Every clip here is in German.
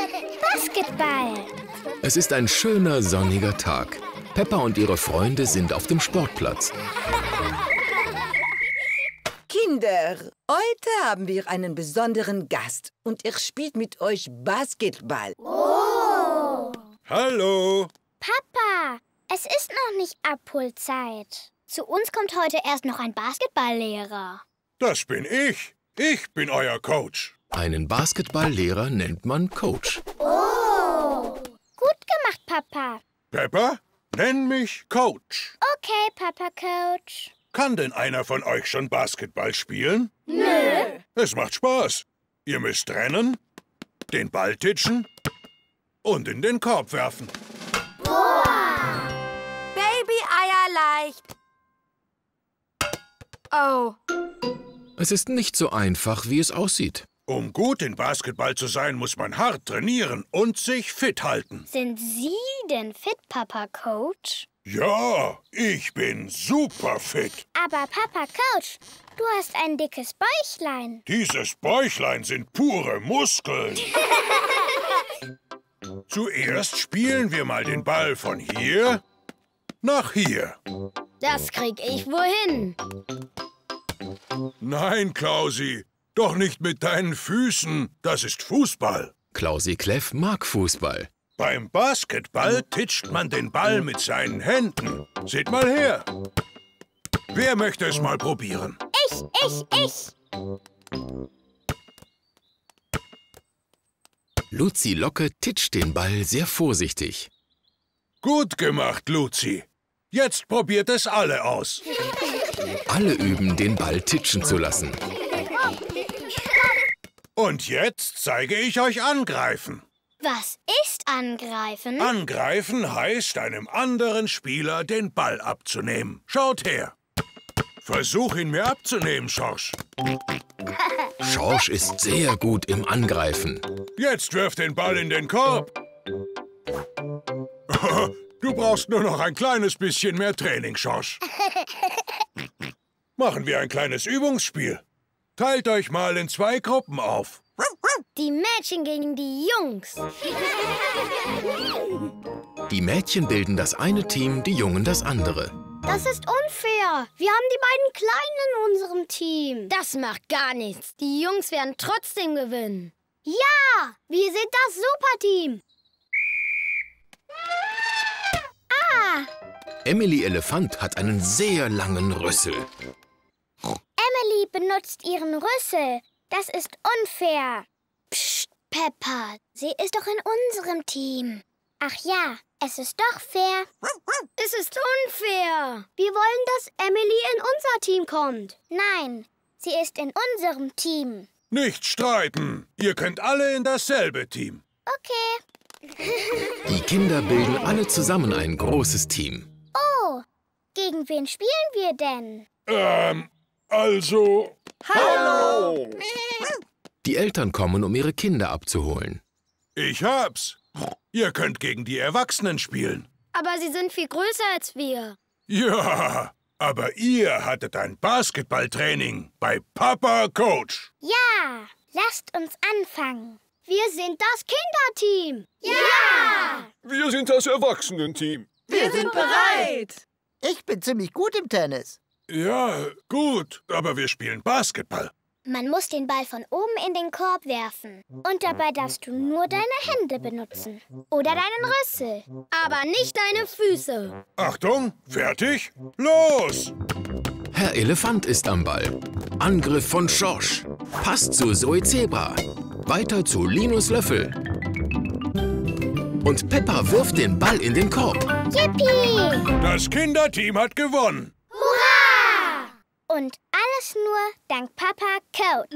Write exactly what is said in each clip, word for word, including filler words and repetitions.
Basketball. Es ist ein schöner, sonniger Tag. Peppa und ihre Freunde sind auf dem Sportplatz. Kinder, heute haben wir einen besonderen Gast und er spielt mit euch Basketball. Oh! Hallo! Papa, es ist noch nicht Abholzeit. Zu uns kommt heute erst noch ein Basketballlehrer. Das bin ich. Ich bin euer Coach. Einen Basketballlehrer nennt man Coach. Oh! Gut gemacht, Papa. Peppa, nenn mich Coach. Okay, Papa Coach. Kann denn einer von euch schon Basketball spielen? Nö. Es macht Spaß. Ihr müsst rennen, den Ball titschen und in den Korb werfen. Boah! Baby-Eier leicht. Oh. Es ist nicht so einfach, wie es aussieht. Um gut in Basketball zu sein, muss man hart trainieren und sich fit halten. Sind Sie denn fit, Papa Coach? Ja, ich bin super fit. Aber Papa Coach, du hast ein dickes Bäuchlein. Dieses Bäuchlein sind pure Muskeln. Zuerst spielen wir mal den Ball von hier nach hier. Das krieg ich wohin. Nein, Klausi, doch nicht mit deinen Füßen. Das ist Fußball. Klausi Kleff mag Fußball. Beim Basketball titscht man den Ball mit seinen Händen. Seht mal her. Wer möchte es mal probieren? Ich, ich, ich. Luzi Locke titscht den Ball sehr vorsichtig. Gut gemacht, Luzi. Jetzt probiert es alle aus. Alle üben, den Ball titschen zu lassen. Und jetzt zeige ich euch Angreifen. Was ist angreifen? Angreifen heißt, einem anderen Spieler den Ball abzunehmen. Schaut her. Versuch ihn mir abzunehmen, Schorsch. Schorsch ist sehr gut im Angreifen. Jetzt wirf den Ball in den Korb. Du brauchst nur noch ein kleines bisschen mehr Training, Schorsch. Machen wir ein kleines Übungsspiel. Teilt euch mal in zwei Gruppen auf. Die Mädchen gegen die Jungs. Die Mädchen bilden das eine Team, die Jungen das andere. Das ist unfair. Wir haben die beiden Kleinen in unserem Team. Das macht gar nichts. Die Jungs werden trotzdem gewinnen. Ja, wir sind das Superteam. Ah! Emily Elefant hat einen sehr langen Rüssel. Emily benutzt ihren Rüssel. Das ist unfair. Psst, Peppa, sie ist doch in unserem Team. Ach ja, es ist doch fair. Es ist unfair. Wir wollen, dass Emily in unser Team kommt. Nein, sie ist in unserem Team. Nicht streiten. Ihr könnt alle in dasselbe Team. Okay. Die Kinder bilden alle zusammen ein großes Team. Oh, gegen wen spielen wir denn? Ähm, also... Hallo! Die Eltern kommen, um ihre Kinder abzuholen. Ich hab's. Ihr könnt gegen die Erwachsenen spielen. Aber sie sind viel größer als wir. Ja, aber ihr hattet ein Basketballtraining bei Papa Coach. Ja, lasst uns anfangen. Wir sind das Kinderteam. Ja! Wir sind das Erwachsenenteam. Wir sind bereit. Ich bin ziemlich gut im Tennis. Ja, gut, aber wir spielen Basketball. Man muss den Ball von oben in den Korb werfen. Und dabei darfst du nur deine Hände benutzen. Oder deinen Rüssel. Aber nicht deine Füße. Achtung, fertig, los! Herr Elefant ist am Ball. Angriff von Schorsch. Pass zu Zoe Zebra. Weiter zu Linus Löffel. Und Peppa wirft den Ball in den Korb. Yippie! Das Kinderteam hat gewonnen. Hurra! Und alles nur dank Papa Coach.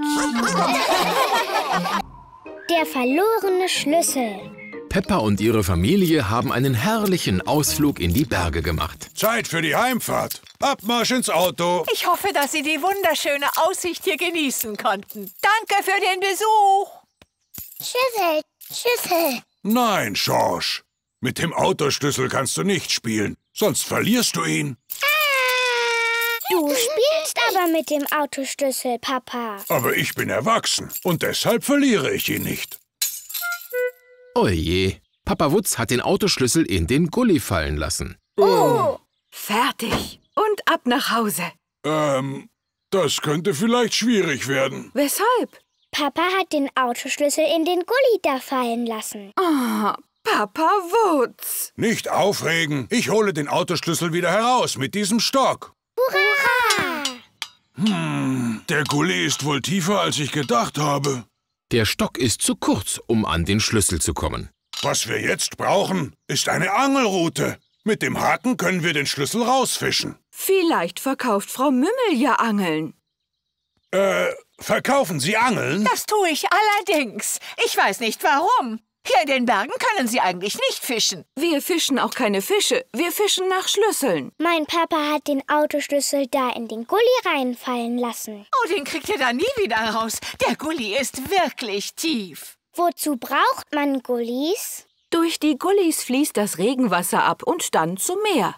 Der verlorene Schlüssel. Peppa und ihre Familie haben einen herrlichen Ausflug in die Berge gemacht. Zeit für die Heimfahrt. Abmarsch ins Auto. Ich hoffe, dass Sie die wunderschöne Aussicht hier genießen konnten. Danke für den Besuch. Schüssel, Schüssel. Nein, Schorsch. Mit dem Autoschlüssel kannst du nicht spielen, sonst verlierst du ihn. Du spielst aber mit dem Autoschlüssel, Papa. Aber ich bin erwachsen und deshalb verliere ich ihn nicht. Oje, Papa Wutz hat den Autoschlüssel in den Gully fallen lassen. Oh! Fertig. Und ab nach Hause. Ähm, das könnte vielleicht schwierig werden. Weshalb? Papa hat den Autoschlüssel in den Gully da fallen lassen. Oh, Papa Wutz. Nicht aufregen. Ich hole den Autoschlüssel wieder heraus mit diesem Stock. Hurra! Hm, der Gully ist wohl tiefer, als ich gedacht habe. Der Stock ist zu kurz, um an den Schlüssel zu kommen. Was wir jetzt brauchen, ist eine Angelrute. Mit dem Haken können wir den Schlüssel rausfischen. Vielleicht verkauft Frau Mümmel ja Angeln. Äh, verkaufen Sie Angeln? Das tue ich allerdings. Ich weiß nicht warum. Hier in den Bergen können Sie eigentlich nicht fischen. Wir fischen auch keine Fische. Wir fischen nach Schlüsseln. Mein Papa hat den Autoschlüssel da in den Gully reinfallen lassen. Oh, den kriegt ihr da nie wieder raus. Der Gully ist wirklich tief. Wozu braucht man Gullis? Durch die Gullis fließt das Regenwasser ab und dann zum Meer.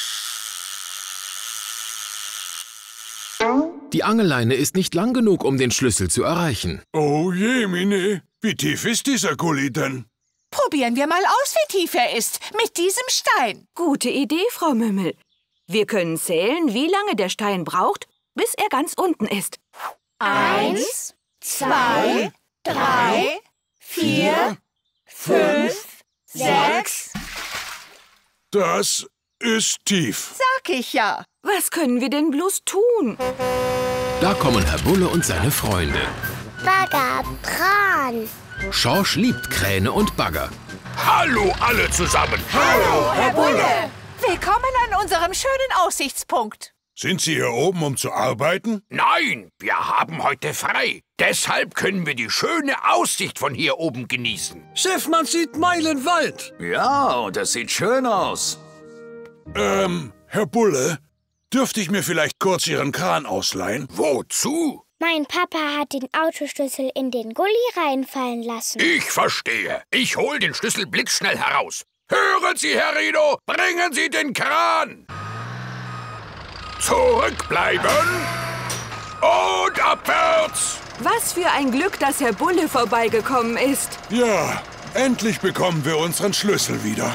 Die Angelleine ist nicht lang genug, um den Schlüssel zu erreichen. Oh je, Mine. Wie tief ist dieser Gully denn? Probieren wir mal aus, wie tief er ist. Mit diesem Stein. Gute Idee, Frau Mümmel. Wir können zählen, wie lange der Stein braucht, bis er ganz unten ist. Eins, zwei, drei, vier, fünf, sechs. Das ist tief. Sag ich ja. Was können wir denn bloß tun? Da kommen Herr Bulle und seine Freunde. Bagger, Kran. Schorsch liebt Kräne und Bagger. Hallo alle zusammen. Hallo, Herr Bulle. Willkommen an unserem schönen Aussichtspunkt. Sind Sie hier oben, um zu arbeiten? Nein, wir haben heute frei. Deshalb können wir die schöne Aussicht von hier oben genießen. Chef, man sieht meilenweit. Ja, und das sieht schön aus. Ähm, Herr Bulle, dürfte ich mir vielleicht kurz Ihren Kran ausleihen? Wozu? Mein Papa hat den Autoschlüssel in den Gully reinfallen lassen. Ich verstehe. Ich hol den Schlüssel blitzschnell heraus. Hören Sie, Herr Rino, bringen Sie den Kran. Zurückbleiben und abwärts. Was für ein Glück, dass Herr Bulle vorbeigekommen ist. Ja, endlich bekommen wir unseren Schlüssel wieder.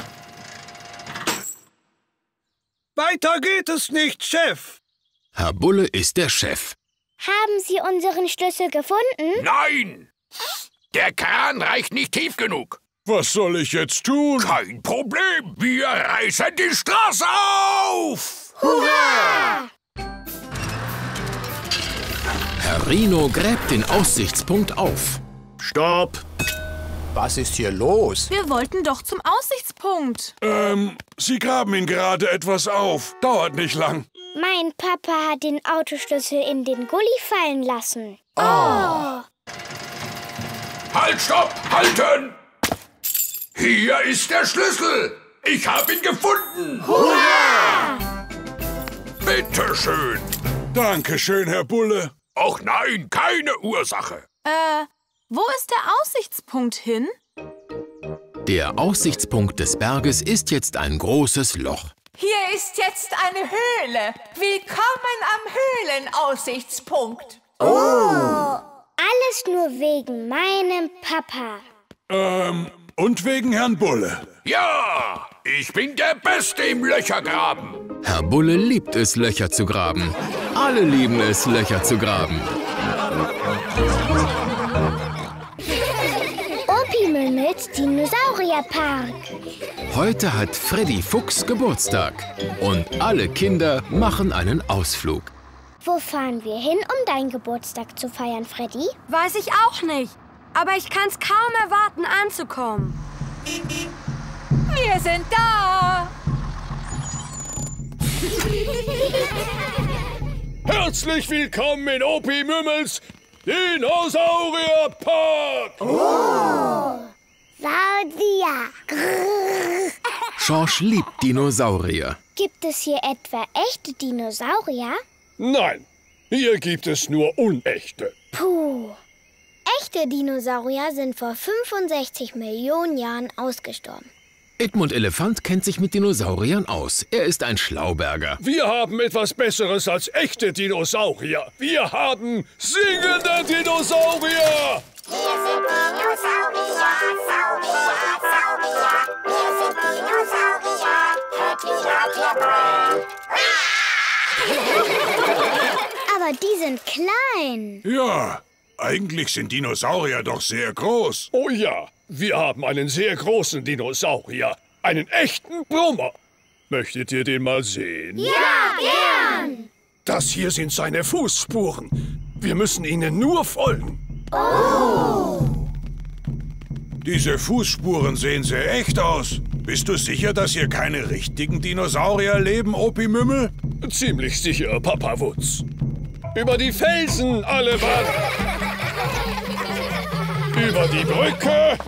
Weiter geht es nicht, Chef. Herr Bulle ist der Chef. Haben Sie unseren Schlüssel gefunden? Nein, der Kran reicht nicht tief genug. Was soll ich jetzt tun? Kein Problem, wir reißen die Straße auf. Hurra! Herr Rino gräbt den Aussichtspunkt auf. Stopp! Was ist hier los? Wir wollten doch zum Aussichtspunkt. Ähm, Sie graben ihn gerade etwas auf. Dauert nicht lang. Mein Papa hat den Autoschlüssel in den Gully fallen lassen. Oh. Halt, stopp, halten! Hier ist der Schlüssel. Ich habe ihn gefunden. Hurra! Bitte schön. Dankeschön, Herr Bulle. Ach nein, keine Ursache. Äh, wo ist der Aussichtspunkt hin? Der Aussichtspunkt des Berges ist jetzt ein großes Loch. Hier ist jetzt eine Höhle. Willkommen am Höhlenaussichtspunkt. Oh! Alles nur wegen meinem Papa. Ähm, und wegen Herrn Bulle. Ja, ich bin der Beste im Löchergraben. Herr Bulle liebt es, Löcher zu graben. Alle lieben es, Löcher zu graben. Opi Mümmels Dinosaurierpark. Heute hat Freddy Fuchs Geburtstag. Und alle Kinder machen einen Ausflug. Wo fahren wir hin, um deinen Geburtstag zu feiern, Freddy? Weiß ich auch nicht. Aber ich kann's kaum erwarten, anzukommen. Wir sind da. Herzlich willkommen in Opi Mümmels Dinosaurierpark. Oh! Saurier. Schorsch liebt Dinosaurier. Gibt es hier etwa echte Dinosaurier? Nein, hier gibt es nur unechte. Puh. Echte Dinosaurier sind vor fünfundsechzig Millionen Jahren ausgestorben. Edmund Elefant kennt sich mit Dinosauriern aus. Er ist ein Schlauberger. Wir haben etwas Besseres als echte Dinosaurier. Wir haben singende Dinosaurier. Wir sind Dinosaurier, Saurier. sind klein. Ja, eigentlich sind Dinosaurier doch sehr groß. Oh ja, wir haben einen sehr großen Dinosaurier. Einen echten Brummer. Möchtet ihr den mal sehen? Ja, gern. Das hier sind seine Fußspuren. Wir müssen ihnen nur folgen. Oh. Diese Fußspuren sehen sehr echt aus. Bist du sicher, dass hier keine richtigen Dinosaurier leben, Opi Mümmel? Ziemlich sicher, Papa Wutz. Über die Felsen, alle Mann! Über die Brücke!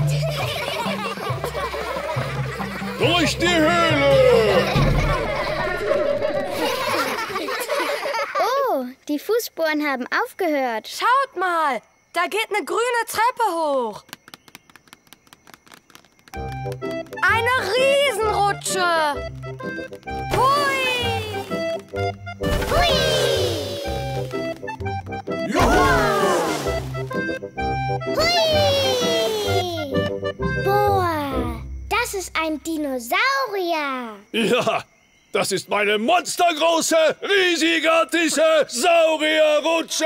Durch die Höhle! Oh, die Fußspuren haben aufgehört. Schaut mal, da geht eine grüne Treppe hoch. Eine Riesenrutsche. Hui! Hui! Juhu! Hui! Boah, das ist ein Dinosaurier. Ja, das ist meine monstergroße, riesigartige Saurierrutsche!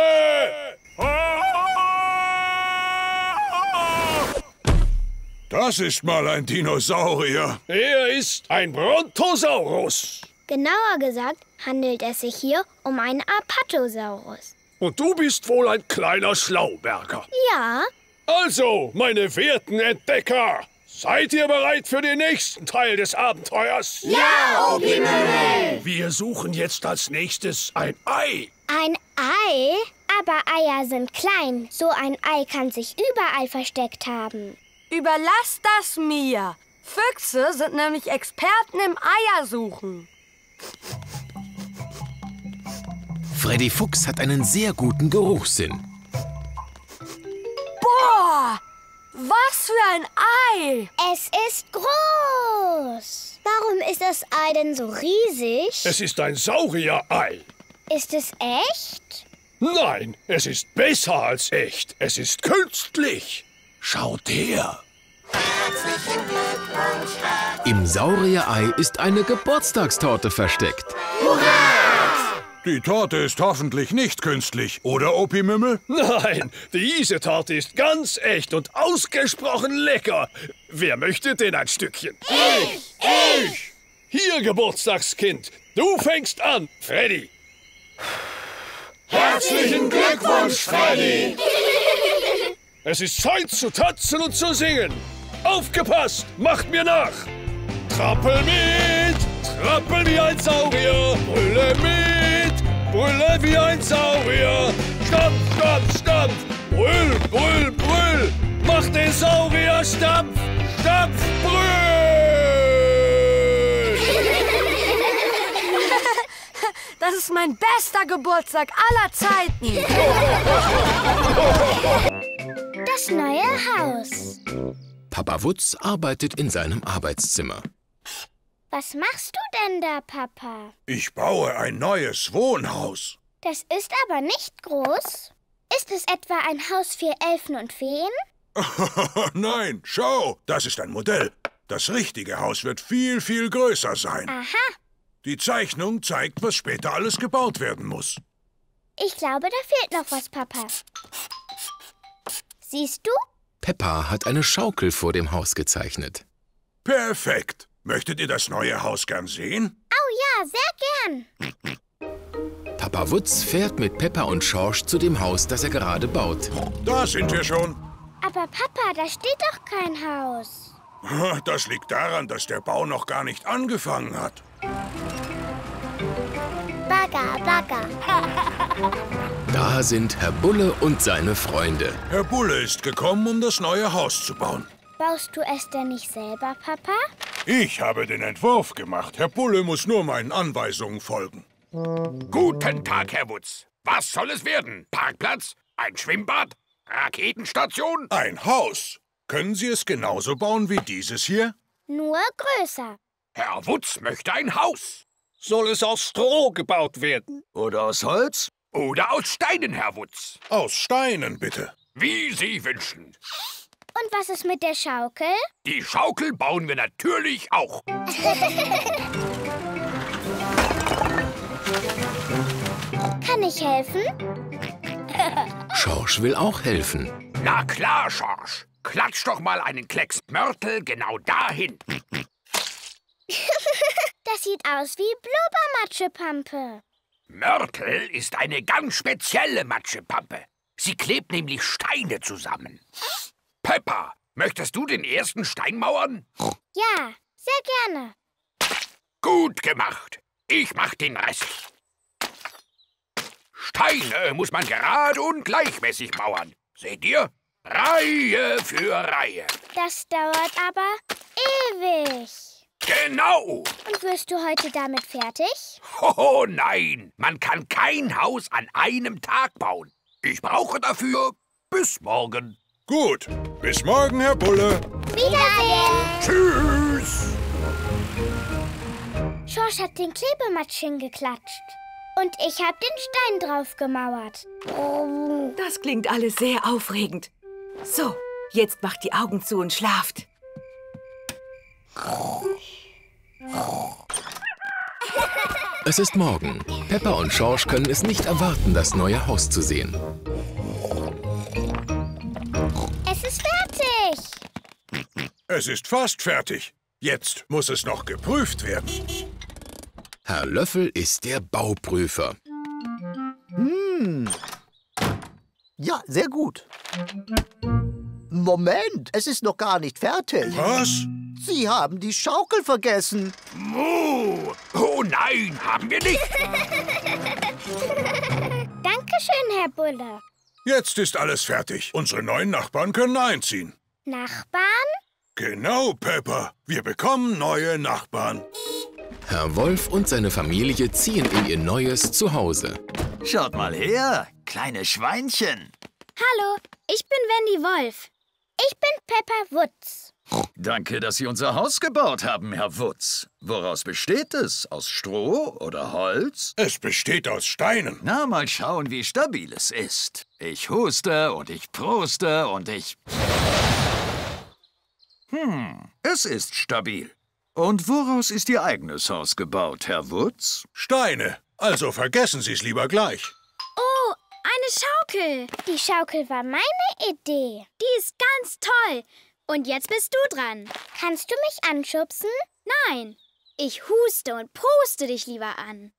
Das ist mal ein Dinosaurier. Er ist ein Brontosaurus. Genauer gesagt handelt es sich hier um einen Apatosaurus. Und du bist wohl ein kleiner Schlauberger. Ja. Also, meine werten Entdecker, seid ihr bereit für den nächsten Teil des Abenteuers? Ja, Opi Mümmel. Wir suchen jetzt als nächstes ein Ei. Ein Ei? Aber Eier sind klein. So ein Ei kann sich überall versteckt haben. Überlass das mir. Füchse sind nämlich Experten im Eiersuchen. Freddy Fuchs hat einen sehr guten Geruchssinn. Boah, was für ein Ei. Es ist groß. Warum ist das Ei denn so riesig? Es ist ein Saurier-Ei. Ist es echt? Nein, es ist besser als echt. Es ist künstlich. Schaut her. Im Saurier-Ei ist eine Geburtstagstorte versteckt. Die Torte ist hoffentlich nicht künstlich, oder, Opi Mümmel? Nein, diese Torte ist ganz echt und ausgesprochen lecker. Wer möchte denn ein Stückchen? Ich! Ich! Hier, Geburtstagskind, du fängst an, Freddy. Herzlichen Glückwunsch, Freddy! Es ist Zeit zu tanzen und zu singen. Aufgepasst, macht mir nach. Trappel mit, trappel wie ein Saurier. Brülle mit, brülle wie ein Saurier. Stampf, stampf, stampf, brüll, brüll, brüll. Mach den Saurier stampf, stampf, brüll. Das ist mein bester Geburtstag aller Zeiten. Das neue Haus. Papa Wutz arbeitet in seinem Arbeitszimmer. Was machst du denn da, Papa? Ich baue ein neues Wohnhaus. Das ist aber nicht groß. Ist es etwa ein Haus für Elfen und Feen? Nein, schau, das ist ein Modell. Das richtige Haus wird viel, viel größer sein. Aha. Die Zeichnung zeigt, was später alles gebaut werden muss. Ich glaube, da fehlt noch was, Papa. Siehst du? Peppa hat eine Schaukel vor dem Haus gezeichnet. Perfekt. Möchtet ihr das neue Haus gern sehen? Oh ja, sehr gern. Papa Wutz fährt mit Peppa und Schorsch zu dem Haus, das er gerade baut. Da sind wir schon. Aber Papa, da steht doch kein Haus. Das liegt daran, dass der Bau noch gar nicht angefangen hat. Bagger, Bagger. Da sind Herr Bulle und seine Freunde. Herr Bulle ist gekommen, um das neue Haus zu bauen. Baust du es denn nicht selber, Papa? Ich habe den Entwurf gemacht. Herr Bulle muss nur meinen Anweisungen folgen. Guten Tag, Herr Wutz. Was soll es werden? Parkplatz? Ein Schwimmbad? Raketenstation? Ein Haus. Können Sie es genauso bauen wie dieses hier? Nur größer. Herr Wutz möchte ein Haus. Soll es aus Stroh gebaut werden? Oder aus Holz? Oder aus Steinen, Herr Wutz. Aus Steinen, bitte. Wie Sie wünschen. Und was ist mit der Schaukel? Die Schaukel bauen wir natürlich auch. Kann Kann ich helfen? Schorsch will auch helfen. Na klar, Schorsch. Klatsch doch mal einen Klecks Mörtel genau dahin. Das sieht aus wie Blubbermatschepampe. Mörtel ist eine ganz spezielle Matschepampe. Sie klebt nämlich Steine zusammen. Peppa, möchtest du den ersten Stein mauern? Ja, sehr gerne. Gut gemacht. Ich mach den Rest. Steine muss man gerade und gleichmäßig mauern. Seht ihr? Reihe für Reihe. Das dauert aber ewig. Genau. Und wirst du heute damit fertig? Oh nein, man kann kein Haus an einem Tag bauen. Ich brauche dafür bis morgen. Gut, bis morgen, Herr Bulle. Wiedersehen. Tschüss. Schorsch hat den Klebematsch hingeklatscht. Und ich habe den Stein drauf gemauert. Das klingt alles sehr aufregend. So, jetzt macht die Augen zu und schlaft. Es ist morgen. Peppa und Schorsch können es nicht erwarten, das neue Haus zu sehen. Es ist fertig. Es ist fast fertig. Jetzt muss es noch geprüft werden. Herr Löffel ist der Bauprüfer. Hm. Ja, sehr gut. Moment, es ist noch gar nicht fertig. Was? Sie haben die Schaukel vergessen. Oh, oh nein, haben wir nicht. Dankeschön, Herr Bulle. Jetzt ist alles fertig. Unsere neuen Nachbarn können einziehen. Nachbarn? Genau, Peppa. Wir bekommen neue Nachbarn. Herr Wolf und seine Familie ziehen in ihr neues Zuhause. Schaut mal her, kleine Schweinchen. Hallo, ich bin Wendy Wolf. Ich bin Peppa Wutz. Danke, dass Sie unser Haus gebaut haben, Herr Wutz. Woraus besteht es? Aus Stroh oder Holz? Es besteht aus Steinen. Na, mal schauen, wie stabil es ist. Ich huste und ich pruste und ich... Hm, es ist stabil. Und woraus ist Ihr eigenes Haus gebaut, Herr Wutz? Steine. Also vergessen Sie es lieber gleich. Oh, eine Schaukel. Die Schaukel war meine Idee. Die ist ganz toll. Und jetzt bist du dran. Kannst du mich anschubsen? Nein. Ich huste und pruste dich lieber an.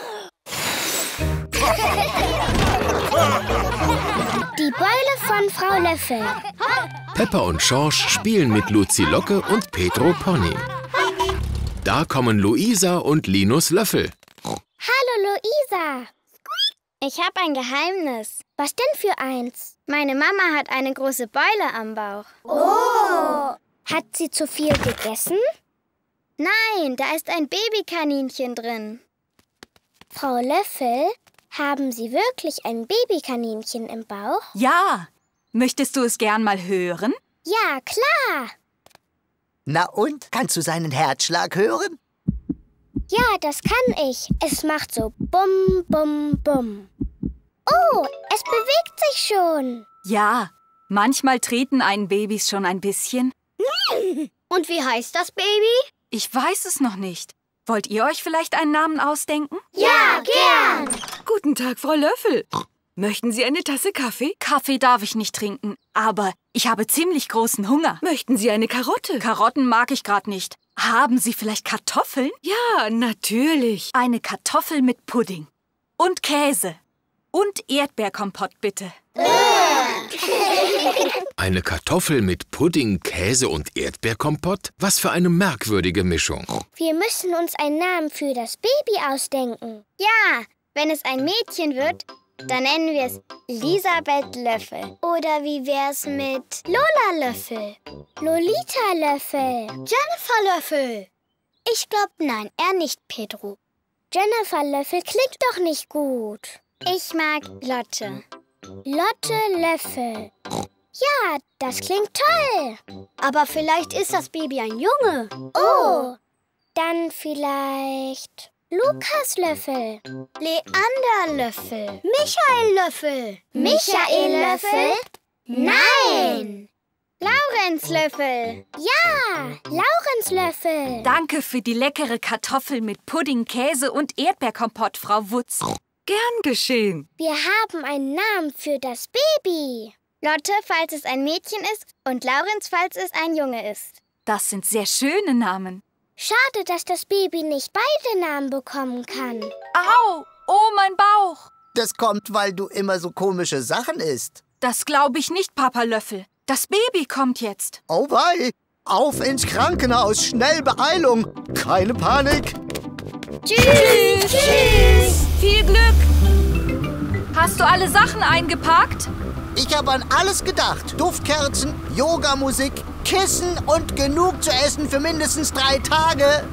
Die Beule von Frau Löffel. Peppa und Schorsch spielen mit Luzi Locke und Petro Pony. Da kommen Luisa und Linus Löffel. Hallo, Luisa. Ich habe ein Geheimnis. Was denn für eins? Meine Mama hat eine große Beule am Bauch. Oh! Hat sie zu viel gegessen? Nein, da ist ein Babykaninchen drin. Frau Löffel, haben Sie wirklich ein Babykaninchen im Bauch? Ja. Möchtest du es gern mal hören? Ja, klar. Na und? Kannst du seinen Herzschlag hören? Ja, das kann ich. Es macht so bum, bum, bum. Oh, es bewegt sich schon. Ja, manchmal treten einen Babys schon ein bisschen. Und wie heißt das Baby? Ich weiß es noch nicht. Wollt ihr euch vielleicht einen Namen ausdenken? Ja, gern. Guten Tag, Frau Löffel. Möchten Sie eine Tasse Kaffee? Kaffee darf ich nicht trinken, aber ich habe ziemlich großen Hunger. Möchten Sie eine Karotte? Karotten mag ich gerade nicht. Haben Sie vielleicht Kartoffeln? Ja, natürlich. Eine Kartoffel mit Pudding. Und Käse. Und Erdbeerkompott, bitte. Eine Kartoffel mit Pudding, Käse und Erdbeerkompott? Was für eine merkwürdige Mischung. Wir müssen uns einen Namen für das Baby ausdenken. Ja, wenn es ein Mädchen wird, dann nennen wir es Elisabeth Löffel. Oder wie wär's mit Lola Löffel? Lolita Löffel? Jennifer Löffel? Ich glaube, nein, eher nicht, Pedro. Jennifer Löffel klingt doch nicht gut. Ich mag Lotte. Lotte Löffel. Ja, das klingt toll. Aber vielleicht ist das Baby ein Junge. Oh, dann vielleicht Lukas Löffel. Leander Löffel. Michael Löffel. Michael Löffel? Nein! Laurenz Löffel. Ja, Laurenz Löffel. Danke für die leckere Kartoffel mit Pudding, Käse und Erdbeerkompott, Frau Wutz. Gern geschehen. Wir haben einen Namen für das Baby. Lotte, falls es ein Mädchen ist, und Laurenz, falls es ein Junge ist. Das sind sehr schöne Namen. Schade, dass das Baby nicht beide Namen bekommen kann. Au! Oh, mein Bauch! Das kommt, weil du immer so komische Sachen isst. Das glaube ich nicht, Papa Löffel. Das Baby kommt jetzt. Oh wei! Auf ins Krankenhaus! Schnell, Beeilung! Keine Panik! Tschüss! Tschüss! Viel Glück! Hast du alle Sachen eingepackt? Ich habe an alles gedacht. Duftkerzen, Yogamusik, Kissen und genug zu essen für mindestens drei Tage.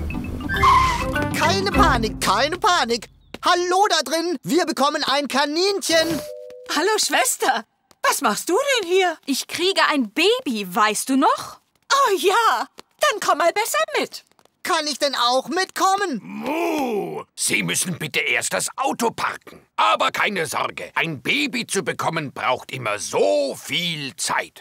Keine Panik, keine Panik. Hallo da drin, wir bekommen ein Kaninchen. Hallo, Schwester. Was machst du denn hier? Ich kriege ein Baby, weißt du noch? Oh ja, dann komm mal besser mit. Kann ich denn auch mitkommen? Muh, Sie müssen bitte erst das Auto parken. Aber keine Sorge, ein Baby zu bekommen braucht immer so viel Zeit.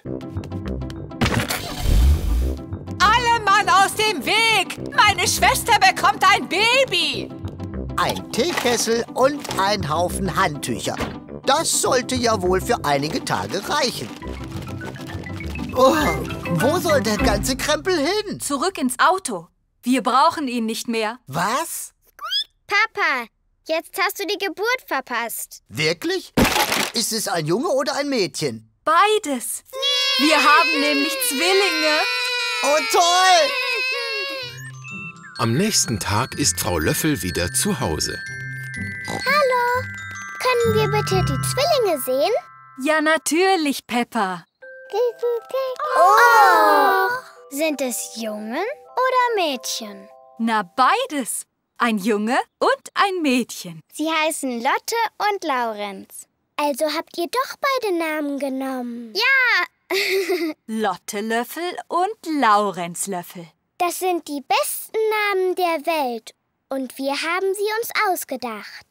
Alle Mann aus dem Weg! Meine Schwester bekommt ein Baby! Ein Teekessel und ein Haufen Handtücher. Das sollte ja wohl für einige Tage reichen. Oh, wo soll der ganze Krempel hin? Zurück ins Auto. Wir brauchen ihn nicht mehr. Was? Papa, jetzt hast du die Geburt verpasst. Wirklich? Ist es ein Junge oder ein Mädchen? Beides. Wir haben nämlich Zwillinge. Oh, toll! Am nächsten Tag ist Frau Löffel wieder zu Hause. Hallo, können wir bitte die Zwillinge sehen? Ja, natürlich, Peppa. Oh! Sind es Jungen oder Mädchen? Na, beides. Ein Junge und ein Mädchen. Sie heißen Lotte und Laurenz. Also habt ihr doch beide Namen genommen. Ja! Lotte Löffel und Laurenz Löffel. Das sind die besten Namen der Welt. Und wir haben sie uns ausgedacht.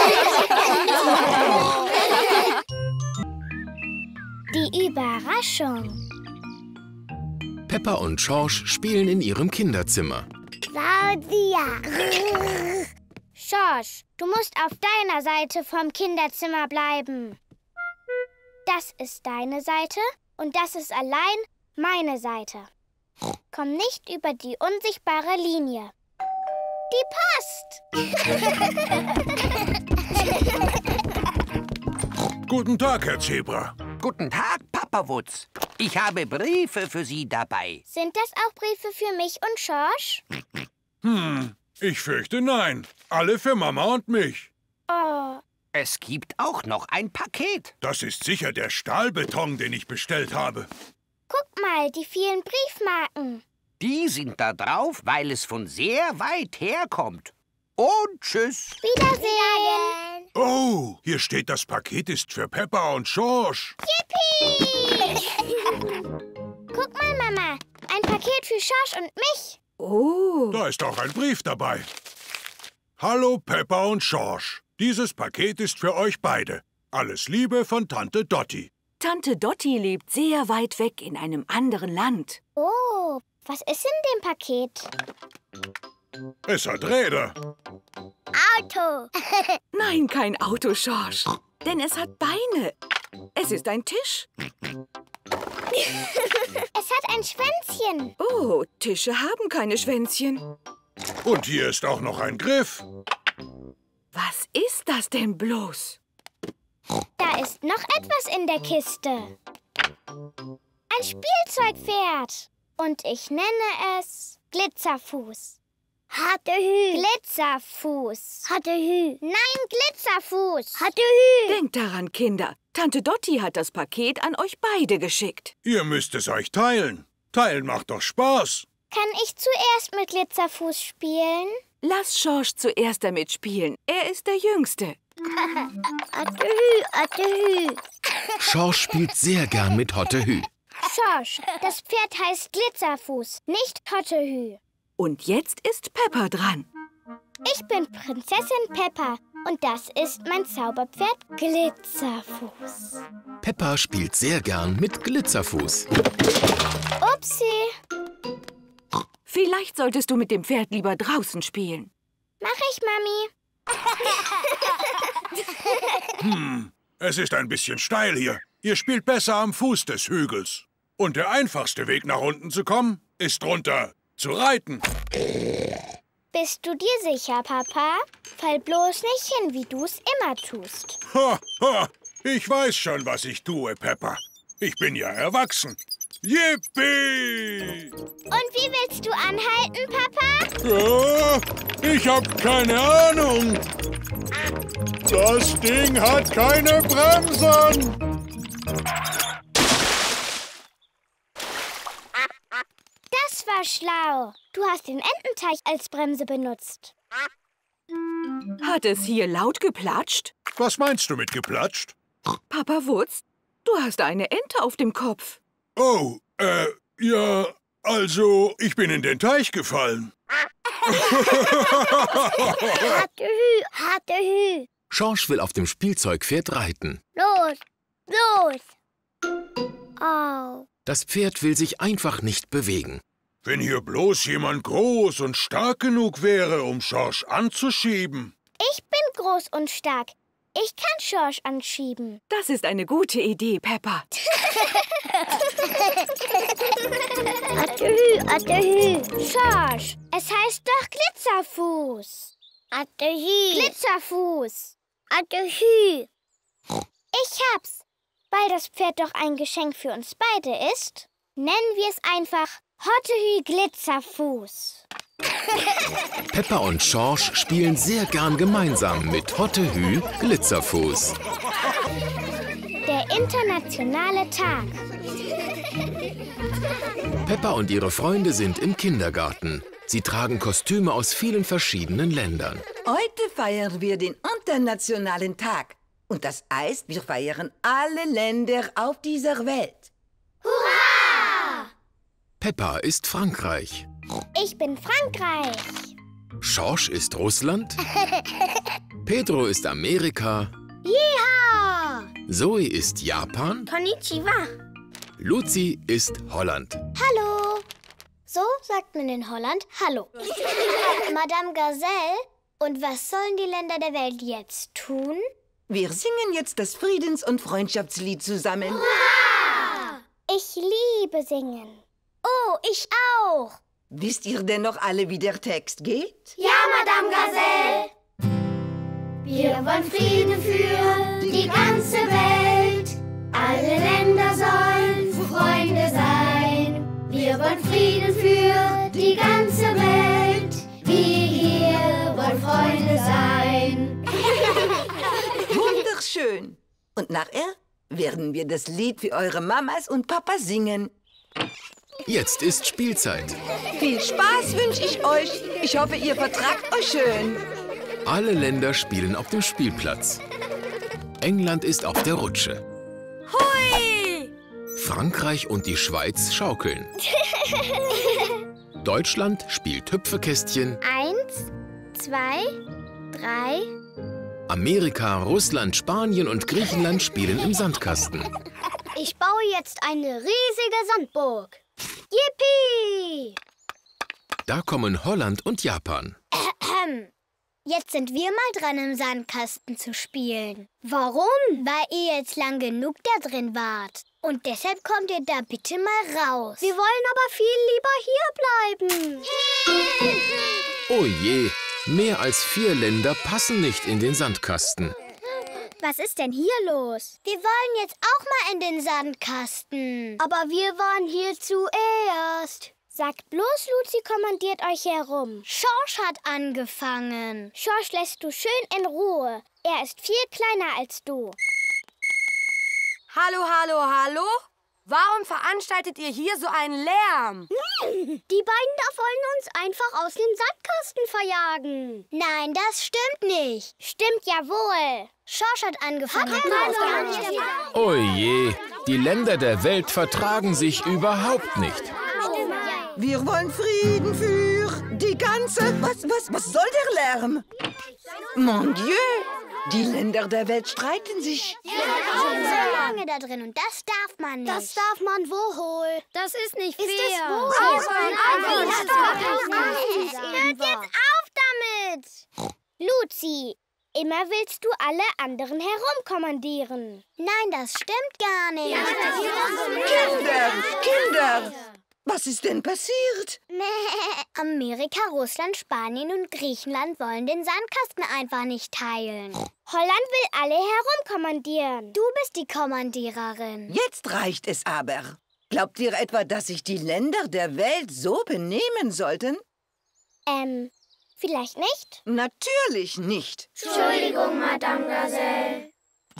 Die Überraschung. Peppa und Schorsch spielen in ihrem Kinderzimmer. Claudia. Schorsch, du musst auf deiner Seite vom Kinderzimmer bleiben. Das ist deine Seite und das ist allein meine Seite. Komm nicht über die unsichtbare Linie. Die passt. Guten Tag, Herr Zebra. Guten Tag, Papa Wutz. Ich habe Briefe für Sie dabei. Sind das auch Briefe für mich und Schorsch? Hm, ich fürchte nein. Alle für Mama und mich. Oh. Es gibt auch noch ein Paket. Das ist sicher der Stahlbeton, den ich bestellt habe. Guck mal, die vielen Briefmarken. Die sind da drauf, weil es von sehr weit herkommt. Und tschüss. Wiedersehen. Oh, hier steht, das Paket ist für Peppa und Schorsch. Yippie! Guck mal, Mama. Ein Paket für Schorsch und mich. Oh. Da ist auch ein Brief dabei. Hallo, Peppa und Schorsch. Dieses Paket ist für euch beide. Alles Liebe von Tante Dotti. Tante Dotti lebt sehr weit weg in einem anderen Land. Oh, was ist in dem Paket? Es hat Räder. Auto. Nein, kein Auto, Schorsch. Denn es hat Beine. Es ist ein Tisch. Es hat ein Schwänzchen. Oh, Tische haben keine Schwänzchen. Und hier ist auch noch ein Griff. Was ist das denn bloß? Da ist noch etwas in der Kiste. Ein Spielzeugpferd. Und ich nenne es Glitzerfuß. Hatte Hü. Glitzerfuß. Hatte Hü. Nein, Glitzerfuß. Hatte Hü. Denkt daran, Kinder. Tante Dotti hat das Paket an euch beide geschickt. Ihr müsst es euch teilen. Teilen macht doch Spaß. Kann ich zuerst mit Glitzerfuß spielen? Lass Schorsch zuerst damit spielen. Er ist der Jüngste. Hatte Hü, hatte Hü. Schorsch spielt sehr gern mit Hotte Hü. Schorsch, das Pferd heißt Glitzerfuß, nicht Hotte Hü. Und jetzt ist Peppa dran. Ich bin Prinzessin Peppa und das ist mein Zauberpferd Glitzerfuß. Peppa spielt sehr gern mit Glitzerfuß. Upsi. Vielleicht solltest du mit dem Pferd lieber draußen spielen. Mach ich, Mami. Hm, es ist ein bisschen steil hier. Ihr spielt besser am Fuß des Hügels. Und der einfachste Weg nach unten zu kommen, ist runter zu reiten. Bist du dir sicher, Papa? Fall bloß nicht hin, wie du es immer tust. Ha, ha, ich weiß schon, was ich tue, Peppa. Ich bin ja erwachsen. Yippie! Und wie willst du anhalten, Papa? Ja, ich hab keine Ahnung. Das Ding hat keine Bremsen. Das war schlau. Du hast den Ententeich als Bremse benutzt. Hat es hier laut geplatscht? Was meinst du mit geplatscht? Papa Wutz, du hast eine Ente auf dem Kopf. Oh, äh, ja, also, ich bin in den Teich gefallen. Harte Hü, harte Hü. Schorsch will auf dem Spielzeugpferd reiten. Los, los. Au. Das Pferd will sich einfach nicht bewegen. Wenn hier bloß jemand groß und stark genug wäre, um Schorsch anzuschieben. Ich bin groß und stark. Ich kann Schorsch anschieben. Das ist eine gute Idee, Peppa. Atehü, Atehü. Schorsch, es heißt doch Glitzerfuß. Atehü. Glitzerfuß. Atehü. Ich hab's. Weil das Pferd doch ein Geschenk für uns beide ist, nennen wir es einfach Hottehü Glitzerfuß. Peppa und Schorsch spielen sehr gern gemeinsam mit Hottehü Glitzerfuß. Der internationale Tag. Peppa und ihre Freunde sind im Kindergarten. Sie tragen Kostüme aus vielen verschiedenen Ländern. Heute feiern wir den internationalen Tag. Und das heißt, wir feiern alle Länder auf dieser Welt. Hurra! Peppa ist Frankreich. Ich bin Frankreich. Schorsch ist Russland. Pedro ist Amerika. Yeehaw! Zoe ist Japan. Konnichiwa. Luzi ist Holland. Hallo. So sagt man in Holland Hallo. Madame Gazelle, und was sollen die Länder der Welt jetzt tun? Wir singen jetzt das Friedens- und Freundschaftslied zusammen. Hurra! Ich liebe singen. Oh, ich auch. Wisst ihr denn noch alle, wie der Text geht? Ja, Madame Gazelle. Wir wollen Frieden für die ganze Welt. Alle Länder sollen Freunde sein. Wir wollen Frieden für die ganze Welt. Wir hier wollen Freunde sein. Wunderschön. Und nachher werden wir das Lied für eure Mamas und Papas singen. Jetzt ist Spielzeit. Viel Spaß wünsche ich euch. Ich hoffe, ihr vertragt euch schön. Alle Länder spielen auf dem Spielplatz. England ist auf der Rutsche. Hui! Frankreich und die Schweiz schaukeln. Deutschland spielt Hüpfekästchen. Eins, zwei, drei. Amerika, Russland, Spanien und Griechenland spielen im Sandkasten. Ich baue jetzt eine riesige Sandburg. Yippie! Da kommen Holland und Japan. Jetzt sind wir mal dran, im Sandkasten zu spielen. Warum? Weil ihr jetzt lang genug da drin wart. Und deshalb kommt ihr da bitte mal raus. Wir wollen aber viel lieber hier bleiben. Oh je, mehr als vier Länder passen nicht in den Sandkasten. Was ist denn hier los? Wir wollen jetzt auch mal in den Sandkasten. Aber wir waren hier zuerst. Sagt bloß, Luzi kommandiert euch herum. Schorsch hat angefangen. Schorsch lässt du schön in Ruhe. Er ist viel kleiner als du. Hallo, hallo, hallo? Warum veranstaltet ihr hier so einen Lärm? Die beiden da wollen uns einfach aus dem Sandkasten verjagen. Nein, das stimmt nicht. Stimmt ja wohl. Schorsch hat angefangen. Hat Oh je, die Länder der Welt vertragen sich überhaupt nicht. Wir wollen Frieden für die ganze... Was, was, was soll der Lärm? Mon Dieu, die Länder der Welt streiten sich. Ja, wir sind so lange da drin und das darf man nicht. Das darf man wohl. Das ist nicht fair. Ist das wohl? Hört jetzt auf damit! Luzi, Immer willst du alle anderen herumkommandieren. Nein, das stimmt gar nicht. Kinder, Kinder, was ist denn passiert? Amerika, Russland, Spanien und Griechenland wollen den Sandkasten einfach nicht teilen. Holland will alle herumkommandieren. Du bist die Kommandiererin. Jetzt reicht es aber. Glaubt ihr etwa, dass sich die Länder der Welt so benehmen sollten? Ähm, vielleicht nicht? Natürlich nicht. Entschuldigung, Madame Gazelle.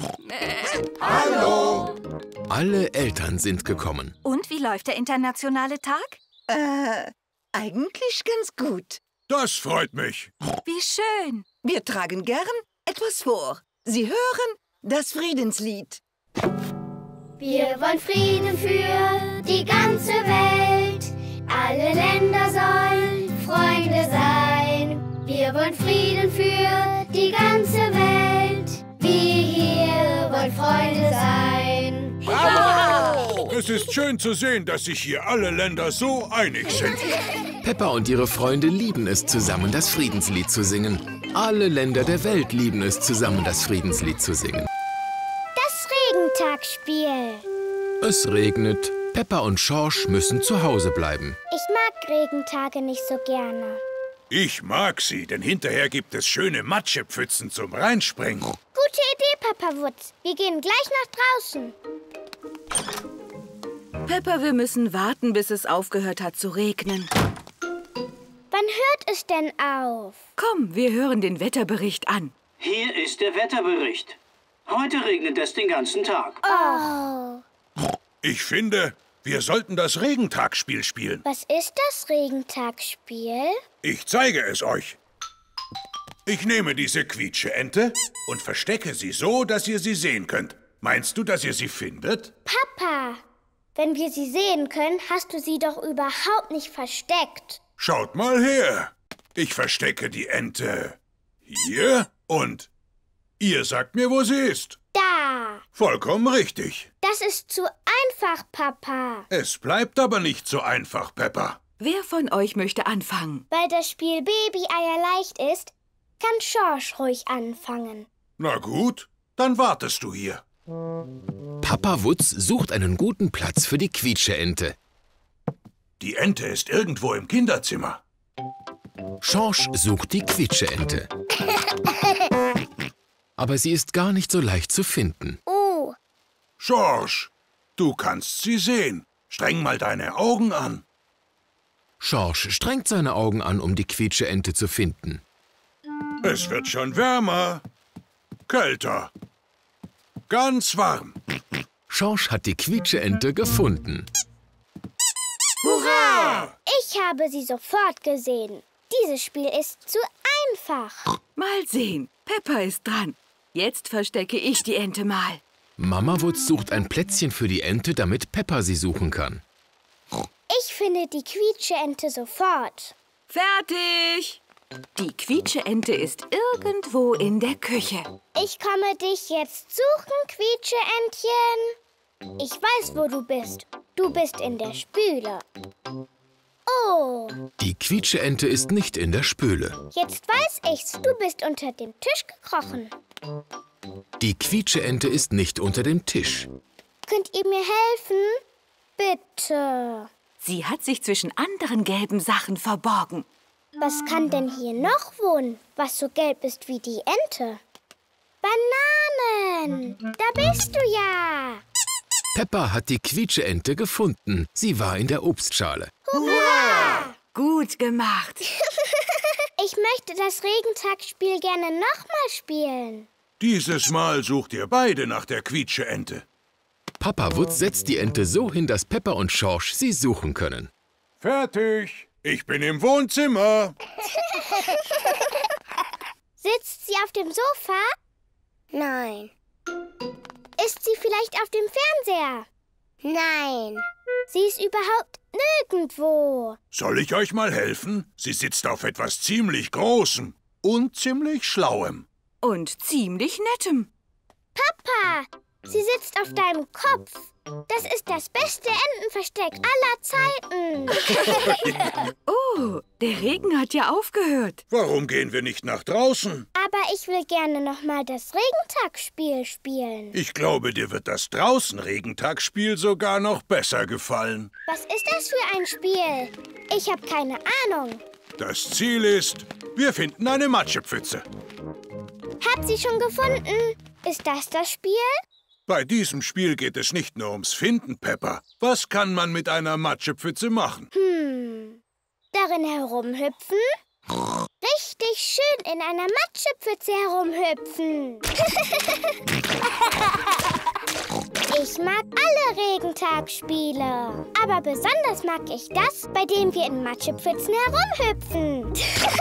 Hallo! Alle Eltern sind gekommen. Und wie läuft der internationale Tag? Äh, eigentlich ganz gut. Das freut mich. Wie schön. Wir tragen gern etwas vor. Sie hören das Friedenslied. Wir wollen Frieden für die ganze Welt. Alle Länder sollen Freunde sein. Wir wollen Frieden für die ganze Welt. Wir hier wollen Freunde sein. Bravo! Es ist schön zu sehen, dass sich hier alle Länder so einig sind. Peppa und ihre Freunde lieben es, zusammen das Friedenslied zu singen. Alle Länder der Welt lieben es, zusammen das Friedenslied zu singen. Das Regentagsspiel. Es regnet. Peppa und Schorsch müssen zu Hause bleiben. Ich mag Regentage nicht so gerne. Ich mag sie, denn hinterher gibt es schöne Matschepfützen zum Reinspringen. Gute Idee, Papa Wutz. Wir gehen gleich nach draußen. Peppa, wir müssen warten, bis es aufgehört hat zu regnen. Wann hört es denn auf? Komm, wir hören den Wetterbericht an. Hier ist der Wetterbericht. Heute regnet es den ganzen Tag. Oh. Ich finde, wir sollten das Regentagsspiel spielen. Was ist das Regentagsspiel? Ich zeige es euch. Ich nehme diese Quietsche-Ente und verstecke sie so, dass ihr sie sehen könnt. Meinst du, dass ihr sie findet? Papa, wenn wir sie sehen können, hast du sie doch überhaupt nicht versteckt. Schaut mal her. Ich verstecke die Ente hier und ihr sagt mir, wo sie ist. Da. Vollkommen richtig. Das ist zu einfach, Papa. Es bleibt aber nicht so einfach, Peppa. Wer von euch möchte anfangen? Weil das Spiel Baby-Eier leicht ist, kann Schorsch ruhig anfangen. Na gut, dann wartest du hier. Papa Wutz sucht einen guten Platz für die Quietsche-Ente. Die Ente ist irgendwo im Kinderzimmer. Schorsch sucht die Quietsche-Ente. Aber sie ist gar nicht so leicht zu finden. Oh. Schorsch, du kannst sie sehen. Streng mal deine Augen an. Schorsch strengt seine Augen an, um die Quietsche-Ente zu finden. Es wird schon wärmer, kälter, ganz warm. Schorsch hat die Quietsche-Ente gefunden. Hurra! Ich habe sie sofort gesehen. Dieses Spiel ist zu einfach. Mal sehen, Peppa ist dran. Jetzt verstecke ich die Ente mal. Mama Wutz sucht ein Plätzchen für die Ente, damit Peppa sie suchen kann. Ich finde die Quietsche-Ente sofort. Fertig! Die Quietsche-Ente ist irgendwo in der Küche. Ich komme dich jetzt suchen, Quietsche-Entchen. Ich weiß, wo du bist. Du bist in der Spüle. Oh. Die Quietsche-Ente ist nicht in der Spüle. Jetzt weiß ich's. Du bist unter dem Tisch gekrochen. Die Quietsche-Ente ist nicht unter dem Tisch. Könnt ihr mir helfen? Bitte. Sie hat sich zwischen anderen gelben Sachen verborgen. Was kann denn hier noch wohnen, was so gelb ist wie die Ente? Bananen! Da bist du ja! Peppa hat die Quietsche-Ente gefunden. Sie war in der Obstschale. Hurra! Gut gemacht. Ich möchte das Regentagsspiel gerne nochmal spielen. Dieses Mal sucht ihr beide nach der Quietsche-Ente. Papa Wutz setzt die Ente so hin, dass Peppa und Schorsch sie suchen können. Fertig. Ich bin im Wohnzimmer. Sitzt sie auf dem Sofa? Nein. Ist sie vielleicht auf dem Fernseher? Nein. Sie ist überhaupt nirgendwo. Soll ich euch mal helfen? Sie sitzt auf etwas ziemlich Großem und ziemlich Schlauem. Und ziemlich Nettem. Papa, sie sitzt auf deinem Kopf. Das ist das beste Entenversteck aller Zeiten. Oh, der Regen hat ja aufgehört. Warum gehen wir nicht nach draußen? Aber Aber ich will gerne noch mal das Regentagsspiel spielen. Ich glaube, dir wird das Draußen-Regentagsspiel sogar noch besser gefallen. Was ist das für ein Spiel? Ich habe keine Ahnung. Das Ziel ist, wir finden eine Matschepfütze. Hab sie schon gefunden. Ist das das Spiel? Bei diesem Spiel geht es nicht nur ums Finden, Peppa. Was kann man mit einer Matschepfütze machen? Hm, darin herumhüpfen? Richtig schön in einer Matschepfütze herumhüpfen. Ich mag alle Regentagsspiele. Aber besonders mag ich das, bei dem wir in Matschepfützen herumhüpfen.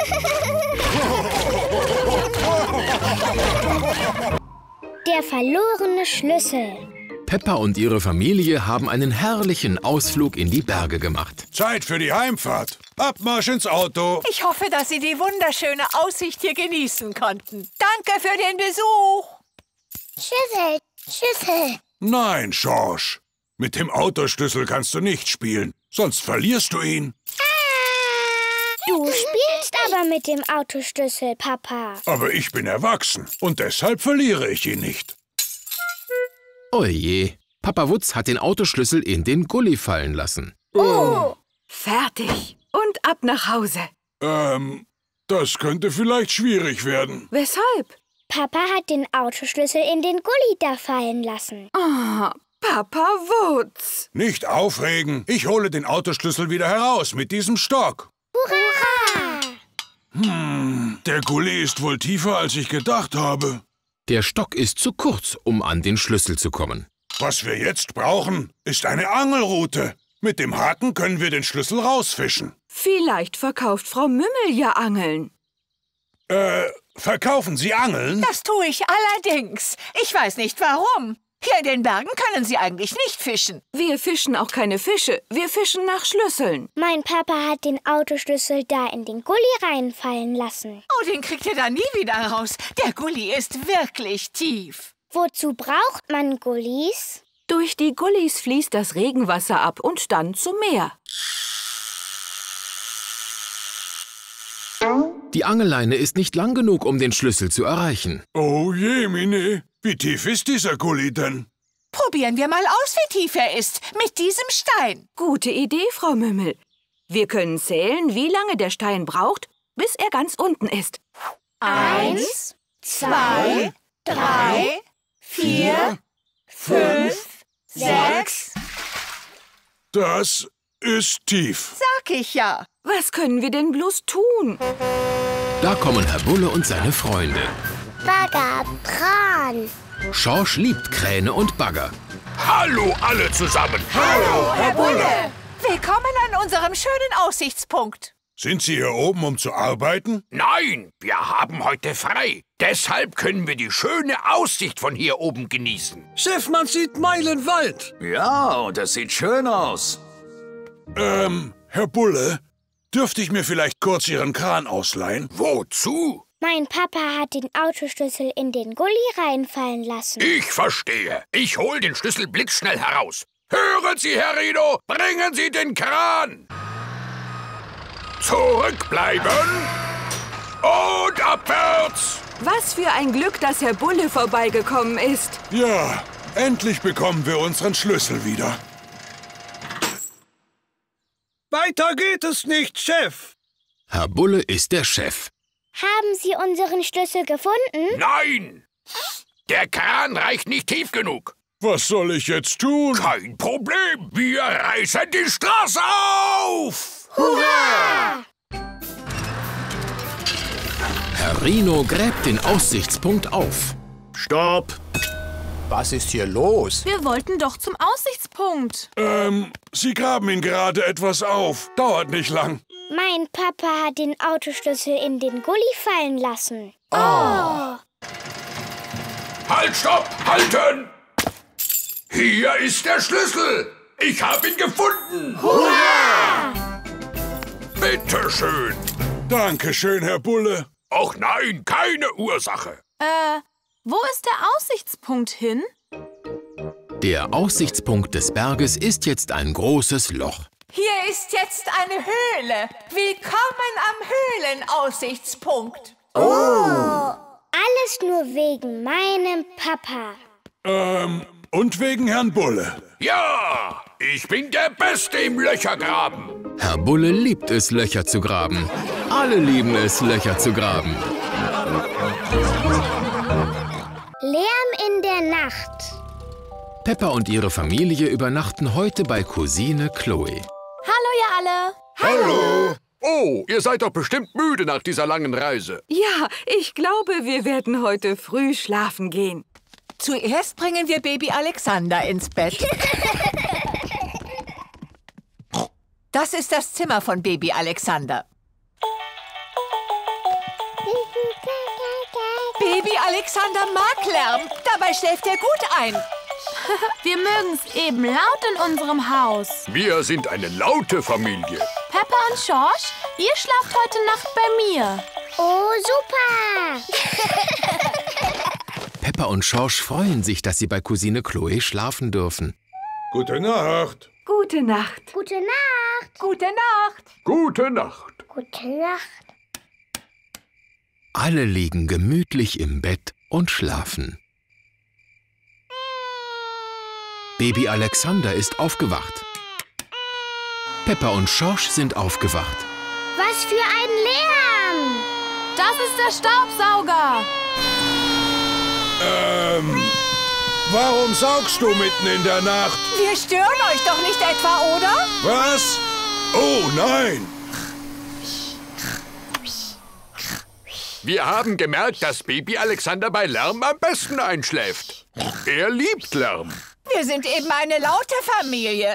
Der verlorene Schlüssel. Peppa und ihre Familie haben einen herrlichen Ausflug in die Berge gemacht. Zeit für die Heimfahrt. Abmarsch ins Auto. Ich hoffe, dass Sie die wunderschöne Aussicht hier genießen konnten. Danke für den Besuch. Schüssel, Schüssel. Nein, Schorsch. Mit dem Autoschlüssel kannst du nicht spielen, sonst verlierst du ihn. Du spielst aber mit dem Autoschlüssel, Papa. Aber ich bin erwachsen und deshalb verliere ich ihn nicht. Oje, Papa Wutz hat den Autoschlüssel in den Gully fallen lassen. Oh, fertig. Und ab nach Hause. Ähm, das könnte vielleicht schwierig werden. Weshalb? Papa hat den Autoschlüssel in den Gully da fallen lassen. Oh, Papa Wutz. Nicht aufregen. Ich hole den Autoschlüssel wieder heraus mit diesem Stock. Hurra! Hm, der Gully ist wohl tiefer, als ich gedacht habe. Der Stock ist zu kurz, um an den Schlüssel zu kommen. Was wir jetzt brauchen, ist eine Angelrute. Mit dem Haken können wir den Schlüssel rausfischen. Vielleicht verkauft Frau Mümmel ja Angeln. Äh, verkaufen Sie Angeln? Das tue ich allerdings. Ich weiß nicht warum. Hier in den Bergen können Sie eigentlich nicht fischen. Wir fischen auch keine Fische. Wir fischen nach Schlüsseln. Mein Papa hat den Autoschlüssel da in den Gully reinfallen lassen. Oh, den kriegt ihr da nie wieder raus. Der Gully ist wirklich tief. Wozu braucht man Gullis? Durch die Gullis fließt das Regenwasser ab und dann zum Meer. Die Angelleine ist nicht lang genug, um den Schlüssel zu erreichen. Oh je, Mine. Wie tief ist dieser Gully denn? Probieren wir mal aus, wie tief er ist. Mit diesem Stein. Gute Idee, Frau Mümmel. Wir können zählen, wie lange der Stein braucht, bis er ganz unten ist. Eins, zwei, drei, vier, fünf, sechs. Das ist tief. Sag ich ja. Was können wir denn bloß tun? Da kommen Herr Bulle und seine Freunde. Bagger, Tran. Schorsch liebt Kräne und Bagger. Hallo alle zusammen. Hallo, Herr Bulle. Willkommen an unserem schönen Aussichtspunkt. Sind Sie hier oben, um zu arbeiten? Nein, wir haben heute frei. Deshalb können wir die schöne Aussicht von hier oben genießen. Chef, man sieht meilenweit. Ja, und das sieht schön aus. Ähm, Herr Bulle, dürfte ich mir vielleicht kurz Ihren Kran ausleihen? Wozu? Mein Papa hat den Autoschlüssel in den Gully reinfallen lassen. Ich verstehe. Ich hol den Schlüssel blitzschnell heraus. Hören Sie, Herr Rino, bringen Sie den Kran. Zurückbleiben und abwärts. Was für ein Glück, dass Herr Bulle vorbeigekommen ist. Ja, endlich bekommen wir unseren Schlüssel wieder. Weiter geht es nicht, Chef. Herr Bulle ist der Chef. Haben Sie unseren Schlüssel gefunden? Nein! Der Kran reicht nicht tief genug. Was soll ich jetzt tun? Kein Problem. Wir reißen die Straße auf. Hurra! Herr Rino gräbt den Aussichtspunkt auf. Stopp! Was ist hier los? Wir wollten doch zum Aussichtspunkt. Ähm, Sie graben ihn gerade etwas auf. Dauert nicht lang. Mein Papa hat den Autoschlüssel in den Gully fallen lassen. Oh! Halt, stopp! Halten! Hier ist der Schlüssel. Ich habe ihn gefunden. Hurra! Bitte schön. Dankeschön, Herr Bulle. Ach nein, keine Ursache. Äh, wo ist der Aussichtspunkt hin? Der Aussichtspunkt des Berges ist jetzt ein großes Loch. Hier ist jetzt eine Höhle. Willkommen am Höhlenaussichtspunkt. Oh! Alles nur wegen meinem Papa. Ähm, und wegen Herrn Bulle. Ja, ich bin der Beste im Löchergraben. Herr Bulle liebt es, Löcher zu graben. Alle lieben es, Löcher zu graben. Lärm in der Nacht. Peppa und ihre Familie übernachten heute bei Cousine Chloe. Hallo, ihr alle. Hallo. Oh, ihr seid doch bestimmt müde nach dieser langen Reise. Ja, ich glaube, wir werden heute früh schlafen gehen. Zuerst bringen wir Baby Alexander ins Bett. Das ist das Zimmer von Baby Alexander. Baby Alexander mag Lärm. Dabei schläft er gut ein. Wir mögen es eben laut in unserem Haus. Wir sind eine laute Familie. Peppa und Schorsch, ihr schlaft heute Nacht bei mir. Oh, super! Peppa und Schorsch freuen sich, dass sie bei Cousine Chloe schlafen dürfen. Gute Nacht. Gute Nacht. Gute Nacht. Gute Nacht. Gute Nacht. Gute Nacht. Alle liegen gemütlich im Bett und schlafen. Baby Alexander ist aufgewacht. Peppa und Schorsch sind aufgewacht. Was für ein Lärm! Das ist der Staubsauger. Ähm, warum saugst du mitten in der Nacht? Wir stören euch doch nicht etwa, oder? Was? Oh, nein! Wir haben gemerkt, dass Baby Alexander bei Lärm am besten einschläft. Er liebt Lärm. Wir sind eben eine laute Familie.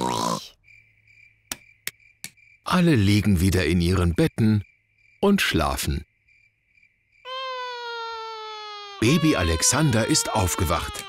Alle liegen wieder in ihren Betten und schlafen. Baby Alexander ist aufgewacht.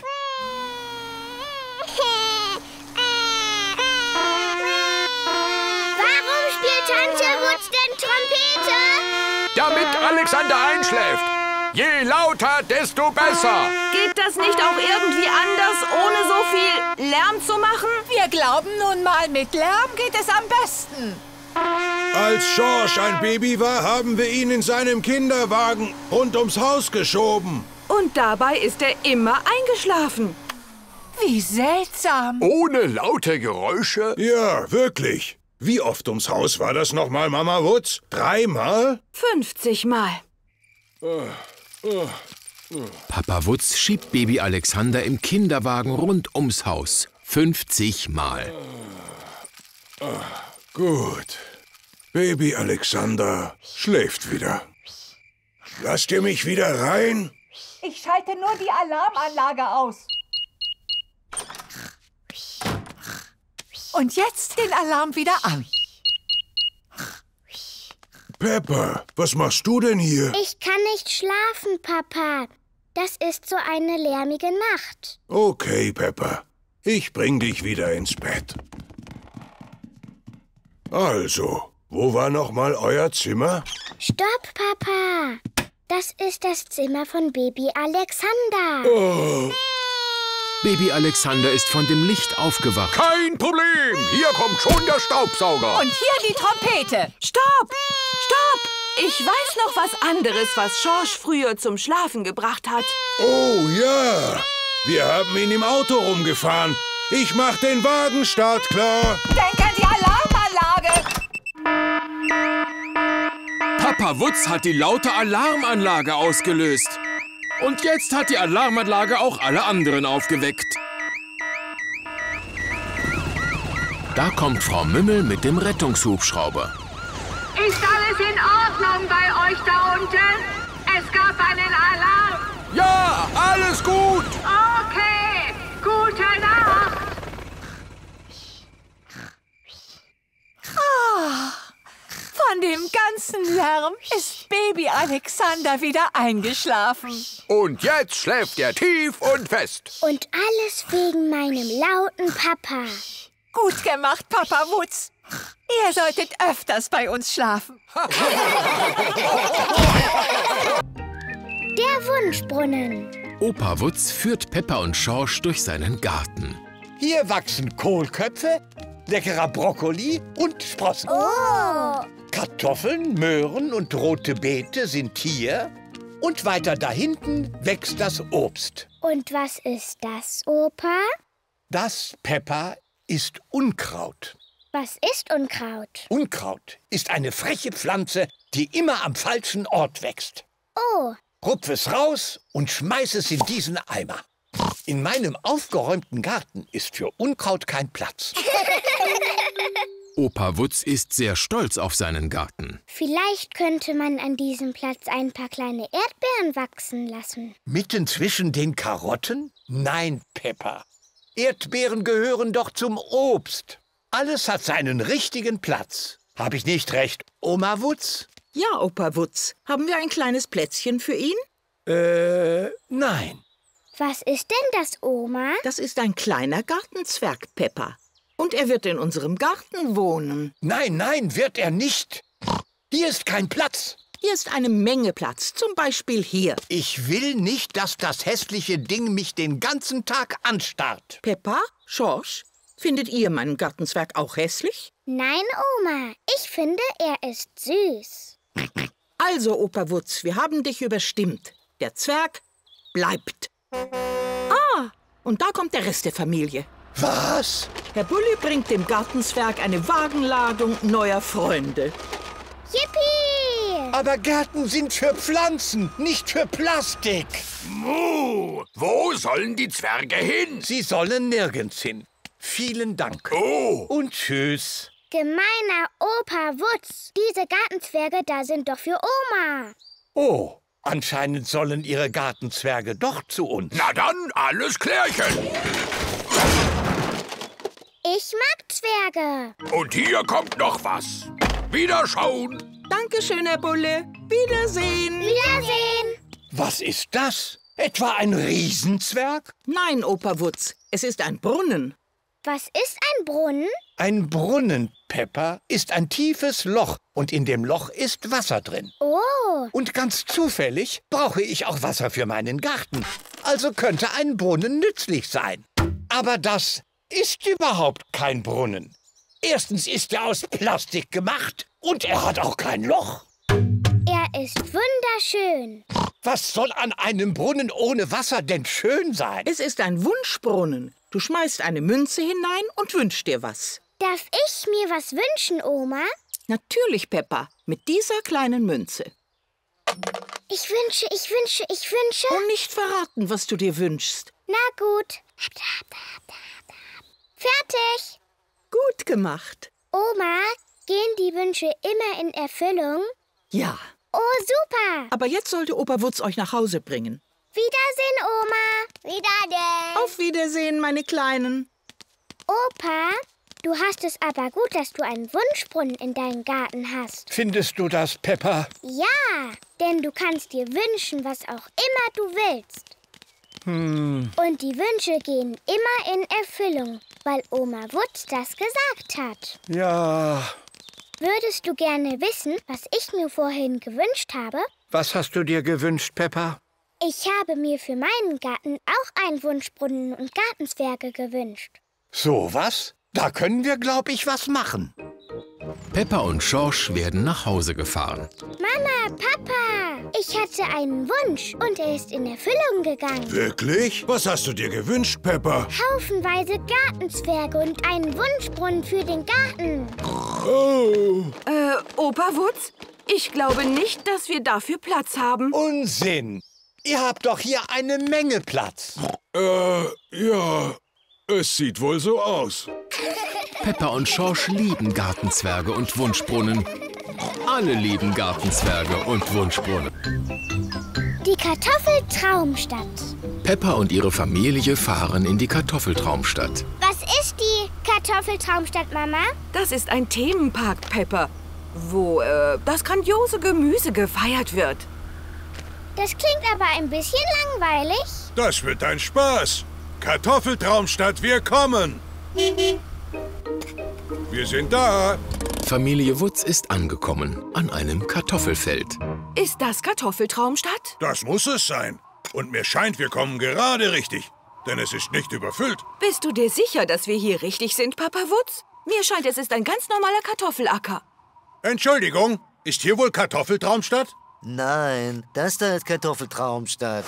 Warum spielt Tante Wutz denn Trompete? Damit Alexander einschläft. Je lauter, desto besser. Geht das nicht auch irgendwie anders, ohne so viel Lärm zu machen? Wir glauben nun mal, mit Lärm geht es am besten. Als Schorsch ein Baby war, haben wir ihn in seinem Kinderwagen rund ums Haus geschoben. Und dabei ist er immer eingeschlafen. Wie seltsam. Ohne laute Geräusche? Ja, wirklich. Wie oft ums Haus war das nochmal, Mama Wutz? Dreimal? fünfzig Mal. Uh, uh, uh. Papa Wutz schiebt Baby Alexander im Kinderwagen rund ums Haus. fünfzig Mal. Uh, uh, gut. Baby Alexander schläft wieder. Lasst ihr mich wieder rein? Ich schalte nur die Alarmanlage aus. Und jetzt den Alarm wieder an. Peppa, was machst du denn hier? Ich kann nicht schlafen, Papa. Das ist so eine lärmige Nacht. Okay, Peppa. Ich bring dich wieder ins Bett. Also, wo war noch mal euer Zimmer? Stopp, Papa. Das ist das Zimmer von Baby Alexander. Oh. Baby Alexander ist von dem Licht aufgewacht. Kein Problem. Hier kommt schon der Staubsauger. Und hier die Trompete. Stopp! Stopp! Ich weiß noch was anderes, was Schorsch früher zum Schlafen gebracht hat. Oh ja. Wir haben ihn im Auto rumgefahren. Ich mach den Wagenstart klar. Denk an die Alarmanlage. Papa Wutz hat die laute Alarmanlage ausgelöst. Und jetzt hat die Alarmanlage auch alle anderen aufgeweckt. Da kommt Frau Mümmel mit dem Rettungshubschrauber. Ist alles in Ordnung bei euch da unten? Es gab einen Alarm. Ja, alles gut. Okay, gute Nacht. Ah, von dem ganzen Lärm ist Baby Alexander wieder eingeschlafen. Und jetzt schläft er tief und fest. Und alles wegen meinem lauten Papa. Gut gemacht, Papa Wutz. Ihr solltet öfters bei uns schlafen. Der Wunschbrunnen. Opa Wutz führt Peppa und Schorsch durch seinen Garten. Hier wachsen Kohlköpfe, leckerer Brokkoli und Sprossen. Oh! Kartoffeln, Möhren und rote Beete sind hier. Und weiter da hinten wächst das Obst. Und was ist das, Opa? Das, Peppa, ist Unkraut. Was ist Unkraut? Unkraut ist eine freche Pflanze, die immer am falschen Ort wächst. Oh. Rupf es raus und schmeiß es in diesen Eimer. In meinem aufgeräumten Garten ist für Unkraut kein Platz. Opa Wutz ist sehr stolz auf seinen Garten. Vielleicht könnte man an diesem Platz ein paar kleine Erdbeeren wachsen lassen. Mitten zwischen den Karotten? Nein, Peppa. Erdbeeren gehören doch zum Obst. Alles hat seinen richtigen Platz. Hab ich nicht recht, Oma Wutz? Ja, Opa Wutz. Haben wir ein kleines Plätzchen für ihn? Äh, nein. Was ist denn das, Oma? Das ist ein kleiner Gartenzwerg, Peppa. Und er wird in unserem Garten wohnen. Nein, nein, wird er nicht. Hier ist kein Platz. Hier ist eine Menge Platz, zum Beispiel hier. Ich will nicht, dass das hässliche Ding mich den ganzen Tag anstarrt. Peppa, Schorsch, findet ihr meinen Gartenzwerg auch hässlich? Nein, Oma. Ich finde, er ist süß. Also, Opa Wutz, wir haben dich überstimmt. Der Zwerg bleibt. Ah, und da kommt der Rest der Familie. Was? Herr Bulli bringt dem Gartenzwerg eine Wagenladung neuer Freunde. Yippie! Aber Gärten sind für Pflanzen, nicht für Plastik. Muh, wo sollen die Zwerge hin? Sie sollen nirgends hin. Vielen Dank. Oh. Und tschüss. Gemeiner Opa Wutz. Diese Gartenzwerge da sind doch für Oma. Oh, anscheinend sollen Ihre Gartenzwerge doch zu uns. Na dann, alles klärchen. Ich mag Zwerge. Und hier kommt noch was. Wiederschauen. Dankeschön, Herr Bulle. Wiedersehen. Wiedersehen. Was ist das? Etwa ein Riesenzwerg? Nein, Opa Wutz. Es ist ein Brunnen. Was ist ein Brunnen? Ein Brunnen, Peppa, ist ein tiefes Loch und in dem Loch ist Wasser drin. Oh. Und ganz zufällig brauche ich auch Wasser für meinen Garten. Also könnte ein Brunnen nützlich sein. Aber das ist überhaupt kein Brunnen. Erstens ist er aus Plastik gemacht und er hat auch kein Loch. Er ist wunderschön. Was soll an einem Brunnen ohne Wasser denn schön sein? Es ist ein Wunschbrunnen. Du schmeißt eine Münze hinein und wünschst dir was. Darf ich mir was wünschen, Oma? Natürlich, Peppa, mit dieser kleinen Münze. Ich wünsche, ich wünsche, ich wünsche... Und nicht verraten, was du dir wünschst. Na gut. Fertig. Gut gemacht. Oma, gehen die Wünsche immer in Erfüllung? Ja. Oh, super. Aber jetzt sollte Opa Wutz euch nach Hause bringen. Wiedersehen, Oma. Wiedersehen. Auf Wiedersehen, meine Kleinen. Opa, du hast es aber gut, dass du einen Wunschbrunnen in deinem Garten hast. Findest du das, Peppa? Ja, denn du kannst dir wünschen, was auch immer du willst. Hm. Und die Wünsche gehen immer in Erfüllung, weil Oma Wutz das gesagt hat. Ja. Würdest du gerne wissen, was ich mir vorhin gewünscht habe? Was hast du dir gewünscht, Peppa? Ich habe mir für meinen Garten auch einen Wunschbrunnen und Gartenzwerge gewünscht. So was? Da können wir, glaub ich, was machen. Peppa und Schorsch werden nach Hause gefahren. Mama, Papa, ich hatte einen Wunsch und er ist in Erfüllung gegangen. Wirklich? Was hast du dir gewünscht, Peppa? Haufenweise Gartenzwerge und einen Wunschbrunnen für den Garten. Oh. Äh, Opa Wutz, ich glaube nicht, dass wir dafür Platz haben. Unsinn! Ihr habt doch hier eine Menge Platz. Äh, ja, es sieht wohl so aus. Peppa und Schorsch lieben Gartenzwerge und Wunschbrunnen. Alle lieben Gartenzwerge und Wunschbrunnen. Die Kartoffeltraumstadt. Peppa und ihre Familie fahren in die Kartoffeltraumstadt. Was ist die Kartoffeltraumstadt, Mama? Das ist ein Themenpark, Peppa, wo äh, das grandiose Gemüse gefeiert wird. Das klingt aber ein bisschen langweilig. Das wird ein Spaß. Kartoffeltraumstadt, wir kommen. Wir sind da. Familie Wutz ist angekommen an einem Kartoffelfeld. Ist das Kartoffeltraumstadt? Das muss es sein. Und mir scheint, wir kommen gerade richtig. Denn es ist nicht überfüllt. Bist du dir sicher, dass wir hier richtig sind, Papa Wutz? Mir scheint, es ist ein ganz normaler Kartoffelacker. Entschuldigung, ist hier wohl Kartoffeltraumstadt? Nein, das da ist Kartoffeltraumstadt.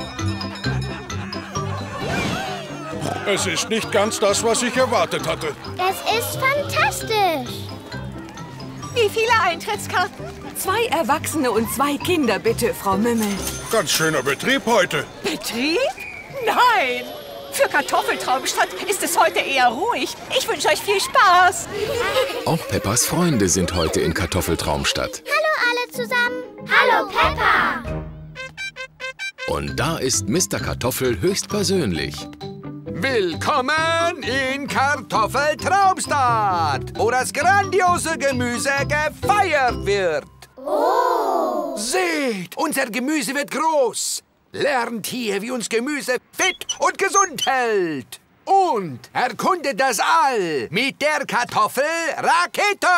Es ist nicht ganz das, was ich erwartet hatte. Es ist fantastisch. Wie viele Eintrittskarten? Zwei Erwachsene und zwei Kinder, bitte, Frau Mümmel. Ganz schöner Betrieb heute. Betrieb? Nein! Für Kartoffeltraumstadt ist es heute eher ruhig. Ich wünsche euch viel Spaß. Auch Peppas Freunde sind heute in Kartoffeltraumstadt. Hallo alle zusammen. Hallo Peppa. Und da ist Mister Kartoffel höchstpersönlich. Willkommen in Kartoffeltraumstadt, wo das grandiose Gemüse gefeiert wird. Oh! Seht, unser Gemüse wird groß. Lernt hier, wie uns Gemüse fit und gesund hält. Und erkundet das All mit der Kartoffelrakete.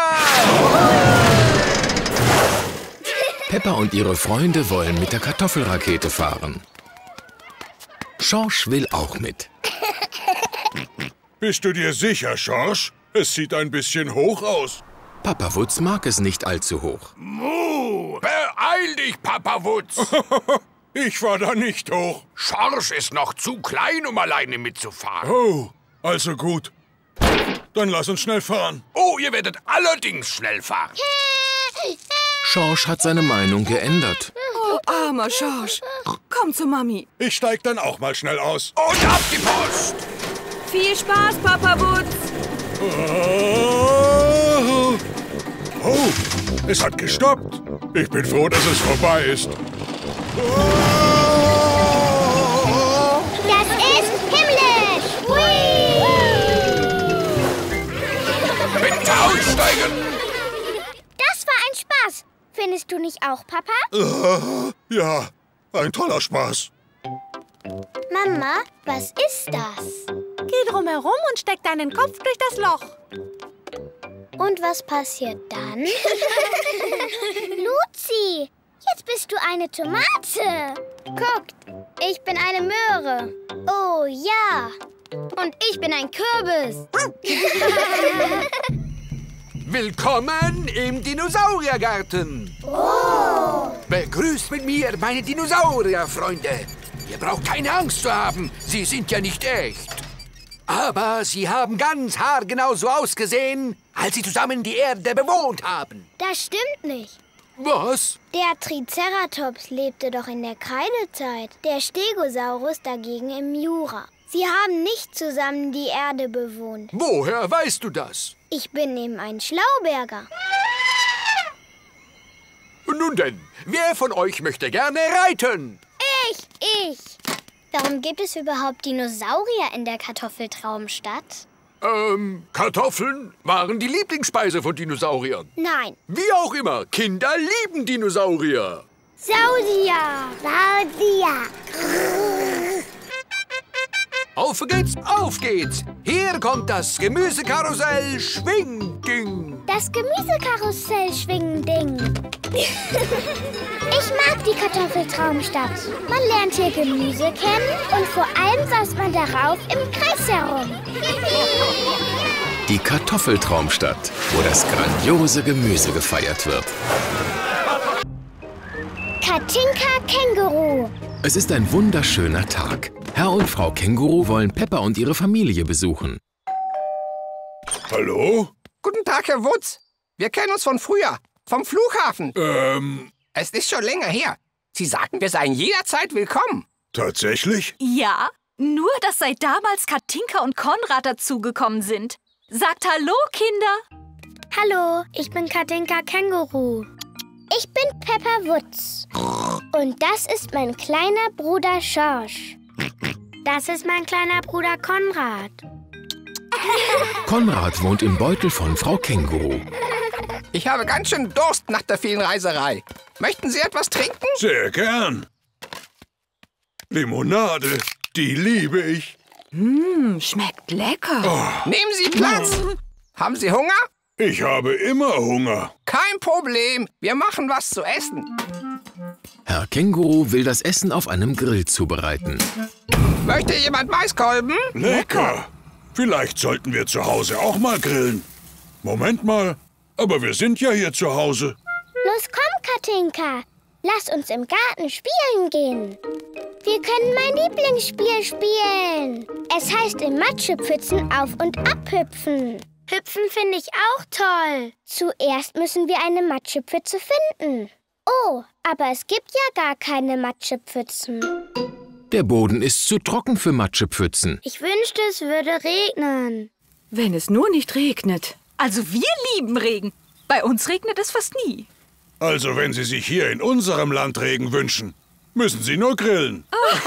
Peppa und ihre Freunde wollen mit der Kartoffelrakete fahren. Schorsch will auch mit. Bist du dir sicher, Schorsch? Es sieht ein bisschen hoch aus. Papa Wutz mag es nicht allzu hoch. Muh, beeil dich, Papa Wutz. Ich war da nicht hoch. Schorsch ist noch zu klein, um alleine mitzufahren. Oh, also gut. Dann lass uns schnell fahren. Oh, ihr werdet allerdings schnell fahren. Schorsch hat seine Meinung geändert. Oh, armer Schorsch. Komm zu Mami. Ich steig dann auch mal schnell aus. Und ab die Post! Viel Spaß, Papa Wutz. Oh, oh, es hat gestoppt. Ich bin froh, dass es vorbei ist. Das ist himmlisch! Hui! Bitte aussteigen! Das war ein Spaß. Findest du nicht auch, Papa? Uh, ja, ein toller Spaß. Mama, was ist das? Geh drum herum und steck deinen Kopf durch das Loch. Und was passiert dann? Luzi, jetzt bist du eine Tomate. Guckt, ich bin eine Möhre. Oh ja. Und ich bin ein Kürbis. Willkommen im Dinosauriergarten. Oh. Begrüßt mit mir meine Dinosaurierfreunde. Ihr braucht keine Angst zu haben, sie sind ja nicht echt. Aber sie haben ganz haargenau so ausgesehen, als sie zusammen die Erde bewohnt haben. Das stimmt nicht. Was? Der Triceratops lebte doch in der Kreidezeit, der Stegosaurus dagegen im Jura. Sie haben nicht zusammen die Erde bewohnt. Woher weißt du das? Ich bin eben ein Schlauberger. Nun denn, wer von euch möchte gerne reiten? Ich, ich. Warum gibt es überhaupt Dinosaurier in der Kartoffeltraumstadt? Ähm, Kartoffeln waren die Lieblingsspeise von Dinosauriern. Nein. Wie auch immer, Kinder lieben Dinosaurier. Sausia. Sausia. Auf geht's, auf geht's. Hier kommt das Gemüsekarussell Schwingding. Das Gemüsekarussell Schwingding. Ich mag die Kartoffeltraumstadt. Man lernt hier Gemüse kennen und vor allem saust man darauf im Kreis herum. Die Kartoffeltraumstadt, wo das grandiose Gemüse gefeiert wird. Katinka Känguru. Es ist ein wunderschöner Tag. Herr und Frau Känguru wollen Peppa und ihre Familie besuchen. Hallo? Guten Tag, Herr Wutz. Wir kennen uns von früher, vom Flughafen. Ähm... Es ist schon länger her. Sie sagten, wir seien jederzeit willkommen. Tatsächlich? Ja, nur dass seit damals Katinka und Konrad dazugekommen sind. Sagt Hallo, Kinder. Hallo, ich bin Katinka Känguru. Ich bin Peppa Wutz. Und das ist mein kleiner Bruder Schorsch. Das ist mein kleiner Bruder Konrad. Konrad wohnt im Beutel von Frau Känguru. Ich habe ganz schön Durst nach der vielen Reiserei. Möchten Sie etwas trinken? Sehr gern. Limonade, die liebe ich. Mmh, schmeckt lecker. Oh. Nehmen Sie Platz. Haben Sie Hunger? Ich habe immer Hunger. Kein Problem. Wir machen was zu essen. Herr Känguru will das Essen auf einem Grill zubereiten. Möchte jemand Maiskolben? Lecker. Vielleicht sollten wir zu Hause auch mal grillen. Moment mal, aber wir sind ja hier zu Hause. Los, komm, Katinka. Lass uns im Garten spielen gehen. Wir können mein Lieblingsspiel spielen. Es heißt im Matschepfützen auf- und abhüpfen. Hüpfen finde ich auch toll. Zuerst müssen wir eine Matschepfütze finden. Oh, aber es gibt ja gar keine Matschepfützen. Der Boden ist zu trocken für Matschepfützen. Ich wünschte, es würde regnen. Wenn es nur nicht regnet. Also wir lieben Regen. Bei uns regnet es fast nie. Also wenn Sie sich hier in unserem Land Regen wünschen, müssen Sie nur grillen.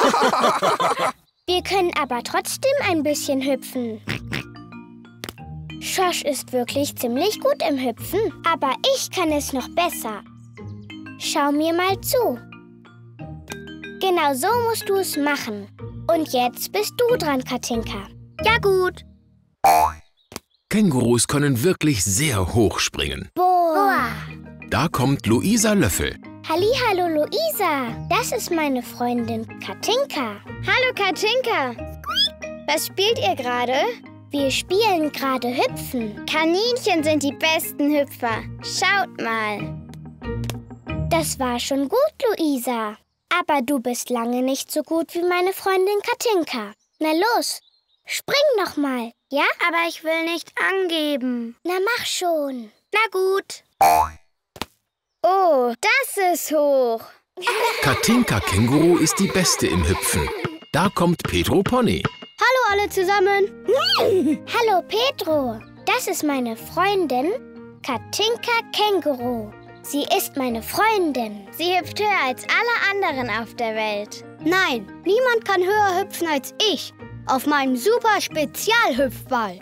Wir können aber trotzdem ein bisschen hüpfen. Schorsch ist wirklich ziemlich gut im Hüpfen, aber ich kann es noch besser. Schau mir mal zu. Genau so musst du es machen. Und jetzt bist du dran, Katinka. Ja gut. Kängurus können wirklich sehr hoch springen. Boah. Da kommt Luisa Löffel. Hallihallo, Luisa. Das ist meine Freundin Katinka. Hallo, Katinka. Was spielt ihr gerade? Wir spielen gerade Hüpfen. Kaninchen sind die besten Hüpfer. Schaut mal. Das war schon gut, Luisa. Aber du bist lange nicht so gut wie meine Freundin Katinka. Na los, spring noch mal, ja? Aber ich will nicht angeben. Na mach schon. Na gut. Oh, das ist hoch. Katinka Känguru ist die Beste im Hüpfen. Da kommt Pedro Pony. Hallo alle zusammen. Hallo Pedro. Das ist meine Freundin Katinka Känguru. Sie ist meine Freundin. Sie hüpft höher als alle anderen auf der Welt. Nein, niemand kann höher hüpfen als ich. Auf meinem super Spezialhüpfball.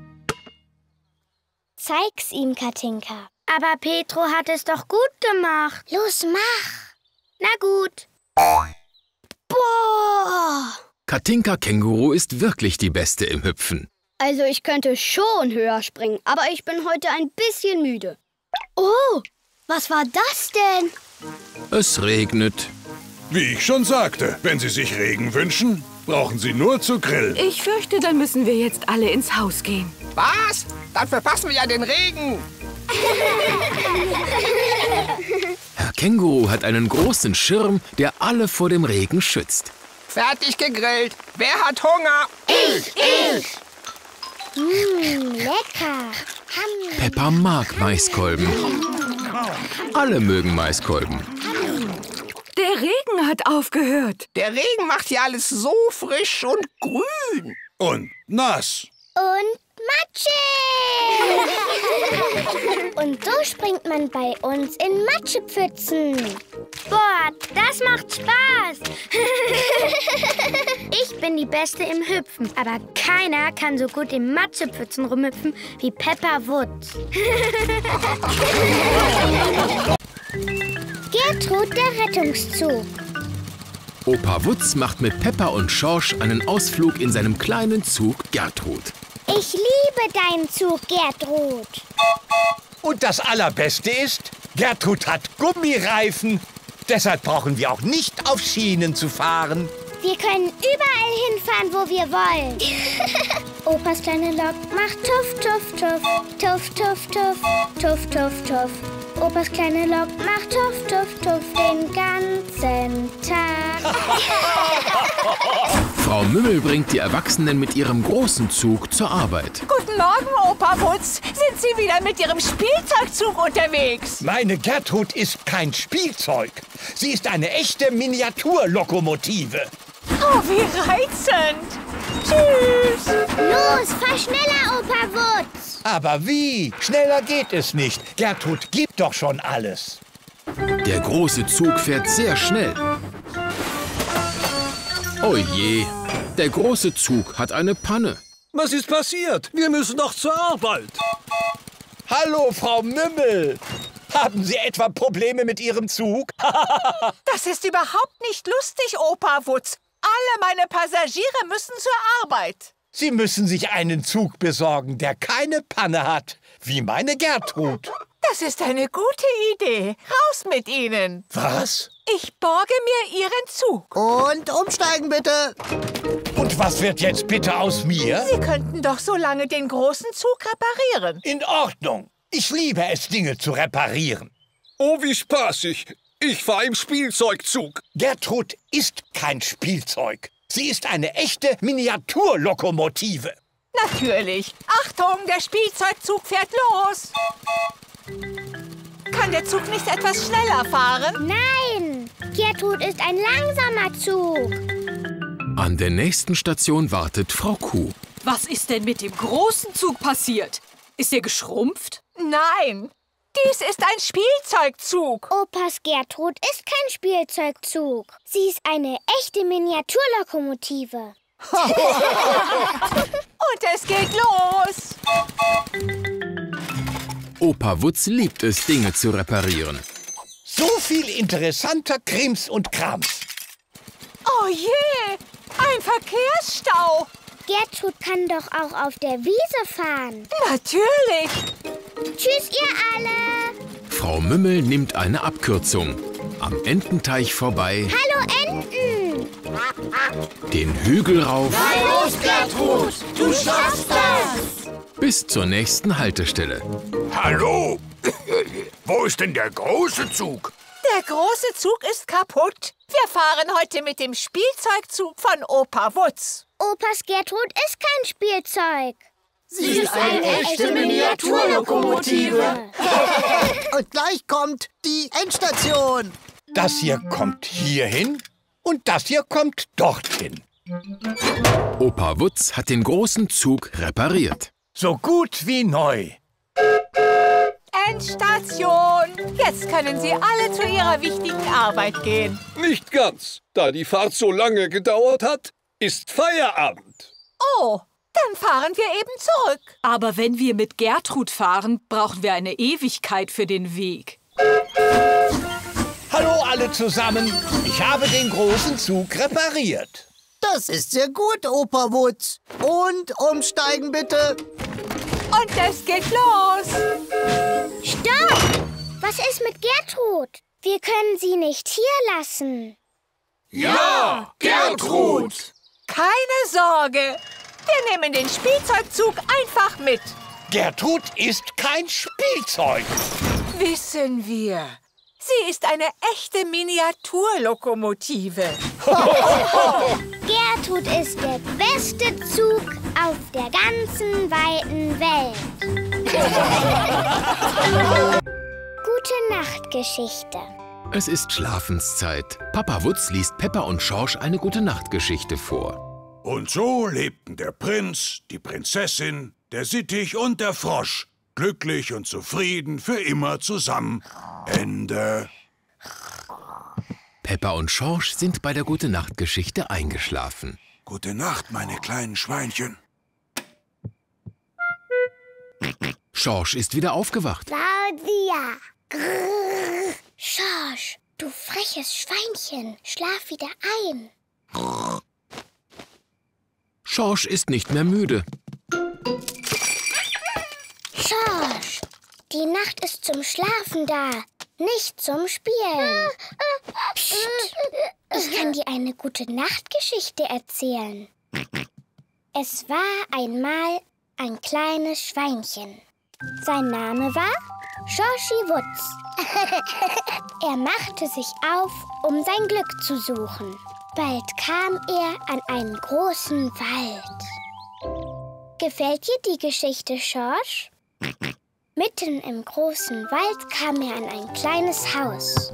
Zeig's ihm, Katinka. Aber Pedro hat es doch gut gemacht. Los, mach. Na gut. Boah! Katinka Känguru ist wirklich die Beste im Hüpfen. Also ich könnte schon höher springen, aber ich bin heute ein bisschen müde. Oh, was war das denn? Es regnet. Wie ich schon sagte, wenn Sie sich Regen wünschen, brauchen Sie nur zu grillen. Ich fürchte, dann müssen wir jetzt alle ins Haus gehen. Was? Dann verpassen wir ja den Regen. Herr Känguru hat einen großen Schirm, der alle vor dem Regen schützt. Fertig gegrillt. Wer hat Hunger? Ich, ich. Mmh, lecker. Peppa mag Maiskolben. Alle mögen Maiskolben. Der Regen hat aufgehört. Der Regen macht hier alles so frisch und grün. Und nass. Und matschig. Und so springt man bei uns in Matschepfützen. Boah, das macht Spaß. Ich bin die Beste im Hüpfen, aber keiner kann so gut in Matschepfützen rumhüpfen wie Peppa Wutz. Gertrud, der Rettungszug. Opa Wutz macht mit Peppa und Schorsch einen Ausflug in seinem kleinen Zug Gertrud. Ich liebe deinen Zug, Gertrud. Und das Allerbeste ist, Gertrud hat Gummireifen. Deshalb brauchen wir auch nicht auf Schienen zu fahren. Wir können überall hinfahren, wo wir wollen. Opas kleine Lok macht tuff, tuff, tuff. Tuff, tuff, tuff. Tuff, tuff, tuff. Opas kleine Lok macht tuff, tuff, tuff den ganzen Tag. Frau Mümmel bringt die Erwachsenen mit ihrem großen Zug zur Arbeit. Guten Morgen, Opa Wutz. Sind Sie wieder mit Ihrem Spielzeugzug unterwegs? Meine Gertrud ist kein Spielzeug. Sie ist eine echte Miniaturlokomotive. Oh, wie reizend. Tschüss. Los, fahr schneller, Opa Wutz. Aber wie? Schneller geht es nicht. Gertrud gibt doch schon alles. Der große Zug fährt sehr schnell. Oh je, der große Zug hat eine Panne. Was ist passiert? Wir müssen noch zur Arbeit. Hallo, Frau Mümmel. Haben Sie etwa Probleme mit Ihrem Zug? Das ist überhaupt nicht lustig, Opa Wutz. Alle meine Passagiere müssen zur Arbeit. Sie müssen sich einen Zug besorgen, der keine Panne hat, wie meine Gertrud. Das ist eine gute Idee. Raus mit Ihnen. Was? Ich borge mir Ihren Zug. Und umsteigen bitte. Und was wird jetzt bitte aus mir? Sie könnten doch so lange den großen Zug reparieren. In Ordnung. Ich liebe es, Dinge zu reparieren. Oh, wie spaßig. Ich fahre im Spielzeugzug. Gertrud ist kein Spielzeug. Sie ist eine echte Miniaturlokomotive. Natürlich. Achtung, der Spielzeugzug fährt los. Kann der Zug nicht etwas schneller fahren? Nein, Gertrud ist ein langsamer Zug. An der nächsten Station wartet Frau Kuh. Was ist denn mit dem großen Zug passiert? Ist er geschrumpft? Nein, dies ist ein Spielzeugzug. Opas Gertrud ist kein Spielzeugzug. Sie ist eine echte Miniaturlokomotive. Und es geht los. Opa Wutz liebt es, Dinge zu reparieren. So viel interessanter Krims und Krams. Oh je, ein Verkehrsstau. Gertrud kann doch auch auf der Wiese fahren. Natürlich. Tschüss, ihr alle. Frau Mümmel nimmt eine Abkürzung. Am Ententeich vorbei. Hallo, Enten. Den Hügel rauf. Na los, Gertrud, du schaffst das. Bis zur nächsten Haltestelle. Hallo? Wo ist denn der große Zug? Der große Zug ist kaputt. Wir fahren heute mit dem Spielzeugzug von Opa Wutz. Opas Gertrud ist kein Spielzeug. Sie ist eine echte Miniaturlokomotive. Und gleich kommt die Endstation. Das hier kommt hierhin und das hier kommt dorthin. Opa Wutz hat den großen Zug repariert. So gut wie neu. Endstation. Jetzt können Sie alle zu Ihrer wichtigen Arbeit gehen. Nicht ganz. Da die Fahrt so lange gedauert hat, ist Feierabend. Oh, dann fahren wir eben zurück. Aber wenn wir mit Gertrud fahren, brauchen wir eine Ewigkeit für den Weg. Hallo alle zusammen. Ich habe den großen Zug repariert. Das ist sehr gut, Opa Wutz. Und umsteigen bitte. Und es geht los. Stopp! Was ist mit Gertrud? Wir können sie nicht hier lassen. Ja, Gertrud! Keine Sorge. Wir nehmen den Spielzeugzug einfach mit. Gertrud ist kein Spielzeug. Wissen wir. Sie ist eine echte Miniaturlokomotive. Gertrud ist der beste Zug auf der ganzen weiten Welt. Gute-Nacht-Geschichte. Es ist Schlafenszeit. Papa Wutz liest Peppa und Schorsch eine Gute-Nacht-Geschichte vor. Und so lebten der Prinz, die Prinzessin, der Sittich und der Frosch glücklich und zufrieden für immer zusammen. Ende. Peppa und Schorsch sind bei der Gute-Nacht-Geschichte eingeschlafen. Gute Nacht, meine kleinen Schweinchen. Schorsch ist wieder aufgewacht. Claudia. Grrr. Schorsch, du freches Schweinchen, schlaf wieder ein. Schorsch ist nicht mehr müde. Schorsch, die Nacht ist zum Schlafen da, nicht zum Spielen. Psst, ich kann dir eine Gute-Nacht-Geschichte erzählen. Es war einmal ein kleines Schweinchen. Sein Name war Schorschi Wutz. Er machte sich auf, um sein Glück zu suchen. Bald kam er an einen großen Wald. Gefällt dir die Geschichte, Schorsch? Mitten im großen Wald kam er an ein kleines Haus.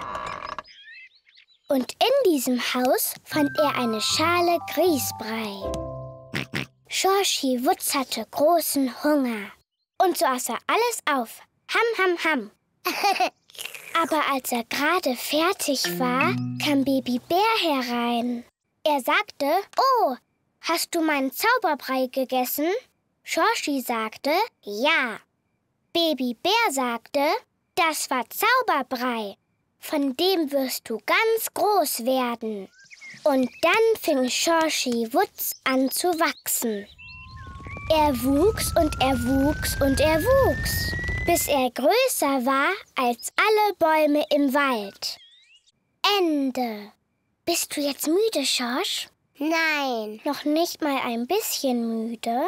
Und in diesem Haus fand er eine Schale Grießbrei. Schorschi Wutz hatte großen Hunger. Und so aß er alles auf. Ham, ham, ham. Aber als er gerade fertig war, kam Baby Bär herein. Er sagte, oh, hast du meinen Zauberbrei gegessen? Schorschi sagte, ja. Baby Bär sagte, das war Zauberbrei. Von dem wirst du ganz groß werden. Und dann fing Schorschi Wutz an zu wachsen. Er wuchs und er wuchs und er wuchs, bis er größer war als alle Bäume im Wald. Ende. Bist du jetzt müde, Schorsch? Nein. Noch nicht mal ein bisschen müde?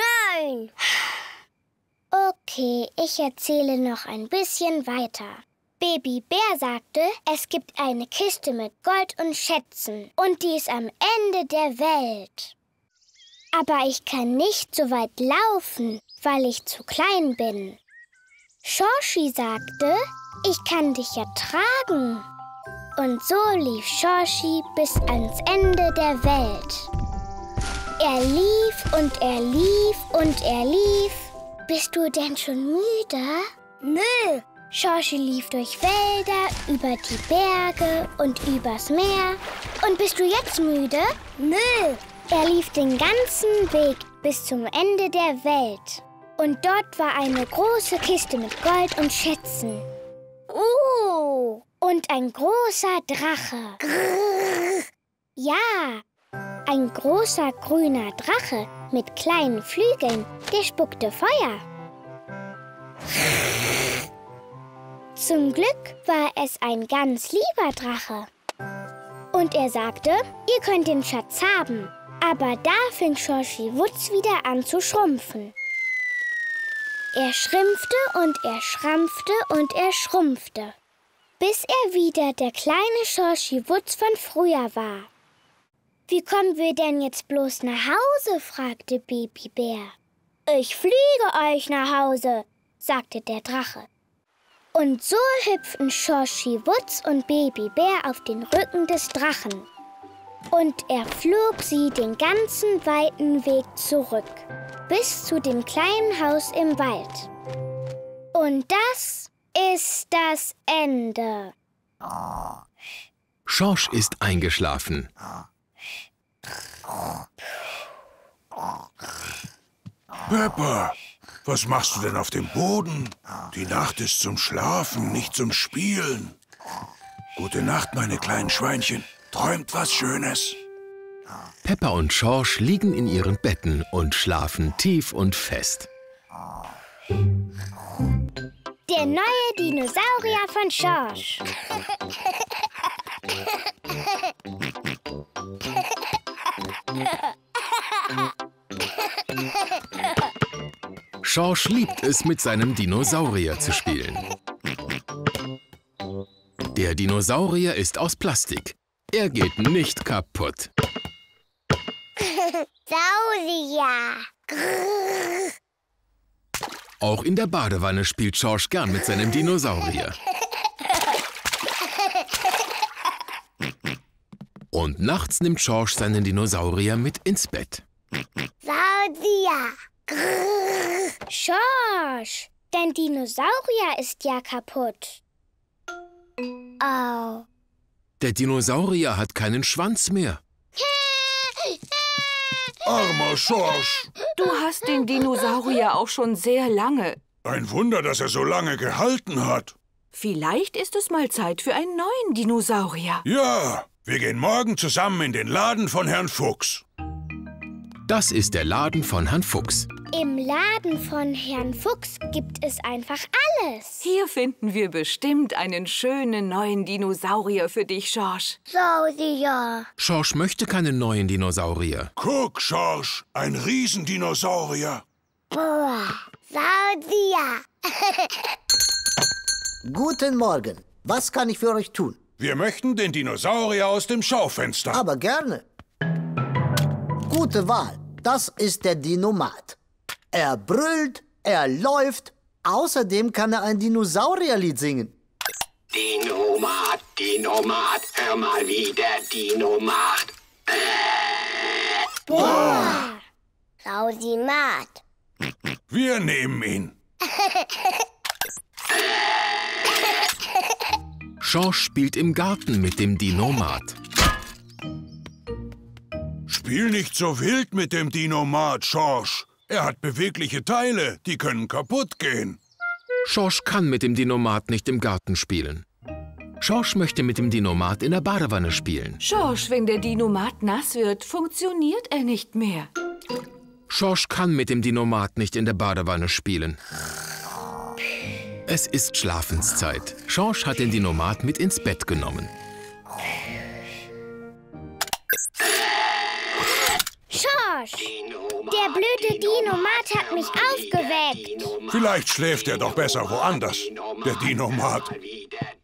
Nein. Okay, ich erzähle noch ein bisschen weiter. Baby Bär sagte, es gibt eine Kiste mit Gold und Schätzen und die ist am Ende der Welt. Aber ich kann nicht so weit laufen, weil ich zu klein bin. Schorschi sagte, ich kann dich ja tragen. Und so lief Schorschi bis ans Ende der Welt. Er lief und er lief und er lief. Bist du denn schon müde? Nö. Schorschi lief durch Wälder, über die Berge und übers Meer. Und bist du jetzt müde? Nö. Er lief den ganzen Weg bis zum Ende der Welt. Und dort war eine große Kiste mit Gold und Schätzen. Uh, und ein großer Drache. Grrr. Ja, ein großer grüner Drache mit kleinen Flügeln, der spuckte Feuer. Zum Glück war es ein ganz lieber Drache. Und er sagte, ihr könnt den Schatz haben. Aber da fing Schorschi Wutz wieder an zu schrumpfen. Er schrumpfte und er schrampfte und er schrumpfte, bis er wieder der kleine Schorschi Wutz von früher war. »Wie kommen wir denn jetzt bloß nach Hause?« fragte Baby Bär. »Ich fliege euch nach Hause«, sagte der Drache. Und so hüpften Schorschi Wutz und Baby Bär auf den Rücken des Drachen. Und er flog sie den ganzen weiten Weg zurück, bis zu dem kleinen Haus im Wald. Und das ist das Ende. Schorsch ist eingeschlafen. Peppa, was machst du denn auf dem Boden? Die Nacht ist zum Schlafen, nicht zum Spielen. Gute Nacht, meine kleinen Schweinchen. Träumt was Schönes. Peppa und Schorsch liegen in ihren Betten und schlafen tief und fest. Der neue Dinosaurier von Schorsch. Schorsch liebt es, mit seinem Dinosaurier zu spielen. Der Dinosaurier ist aus Plastik. Er geht nicht kaputt. Saurier. Grrr. Auch in der Badewanne spielt Schorsch gern mit seinem Dinosaurier. Und nachts nimmt Schorsch seinen Dinosaurier mit ins Bett. Saurier. Grrr. Schorsch, dein Dinosaurier ist ja kaputt. Oh. Der Dinosaurier hat keinen Schwanz mehr. Armer Schorsch. Du hast den Dinosaurier auch schon sehr lange. Ein Wunder, dass er so lange gehalten hat. Vielleicht ist es mal Zeit für einen neuen Dinosaurier. Ja, wir gehen morgen zusammen in den Laden von Herrn Fuchs. Das ist der Laden von Herrn Fuchs. Im Laden von Herrn Fuchs gibt es einfach alles. Hier finden wir bestimmt einen schönen neuen Dinosaurier für dich, Schorsch. Saurier. Schorsch möchte keinen neuen Dinosaurier. Guck, Schorsch, ein Riesendinosaurier. Boah, Saurier. Guten Morgen. Was kann ich für euch tun? Wir möchten den Dinosaurier aus dem Schaufenster. Aber gerne. Gute Wahl. Das ist der Dinomat. Er brüllt, er läuft. Außerdem kann er ein Dinosaurierlied singen. Dinomat, Dinomat, hör mal, wie der Dino macht. Boah, Saudimat. Wir nehmen ihn. Schorsch spielt im Garten mit dem Dinomat. Spiel nicht so wild mit dem Dinomat, Schorsch. Er hat bewegliche Teile, die können kaputt gehen. Schorsch kann mit dem Dinomat nicht im Garten spielen. Schorsch möchte mit dem Dinomat in der Badewanne spielen. Schorsch, wenn der Dinomat nass wird, funktioniert er nicht mehr. Schorsch kann mit dem Dinomat nicht in der Badewanne spielen. Es ist Schlafenszeit. Schorsch hat den Dinomat mit ins Bett genommen. Schorsch, der blöde Dinomat hat mich aufgeweckt. Vielleicht schläft er doch besser woanders, der Dinomat.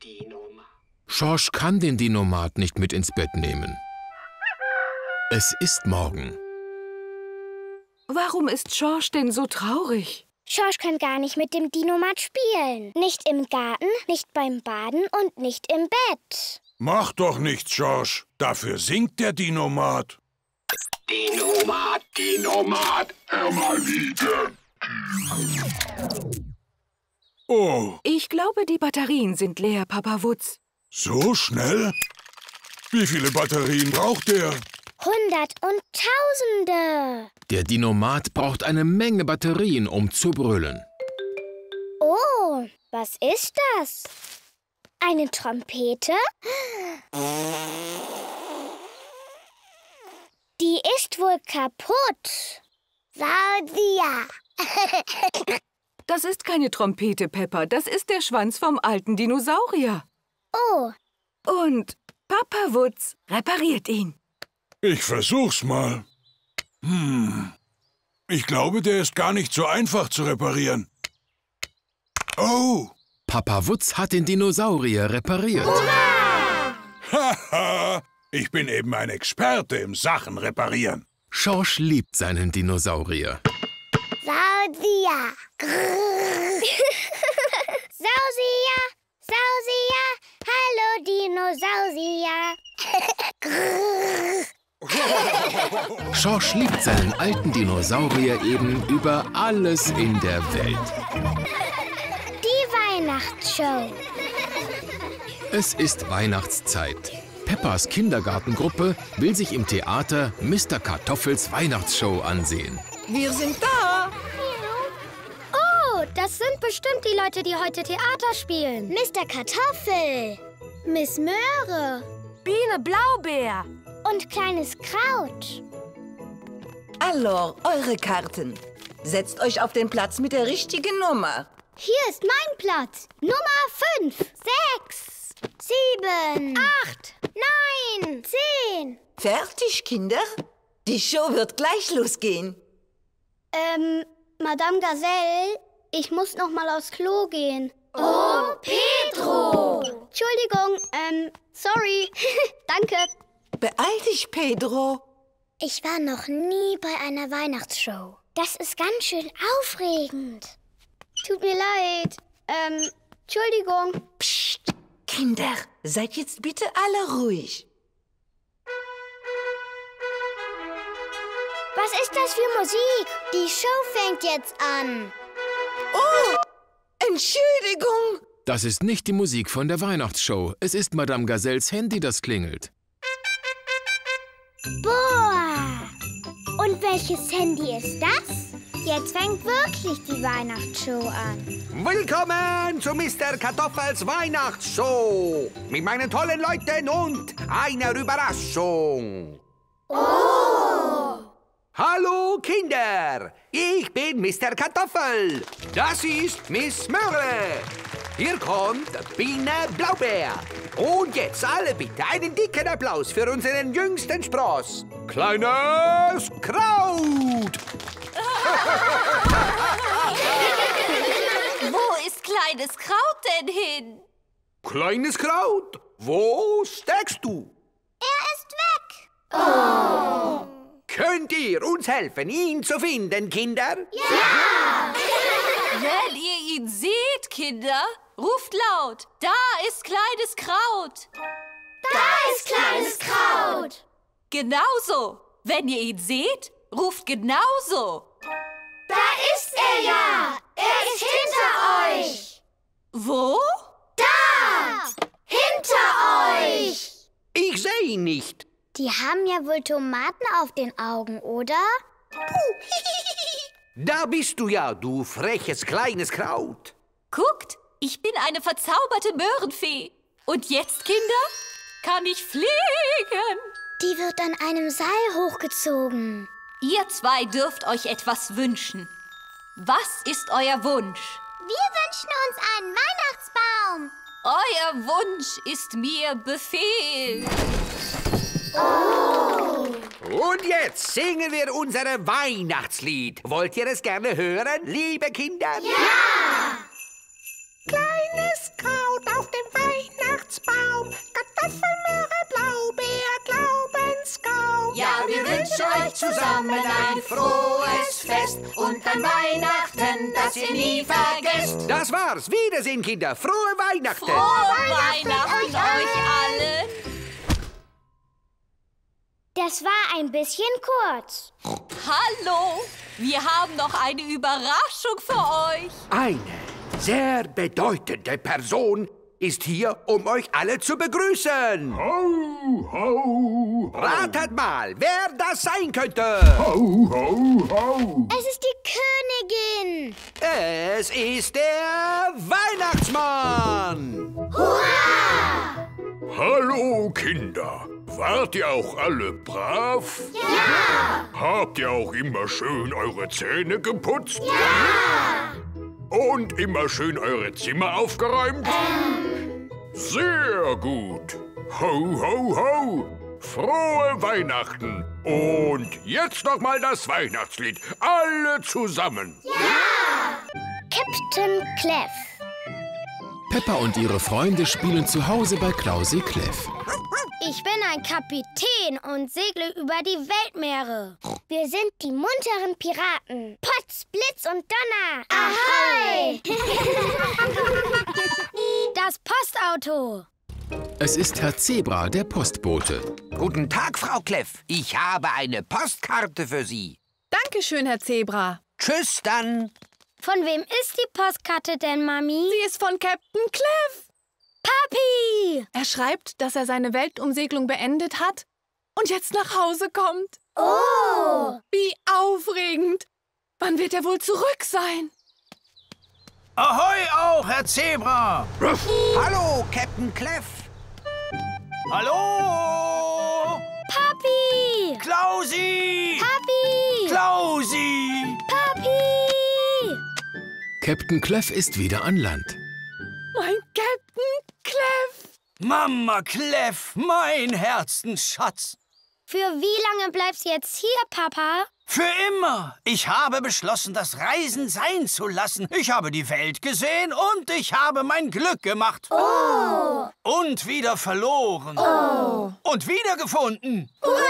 Schorsch kann den Dinomat nicht mit ins Bett nehmen. Es ist morgen. Warum ist Schorsch denn so traurig? Schorsch kann gar nicht mit dem Dinomat spielen. Nicht im Garten, nicht beim Baden und nicht im Bett. Mach doch nichts, Schorsch. Dafür singt der Dinomat. Dinomat, Dinomat, hör mal wieder. Oh. Ich glaube, die Batterien sind leer, Papa Wutz. So schnell? Wie viele Batterien braucht der? Hundert und Tausende. Der Dinomat braucht eine Menge Batterien, um zu brüllen. Oh, was ist das? Eine Trompete? Die ist wohl kaputt. Saudia. Das ist keine Trompete, Peppa. Das ist der Schwanz vom alten Dinosaurier. Oh. Und Papa Wutz repariert ihn. Ich versuch's mal. Hm. Ich glaube, der ist gar nicht so einfach zu reparieren. Oh. Papa Wutz hat den Dinosaurier repariert. Haha. Ich bin eben ein Experte im Sachen reparieren. Schorsch liebt seinen Dinosaurier. Saudia. Sausia, Sausia, hallo Dinosaurier. Schorsch liebt seinen alten Dinosaurier eben über alles in der Welt. Die Weihnachtsshow. Es ist Weihnachtszeit. Peppas Kindergartengruppe will sich im Theater Mister Kartoffels Weihnachtsshow ansehen. Wir sind da. Oh, das sind bestimmt die Leute, die heute Theater spielen. Mister Kartoffel, Miss Möhre, Biene Blaubeer und kleines Kraut. Alors, eure Karten. Setzt euch auf den Platz mit der richtigen Nummer. Hier ist mein Platz. Nummer fünf, sechs, sieben, acht, neun, zehn. Fertig, Kinder? Die Show wird gleich losgehen. Ähm, Madame Gazelle, ich muss noch mal aufs Klo gehen. Oh, Pedro! Entschuldigung, ähm, sorry. Danke. Beeil dich, Pedro. Ich war noch nie bei einer Weihnachtsshow. Das ist ganz schön aufregend. Tut mir leid. Ähm, Entschuldigung. Psst, Kinder, seid jetzt bitte alle ruhig. Was ist das für Musik? Die Show fängt jetzt an. Oh, Entschuldigung. Das ist nicht die Musik von der Weihnachtsshow. Es ist Madame Gazelles Handy, das klingelt. Boah! Und welches Handy ist das? Jetzt fängt wirklich die Weihnachtsshow an. Willkommen zu Mister Kartoffels Weihnachtsshow. Mit meinen tollen Leuten und einer Überraschung. Oh! Hallo Kinder, ich bin Mister Kartoffel. Das ist Miss Möhre. Hier kommt Biene Blaubeer. Und jetzt alle bitte einen dicken Applaus für unseren jüngsten Spross. Kleines Kraut. Wo ist kleines Kraut denn hin? Kleines Kraut, wo steckst du? Er ist weg. Oh! Könnt ihr uns helfen, ihn zu finden, Kinder? Ja! Wenn ihr ihn seht, Kinder, ruft laut. Da ist kleines Kraut. Da ist kleines Kraut. Genauso. Wenn ihr ihn seht, ruft genauso. Da ist er ja. Er ist hinter euch. Wo? Da! Hinter euch. Ich sehe ihn nicht. Die haben ja wohl Tomaten auf den Augen, oder? Da bist du ja, du freches kleines Kraut. Guckt, ich bin eine verzauberte Möhrenfee. Und jetzt, Kinder, kann ich fliegen. Die wird an einem Seil hochgezogen. Ihr zwei dürft euch etwas wünschen. Was ist euer Wunsch? Wir wünschen uns einen Weihnachtsbaum. Euer Wunsch ist mir Befehl. Oh! Und jetzt singen wir unser Weihnachtslied. Wollt ihr es gerne hören, liebe Kinder? Ja! Kleines Kraut auf dem Weihnachtsbaum, zusammen ein frohes Fest und an Weihnachten, das ihr nie vergesst. Das war's. Wiedersehen, Kinder. Frohe Weihnachten. Frohe Weihnachten, Weihnachten euch allen. Das war ein bisschen kurz. Hallo, wir haben noch eine Überraschung für euch. Eine sehr bedeutende Person ist hier, um euch alle zu begrüßen. Ho, ho, ho. Ratet mal, wer das sein könnte. Ho, ho, ho. Es ist die Königin. Es ist der Weihnachtsmann. Hurra! Hallo, Kinder. Wart ihr auch alle brav? Ja! Habt ihr auch immer schön eure Zähne geputzt? Ja! Und immer schön eure Zimmer aufgeräumt? Ähm. Sehr gut. Ho, ho, ho. Frohe Weihnachten. Und jetzt noch mal das Weihnachtslied. Alle zusammen. Ja! Captain Clef. Peppa und ihre Freunde spielen zu Hause bei Klausi Clef. Ich bin ein Kapitän und segle über die Weltmeere. Wir sind die munteren Piraten. Potz, Blitz und Donner. Ahoi! Das Postauto. Es ist Herr Zebra, der Postbote. Guten Tag, Frau Clef. Ich habe eine Postkarte für Sie. Dankeschön, Herr Zebra. Tschüss dann. Von wem ist die Postkarte denn, Mami? Sie ist von Captain Clef. Papi! Er schreibt, dass er seine Weltumsegelung beendet hat und jetzt nach Hause kommt. Oh! Wie aufregend! Wann wird er wohl zurück sein? Ahoi auch, Herr Zebra! Hallo, Captain Clef. Hallo! Papi! Klausi! Papi! Klausi! Papi! Captain Clef ist wieder an Land. Mein Captain Clef! Mama Clef, mein Herzensschatz! Für wie lange bleibst du jetzt hier, Papa? Für immer! Ich habe beschlossen, das Reisen sein zu lassen. Ich habe die Welt gesehen und ich habe mein Glück gemacht. Oh! Und wieder verloren. Oh! Und wiedergefunden.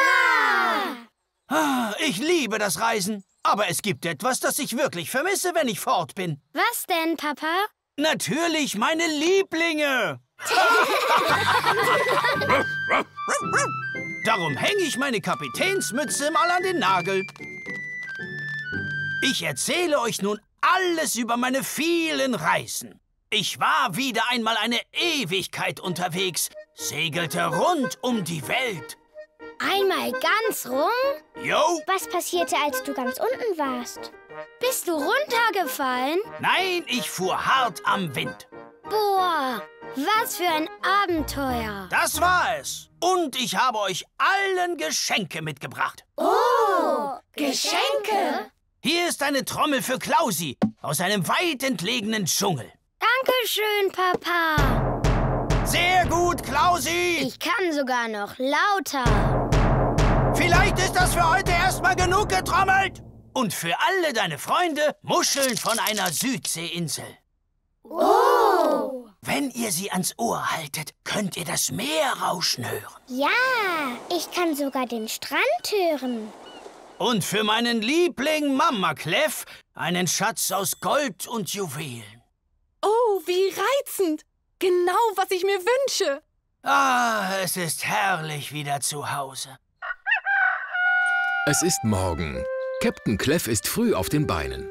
Hurra! Ich liebe das Reisen. Aber es gibt etwas, das ich wirklich vermisse, wenn ich fort bin. Was denn, Papa? Natürlich meine Lieblinge. Darum hänge ich meine Kapitänsmütze mal an den Nagel. Ich erzähle euch nun alles über meine vielen Reisen. Ich war wieder einmal eine Ewigkeit unterwegs, segelte rund um die Welt. Einmal ganz rum? Jo. Was passierte, als du ganz unten warst? Bist du runtergefallen? Nein, ich fuhr hart am Wind. Boah, was für ein Abenteuer. Das war es. Und ich habe euch allen Geschenke mitgebracht. Oh, Geschenke? Hier ist eine Trommel für Klausi aus einem weit entlegenen Dschungel. Dankeschön, Papa. Sehr gut, Klausi. Ich kann sogar noch lauter. Vielleicht ist das für heute erstmal genug getrommelt. Und für alle deine Freunde Muscheln von einer Südseeinsel. Oh! Wenn ihr sie ans Ohr haltet, könnt ihr das Meer rauschen hören. Ja, ich kann sogar den Strand hören. Und für meinen Liebling Mama Clef einen Schatz aus Gold und Juwelen. Oh, wie reizend! Genau, was ich mir wünsche. Ah, es ist herrlich wieder zu Hause. Es ist morgen. Captain Clef ist früh auf den Beinen.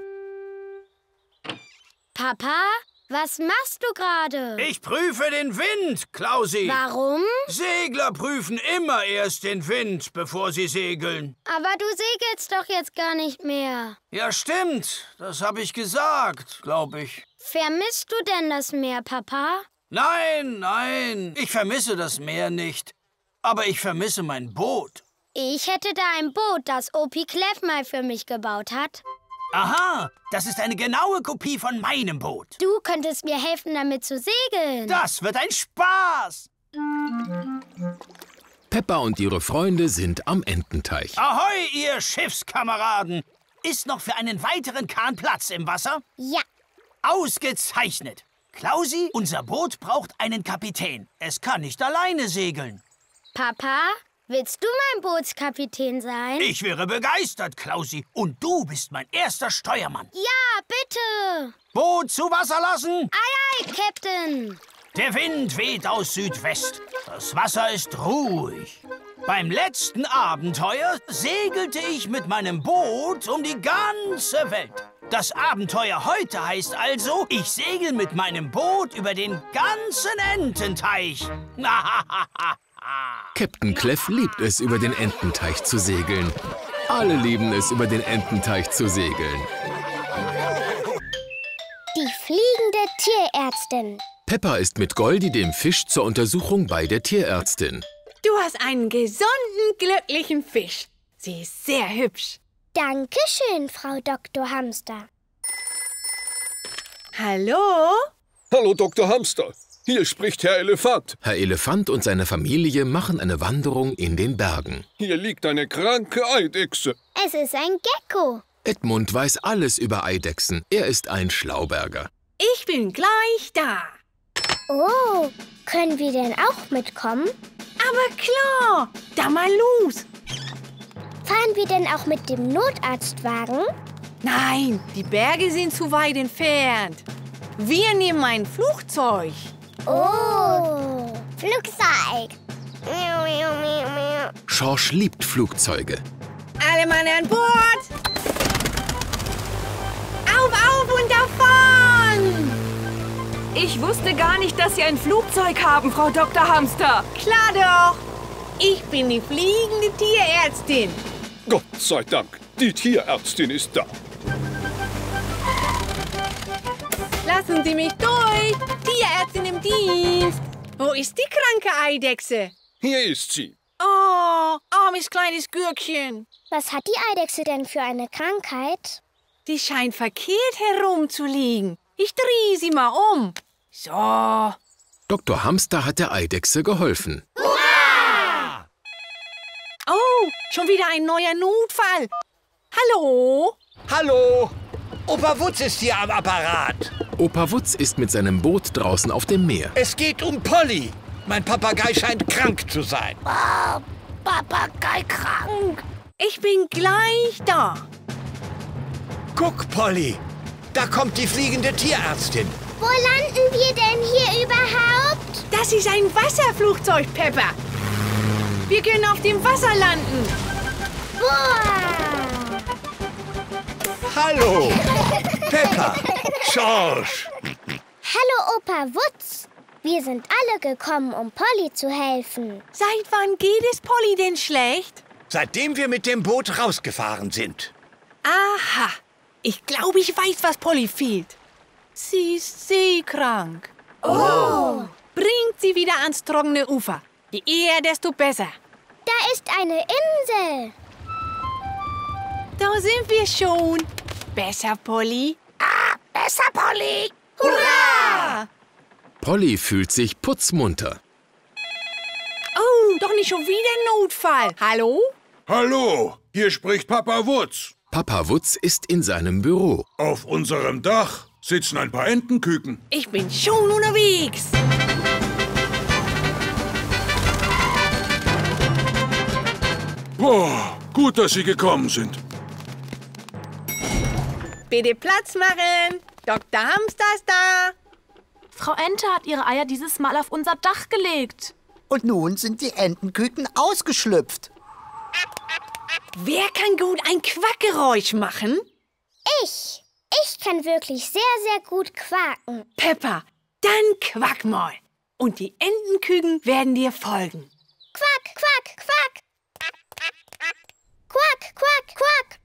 Papa, was machst du gerade? Ich prüfe den Wind, Klausi. Warum? Segler prüfen immer erst den Wind, bevor sie segeln. Aber du segelst doch jetzt gar nicht mehr. Ja, stimmt. Das habe ich gesagt, glaube ich. Vermisst du denn das Meer, Papa? Nein, nein, ich vermisse das Meer nicht. Aber ich vermisse mein Boot. Ich hätte da ein Boot, das Opi Clef mal für mich gebaut hat. Aha, das ist eine genaue Kopie von meinem Boot. Du könntest mir helfen, damit zu segeln. Das wird ein Spaß. Peppa und ihre Freunde sind am Ententeich. Ahoi, ihr Schiffskameraden. Ist noch für einen weiteren Kahn Platz im Wasser? Ja. Ausgezeichnet. Klausi, unser Boot braucht einen Kapitän. Es kann nicht alleine segeln. Papa, Willst du mein Bootskapitän sein? Ich wäre begeistert, Klausi. Und du bist mein erster Steuermann. Ja, bitte. Boot zu Wasser lassen. Ei, ei, Captain. Der Wind weht aus Südwest. Das Wasser ist ruhig. Beim letzten Abenteuer segelte ich mit meinem Boot um die ganze Welt. Das Abenteuer heute heißt also, ich segel mit meinem Boot über den ganzen Ententeich. Captain Clef liebt es, über den Ententeich zu segeln. Alle lieben es, über den Ententeich zu segeln. Die fliegende Tierärztin. Peppa ist mit Goldi, dem Fisch, zur Untersuchung bei der Tierärztin. Du hast einen gesunden, glücklichen Fisch. Sie ist sehr hübsch. Dankeschön, Frau Doktor Hamster. Hallo? Hallo, Doktor Hamster. Hier spricht Herr Elefant. Herr Elefant und seine Familie machen eine Wanderung in den Bergen. Hier liegt eine kranke Eidechse. Es ist ein Gecko. Edmund weiß alles über Eidechsen. Er ist ein Schlauberger. Ich bin gleich da. Oh, können wir denn auch mitkommen? Aber klar, da mal los. Fahren wir denn auch mit dem Notarztwagen? Nein, die Berge sind zu weit entfernt. Wir nehmen ein Flugzeug. Oh, Flugzeug. Schorsch liebt Flugzeuge. Alle Mann an Bord. Auf, auf und davon. Ich wusste gar nicht, dass Sie ein Flugzeug haben, Frau Doktor Hamster. Klar doch. Ich bin die fliegende Tierärztin. Gott sei Dank, die Tierärztin ist da. Lassen Sie mich durch. Tierärztin im Dienst. Wo ist die kranke Eidechse? Hier ist sie. Oh, armes kleines Gürkchen. Was hat die Eidechse denn für eine Krankheit? Die scheint verkehrt herumzuliegen. Ich drehe sie mal um. So. Doktor Hamster hat der Eidechse geholfen. Hurra! Oh, schon wieder ein neuer Notfall. Hallo? Hallo? Opa Wutz ist hier am Apparat. Opa Wutz ist mit seinem Boot draußen auf dem Meer. Es geht um Polly. Mein Papagei scheint krank zu sein. Oh, Papagei krank. Ich bin gleich da. Guck, Polly. Da kommt die fliegende Tierärztin. Wo landen wir denn hier überhaupt? Das ist ein Wasserflugzeug, Peppa. Wir können auf dem Wasser landen. Boah! Hallo, Peppa, Schorsch. Hallo, Opa Wutz. Wir sind alle gekommen, um Polly zu helfen. Seit wann geht es Polly denn schlecht? Seitdem wir mit dem Boot rausgefahren sind. Aha. Ich glaube, ich weiß, was Polly fehlt. Sie ist seekrank. Oh. Bringt sie wieder ans trockene Ufer. Je eher, desto besser. Da ist eine Insel. Da sind wir schon. Besser, Polly. Ah, besser, Polly. Hurra! Polly fühlt sich putzmunter. Oh, doch nicht schon wieder Notfall. Hallo? Hallo, hier spricht Papa Wutz. Papa Wutz ist in seinem Büro. Auf unserem Dach sitzen ein paar Entenküken. Ich bin schon unterwegs. Boah, gut, dass Sie gekommen sind. Bitte Platz machen. Doktor Hamster ist da. Frau Ente hat ihre Eier dieses Mal auf unser Dach gelegt. Und nun sind die Entenküken ausgeschlüpft. Wer kann gut ein Quackgeräusch machen? Ich. Ich kann wirklich sehr, sehr gut quaken. Peppa, dann quack mal. Und die Entenküken werden dir folgen. Quack, quack, quack. Quack, quack, quack.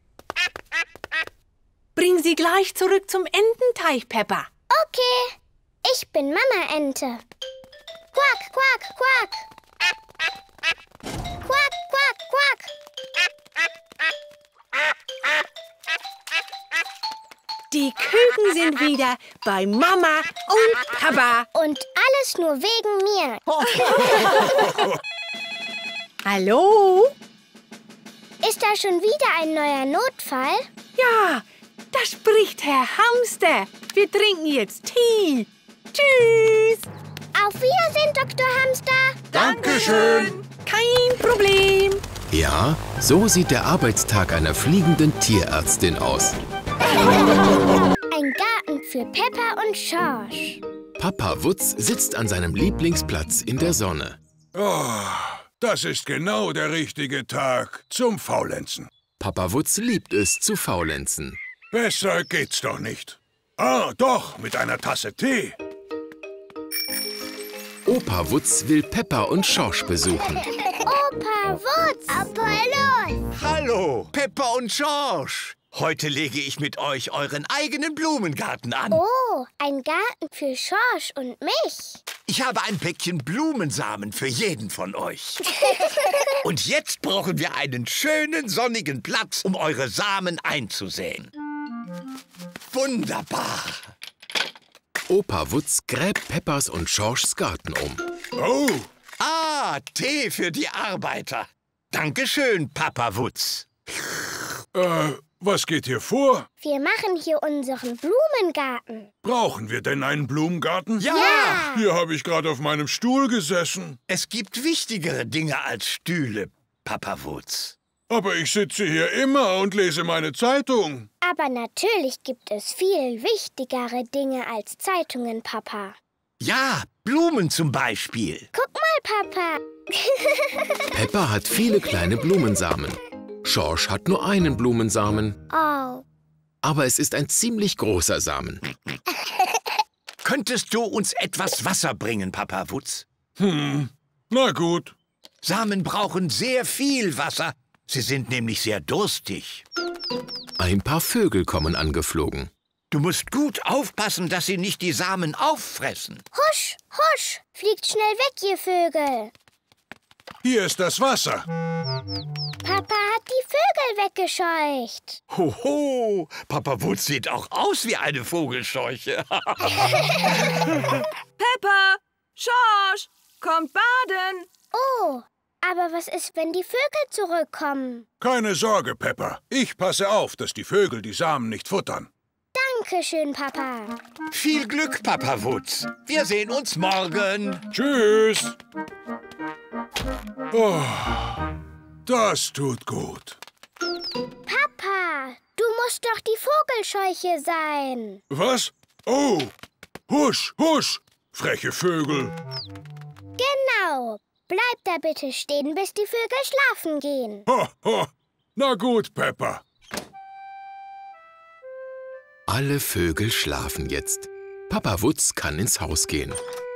Bring sie gleich zurück zum Ententeich, Peppa. Okay. Ich bin Mama Ente. Quack, quack, quack. Quack, quack, quack. Die Küken sind wieder bei Mama und Papa. Und alles nur wegen mir. Hallo? Ist da schon wieder ein neuer Notfall? Ja, da spricht Herr Hamster. Wir trinken jetzt Tee. Tschüss. Auf Wiedersehen, Doktor Hamster. Dankeschön. Kein Problem. Ja, so sieht der Arbeitstag einer fliegenden Tierärztin aus. Ein Garten für Peppa und Schorsch. Papa Wutz sitzt an seinem Lieblingsplatz in der Sonne. Oh, das ist genau der richtige Tag zum Faulenzen. Papa Wutz liebt es zu faulenzen. Besser geht's doch nicht. Ah, doch, mit einer Tasse Tee. Opa Wutz will Peppa und Schorsch besuchen. Opa Wutz! Apollo! Hallo, Peppa und Schorsch. Heute lege ich mit euch euren eigenen Blumengarten an. Oh, ein Garten für Schorsch und mich. Ich habe ein Päckchen Blumensamen für jeden von euch. Und jetzt brauchen wir einen schönen, sonnigen Platz, um eure Samen einzusäen. Wunderbar. Opa Wutz gräbt Peppas und Schorschs Garten um. Oh! Ah, Tee für die Arbeiter. Dankeschön, Papa Wutz. Äh, was geht hier vor? Wir machen hier unseren Blumengarten. Brauchen wir denn einen Blumengarten? Ja! Ja. Hier habe ich gerade auf meinem Stuhl gesessen. Es gibt wichtigere Dinge als Stühle, Papa Wutz. Aber ich sitze hier immer und lese meine Zeitung. Aber natürlich gibt es viel wichtigere Dinge als Zeitungen, Papa. Ja, Blumen zum Beispiel. Guck mal, Papa. Peppa hat viele kleine Blumensamen. Schorsch hat nur einen Blumensamen. Oh. Aber es ist ein ziemlich großer Samen. Könntest du uns etwas Wasser bringen, Papa Wutz? Hm, na gut. Samen brauchen sehr viel Wasser. Sie sind nämlich sehr durstig. Ein paar Vögel kommen angeflogen. Du musst gut aufpassen, dass sie nicht die Samen auffressen. Husch, husch, fliegt schnell weg, ihr Vögel. Hier ist das Wasser. Papa hat die Vögel weggescheucht. Hoho, Papa Wutz sieht auch aus wie eine Vogelscheuche. Peppa, Schorsch, kommt baden. Oh, aber was ist, wenn die Vögel zurückkommen? Keine Sorge, Peppa. Ich passe auf, dass die Vögel die Samen nicht futtern. Dankeschön, Papa. Viel Glück, Papa Wutz. Wir sehen uns morgen. Tschüss. Oh, das tut gut. Papa, du musst doch die Vogelscheuche sein. Was? Oh, husch, husch, freche Vögel. Genau. Bleib da bitte stehen, bis die Vögel schlafen gehen. Ho, ho. Na gut, Peppa. Alle Vögel schlafen jetzt. Papa Wutz kann ins Haus gehen.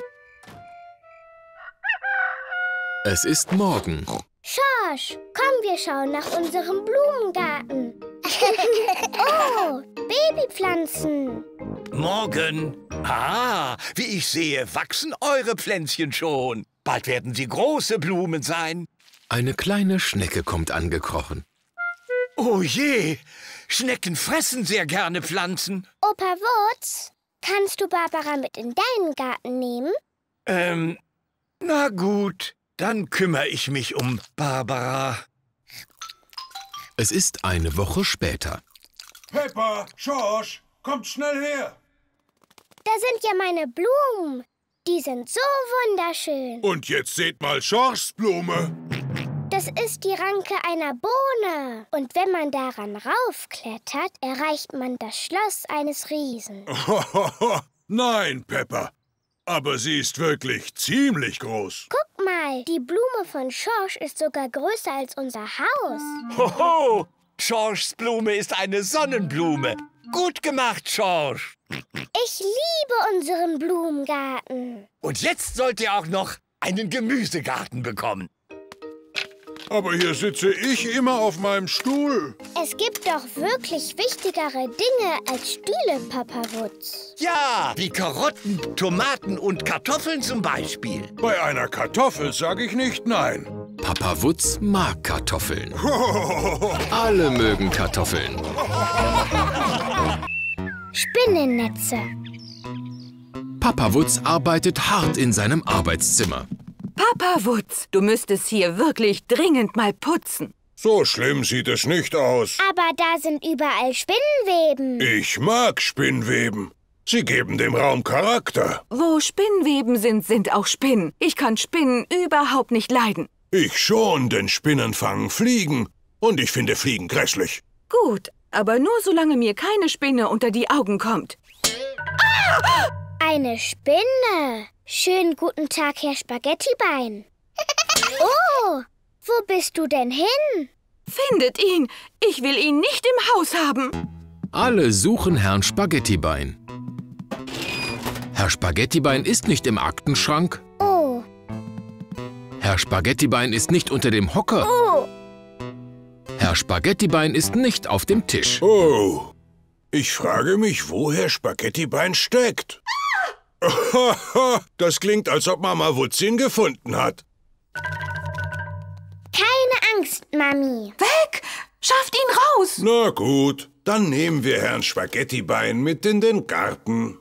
Es ist morgen. Schorsch, komm, wir schauen nach unserem Blumengarten. Oh, Babypflanzen. Morgen? Ah, wie ich sehe, wachsen eure Pflänzchen schon. Bald werden sie große Blumen sein. Eine kleine Schnecke kommt angekrochen. Oh je, Schnecken fressen sehr gerne Pflanzen. Opa Wutz, kannst du Barbara mit in deinen Garten nehmen? Ähm, na gut, dann kümmere ich mich um Barbara. Es ist eine Woche später. Peppa, Schorsch, kommt schnell her. Da sind ja meine Blumen. Die sind so wunderschön. Und jetzt seht mal Schorschs Blume. Das ist die Ranke einer Bohne. Und wenn man daran raufklettert, erreicht man das Schloss eines Riesen. Nein, Peppa. Aber sie ist wirklich ziemlich groß. Guck mal, die Blume von Schorsch ist sogar größer als unser Haus. Hoho, Schorschs Blume ist eine Sonnenblume. Gut gemacht, Schorsch. Ich liebe unseren Blumengarten. Und jetzt sollt ihr auch noch einen Gemüsegarten bekommen. Aber hier sitze ich immer auf meinem Stuhl. Es gibt doch wirklich wichtigere Dinge als Stühle, Papa Wutz. Ja, wie Karotten, Tomaten und Kartoffeln zum Beispiel. Bei einer Kartoffel sage ich nicht nein. Papa Wutz mag Kartoffeln. Alle mögen Kartoffeln. Spinnennetze. Papa Wutz arbeitet hart in seinem Arbeitszimmer. Papa Wutz, du müsstest hier wirklich dringend mal putzen. So schlimm sieht es nicht aus. Aber da sind überall Spinnenweben. Ich mag Spinnweben. Sie geben dem Raum Charakter. Wo Spinnweben sind, sind auch Spinnen. Ich kann Spinnen überhaupt nicht leiden. Ich schon, denn Spinnen fangen Fliegen. Und ich finde Fliegen grässlich. Gut, aber nur solange mir keine Spinne unter die Augen kommt. Ah! Eine Spinne. Schönen guten Tag, Herr Spaghettibein. Oh, wo bist du denn hin? Findet ihn. Ich will ihn nicht im Haus haben. Alle suchen Herrn Spaghettibein. Herr Spaghettibein ist nicht im Aktenschrank. Oh. Herr Spaghettibein ist nicht unter dem Hocker. Oh. Herr Spaghettibein ist nicht auf dem Tisch. Oh, ich frage mich, wo Herr Spaghettibein steckt. Das klingt, als ob Mama Wutz ihn gefunden hat. Keine Angst, Mami. Weg! Schafft ihn raus! Na gut, dann nehmen wir Herrn Spaghettibein mit in den Garten.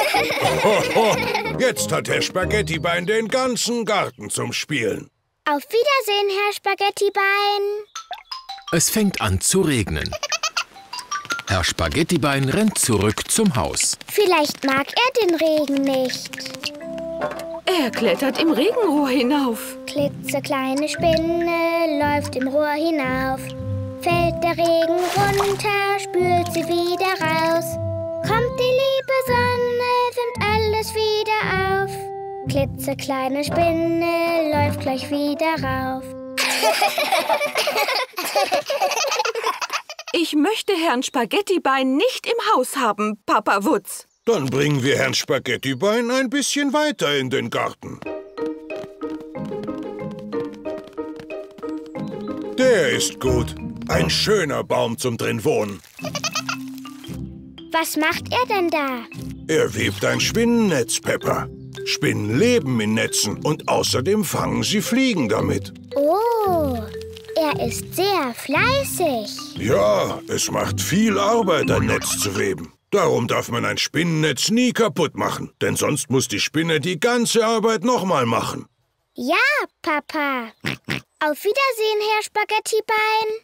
Jetzt hat Herr Spaghettibein den ganzen Garten zum Spielen. Auf Wiedersehen, Herr Spaghettibein. Es fängt an zu regnen. Herr Spaghettibein rennt zurück zum Haus. Vielleicht mag er den Regen nicht. Er klettert im Regenrohr hinauf. Klitzekleine Spinne läuft im Rohr hinauf. Fällt der Regen runter, spült sie wieder raus. Kommt die liebe Sonne, wärmt alles wieder auf. Klitzekleine Spinne läuft gleich wieder rauf. Ich möchte Herrn Spaghettibein nicht im Haus haben, Papa Wutz. Dann bringen wir Herrn Spaghettibein ein bisschen weiter in den Garten. Der ist gut. Ein schöner Baum zum drin wohnen. Was macht er denn da? Er webt ein Spinnennetz, Peppa. Spinnen leben in Netzen und außerdem fangen sie Fliegen damit. Oh, er ist sehr fleißig. Ja, es macht viel Arbeit, ein Netz zu weben. Darum darf man ein Spinnennetz nie kaputt machen, denn sonst muss die Spinne die ganze Arbeit nochmal machen. Ja, Papa. Auf Wiedersehen, Herr Spaghettibein.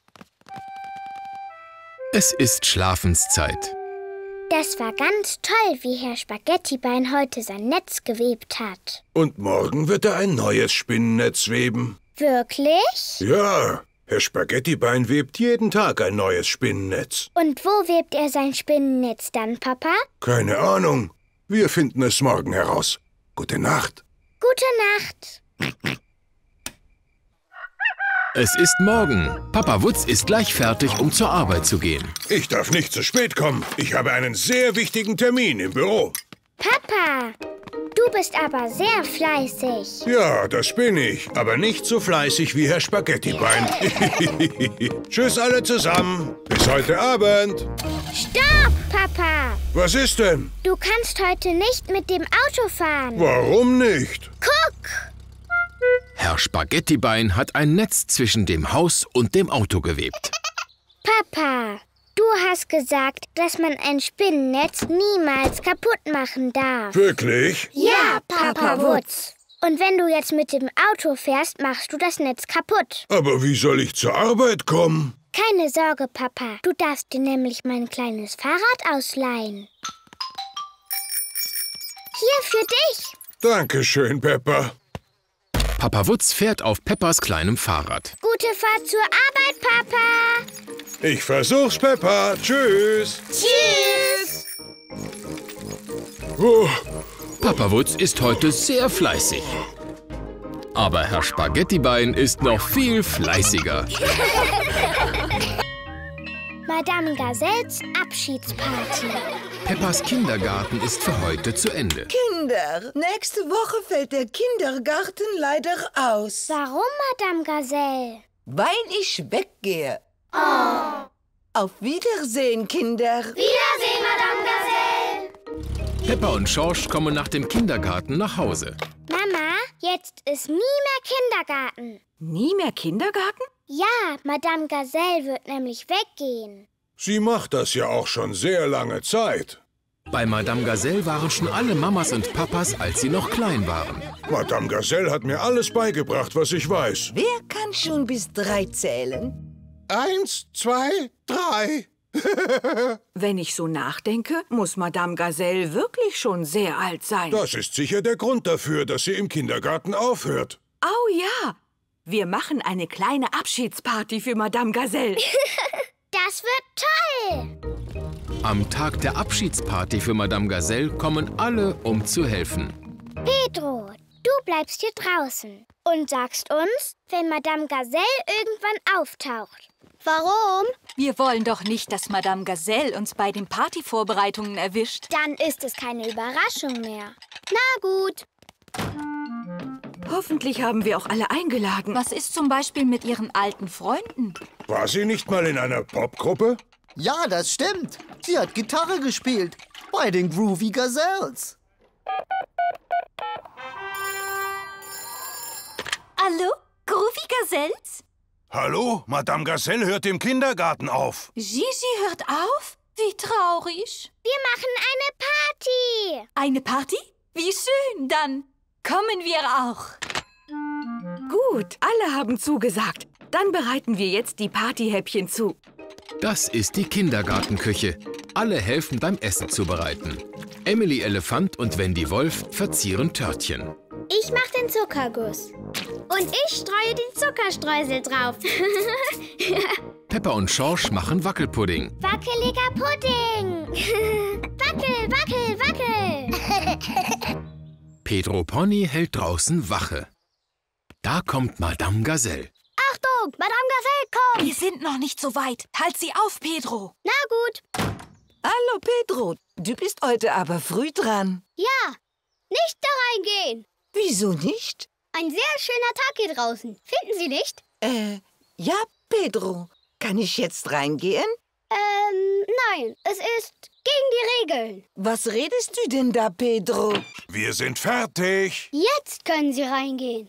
Es ist Schlafenszeit. Das war ganz toll, wie Herr Spaghettibein heute sein Netz gewebt hat. Und morgen wird er ein neues Spinnennetz weben. Wirklich? Ja, Herr Spaghettibein webt jeden Tag ein neues Spinnennetz. Und wo webt er sein Spinnennetz dann, Papa? Keine Ahnung. Wir finden es morgen heraus. Gute Nacht. Gute Nacht. Es ist morgen. Papa Wutz ist gleich fertig, um zur Arbeit zu gehen. Ich darf nicht zu spät kommen. Ich habe einen sehr wichtigen Termin im Büro. Papa, du bist aber sehr fleißig. Ja, das bin ich. Aber nicht so fleißig wie Herr Spaghettibein. Tschüss alle zusammen. Bis heute Abend. Stopp, Papa. Was ist denn? Du kannst heute nicht mit dem Auto fahren. Warum nicht? Guck! Herr Spaghettibein hat ein Netz zwischen dem Haus und dem Auto gewebt. Papa, du hast gesagt, dass man ein Spinnennetz niemals kaputt machen darf. Wirklich? Ja, Papa Wutz. Und wenn du jetzt mit dem Auto fährst, machst du das Netz kaputt. Aber wie soll ich zur Arbeit kommen? Keine Sorge, Papa. Du darfst dir nämlich mein kleines Fahrrad ausleihen. Hier für dich. Dankeschön, Peppa. Papa Wutz fährt auf Peppas kleinem Fahrrad. Gute Fahrt zur Arbeit, Papa. Ich versuch's, Peppa. Tschüss. Tschüss. Oh. Papa Wutz ist heute sehr fleißig. Aber Herr Spaghettibein ist noch viel fleißiger. Madame Gazelles Abschiedsparty. Peppas Kindergarten ist für heute zu Ende. Kinder, nächste Woche fällt der Kindergarten leider aus. Warum, Madame Gazelle? Weil ich weggehe. Oh. Auf Wiedersehen, Kinder. Wiedersehen, Madame Gazelle. Peppa und Schorsch kommen nach dem Kindergarten nach Hause. Mama, jetzt ist nie mehr Kindergarten. Nie mehr Kindergarten? Ja, Madame Gazelle wird nämlich weggehen. Sie macht das ja auch schon sehr lange Zeit. Bei Madame Gazelle waren schon alle Mamas und Papas, als sie noch klein waren. Madame Gazelle hat mir alles beigebracht, was ich weiß. Wer kann schon bis drei zählen? Eins, zwei, drei. Wenn ich so nachdenke, muss Madame Gazelle wirklich schon sehr alt sein. Das ist sicher der Grund dafür, dass sie im Kindergarten aufhört. Oh ja, Wir machen eine kleine Abschiedsparty für Madame Gazelle. Das wird toll. Am Tag der Abschiedsparty für Madame Gazelle kommen alle, um zu helfen. Pedro, du bleibst hier draußen und sagst uns, wenn Madame Gazelle irgendwann auftaucht. Warum? Wir wollen doch nicht, dass Madame Gazelle uns bei den Partyvorbereitungen erwischt. Dann ist es keine Überraschung mehr. Na gut. Hoffentlich haben wir auch alle eingeladen. Was ist zum Beispiel mit Ihren alten Freunden? War sie nicht mal in einer Popgruppe? Ja, das stimmt. Sie hat Gitarre gespielt. Bei den Groovy Gazelles. Hallo? Groovy Gazelles? Hallo? Madame Gazelle hört im Kindergarten auf. Gigi hört auf? Wie traurig. Wir machen eine Party. Eine Party? Wie schön. Dann kommen wir auch. Gut, alle haben zugesagt. Dann bereiten wir jetzt die Partyhäppchen zu. Das ist die Kindergartenküche. Alle helfen beim Essen zubereiten. Emily Elefant und Wendy Wolf verzieren Törtchen. Ich mach den Zuckerguss. Und ich streue die Zuckerstreusel drauf. Peppa und Schorsch machen Wackelpudding. Wackeliger Pudding. Wackel, wackel, wackel. Pedro Pony hält draußen Wache. Da kommt Madame Gazelle. Achtung, Madame Gazelle kommt. Wir sind noch nicht so weit. Halt sie auf, Pedro. Na gut. Hallo, Pedro. Du bist heute aber früh dran. Ja, nicht da reingehen. Wieso nicht? Ein sehr schöner Tag hier draußen. Finden Sie nicht? Äh, ja, Pedro. Kann ich jetzt reingehen? Ähm, nein. Es ist gegen die Regeln. Was redest du denn da, Pedro? Wir sind fertig. Jetzt können Sie reingehen.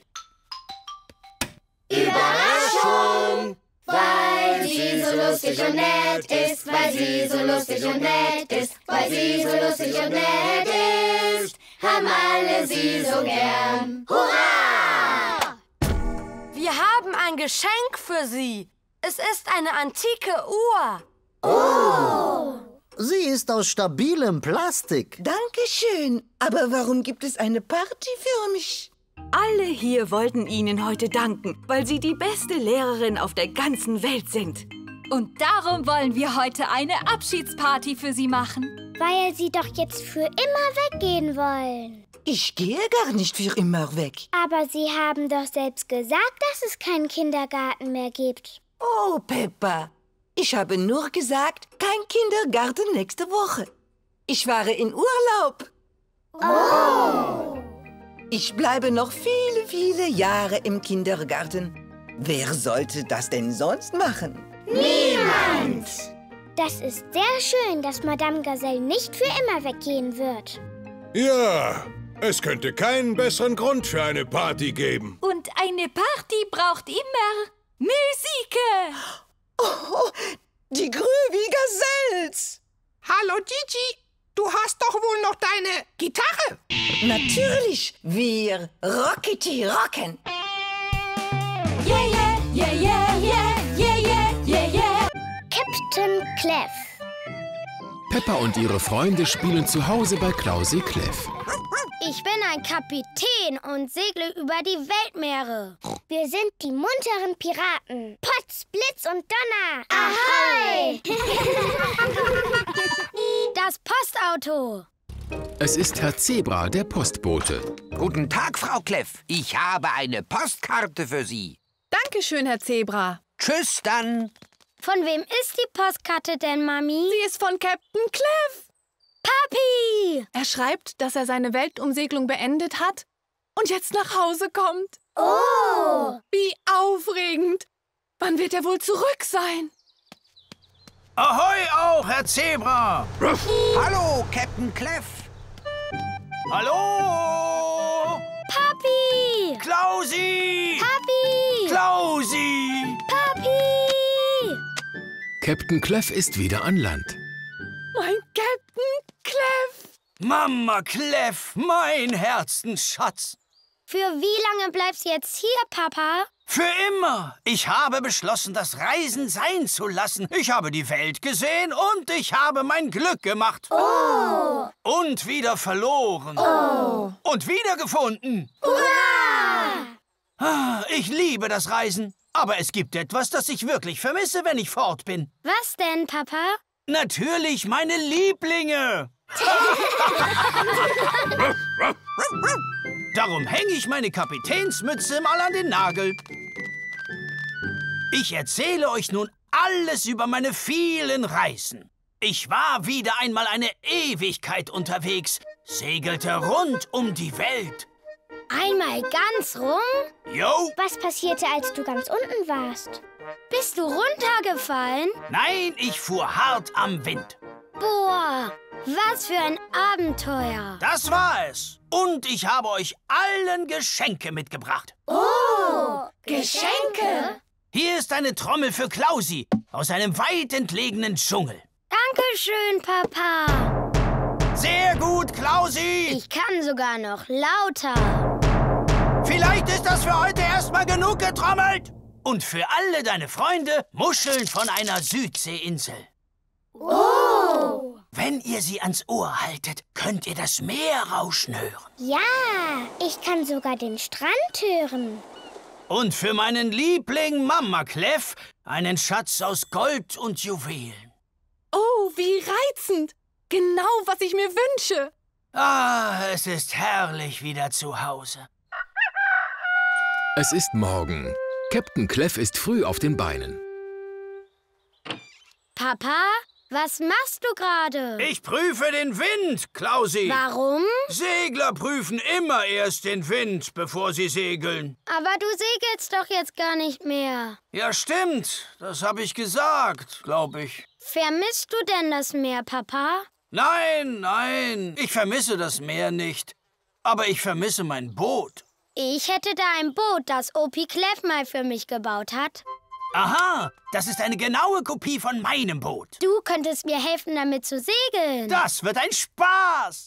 Überraschung! Weil sie so lustig und nett ist, weil sie so lustig und nett ist, weil sie so lustig und nett ist, haben alle sie so gern. Hurra! Wir haben ein Geschenk für Sie. Es ist eine antike Uhr. Oh! Sie ist aus stabilem Plastik. Dankeschön. Aber warum gibt es eine Party für mich? Alle hier wollten Ihnen heute danken, weil Sie die beste Lehrerin auf der ganzen Welt sind. Und darum wollen wir heute eine Abschiedsparty für Sie machen. Weil Sie doch jetzt für immer weggehen wollen. Ich gehe gar nicht für immer weg. Aber Sie haben doch selbst gesagt, dass es keinen Kindergarten mehr gibt. Oh, Peppa. Ich habe nur gesagt, kein Kindergarten nächste Woche. Ich fahre in Urlaub. Oh! Ich bleibe noch viele, viele Jahre im Kindergarten. Wer sollte das denn sonst machen? Niemand! Das ist sehr schön, dass Madame Gazelle nicht für immer weggehen wird. Ja, es könnte keinen besseren Grund für eine Party geben. Und eine Party braucht immer Musik. Oh, die Groovy Gazelles. Hallo, Gigi. Du hast doch wohl noch deine Gitarre. Natürlich. Wir Rockety rocken. Yeah, yeah, yeah, yeah, yeah, yeah, yeah, yeah, yeah. Captain Clef. Peppa und ihre Freunde spielen zu Hause bei Klausi Clef. Ich bin ein Kapitän und segle über die Weltmeere. Wir sind die munteren Piraten. Potz, Blitz und Donner. Ahoi! Das Postauto. Es ist Herr Zebra, der Postbote. Guten Tag, Frau Clef. Ich habe eine Postkarte für Sie. Dankeschön, Herr Zebra. Tschüss dann. Von wem ist die Postkarte denn, Mami? Sie ist von Captain Clef. Papi! Er schreibt, dass er seine Weltumsegelung beendet hat und jetzt nach Hause kommt. Oh! Wie aufregend. Wann wird er wohl zurück sein? Ahoi auch, Herr Zebra! Hallo, Captain Clef. Hallo! Papi! Klausi! Papi! Klausi! Papi! Captain Clef ist wieder an Land. Mein Captain Clef! Mama Clef, mein Herzensschatz! Für wie lange bleibst du jetzt hier, Papa? Für immer! Ich habe beschlossen, das Reisen sein zu lassen. Ich habe die Welt gesehen und ich habe mein Glück gemacht. Oh! Und wieder verloren. Oh! Und wiedergefunden. Hurra! Ich liebe das Reisen. Aber es gibt etwas, das ich wirklich vermisse, wenn ich fort bin. Was denn, Papa? Natürlich meine Lieblinge. Darum hänge ich meine Kapitänsmütze mal an den Nagel. Ich erzähle euch nun alles über meine vielen Reisen. Ich war wieder einmal eine Ewigkeit unterwegs, segelte rund um die Welt. Einmal ganz rum? Jo. Was passierte, als du ganz unten warst? Bist du runtergefallen? Nein, ich fuhr hart am Wind. Boah, was für ein Abenteuer. Das war es. Und ich habe euch allen Geschenke mitgebracht. Oh, Geschenke? Hier ist eine Trommel für Klausi aus einem weit entlegenen Dschungel. Dankeschön, Papa. Sehr gut, Klausi. Ich kann sogar noch lauter. Vielleicht ist das für heute erstmal genug getrommelt. Und für alle deine Freunde Muscheln von einer Südseeinsel. Oh! Wenn ihr sie ans Ohr haltet, könnt ihr das Meer rauschen hören. Ja, ich kann sogar den Strand hören. Und für meinen Liebling Mama Clef einen Schatz aus Gold und Juwelen. Oh, wie reizend. Genau, was ich mir wünsche. Ah, es ist herrlich wieder zu Hause. Es ist morgen. Captain Clef ist früh auf den Beinen. Papa, was machst du gerade? Ich prüfe den Wind, Klausi. Warum? Segler prüfen immer erst den Wind, bevor sie segeln. Aber du segelst doch jetzt gar nicht mehr. Ja, stimmt. Das habe ich gesagt, glaube ich. Vermisst du denn das Meer, Papa? Nein, nein. Ich vermisse das Meer nicht. Aber ich vermisse mein Boot. Ich hätte da ein Boot, das Opi Clef mal für mich gebaut hat. Aha, das ist eine genaue Kopie von meinem Boot. Du könntest mir helfen, damit zu segeln. Das wird ein Spaß.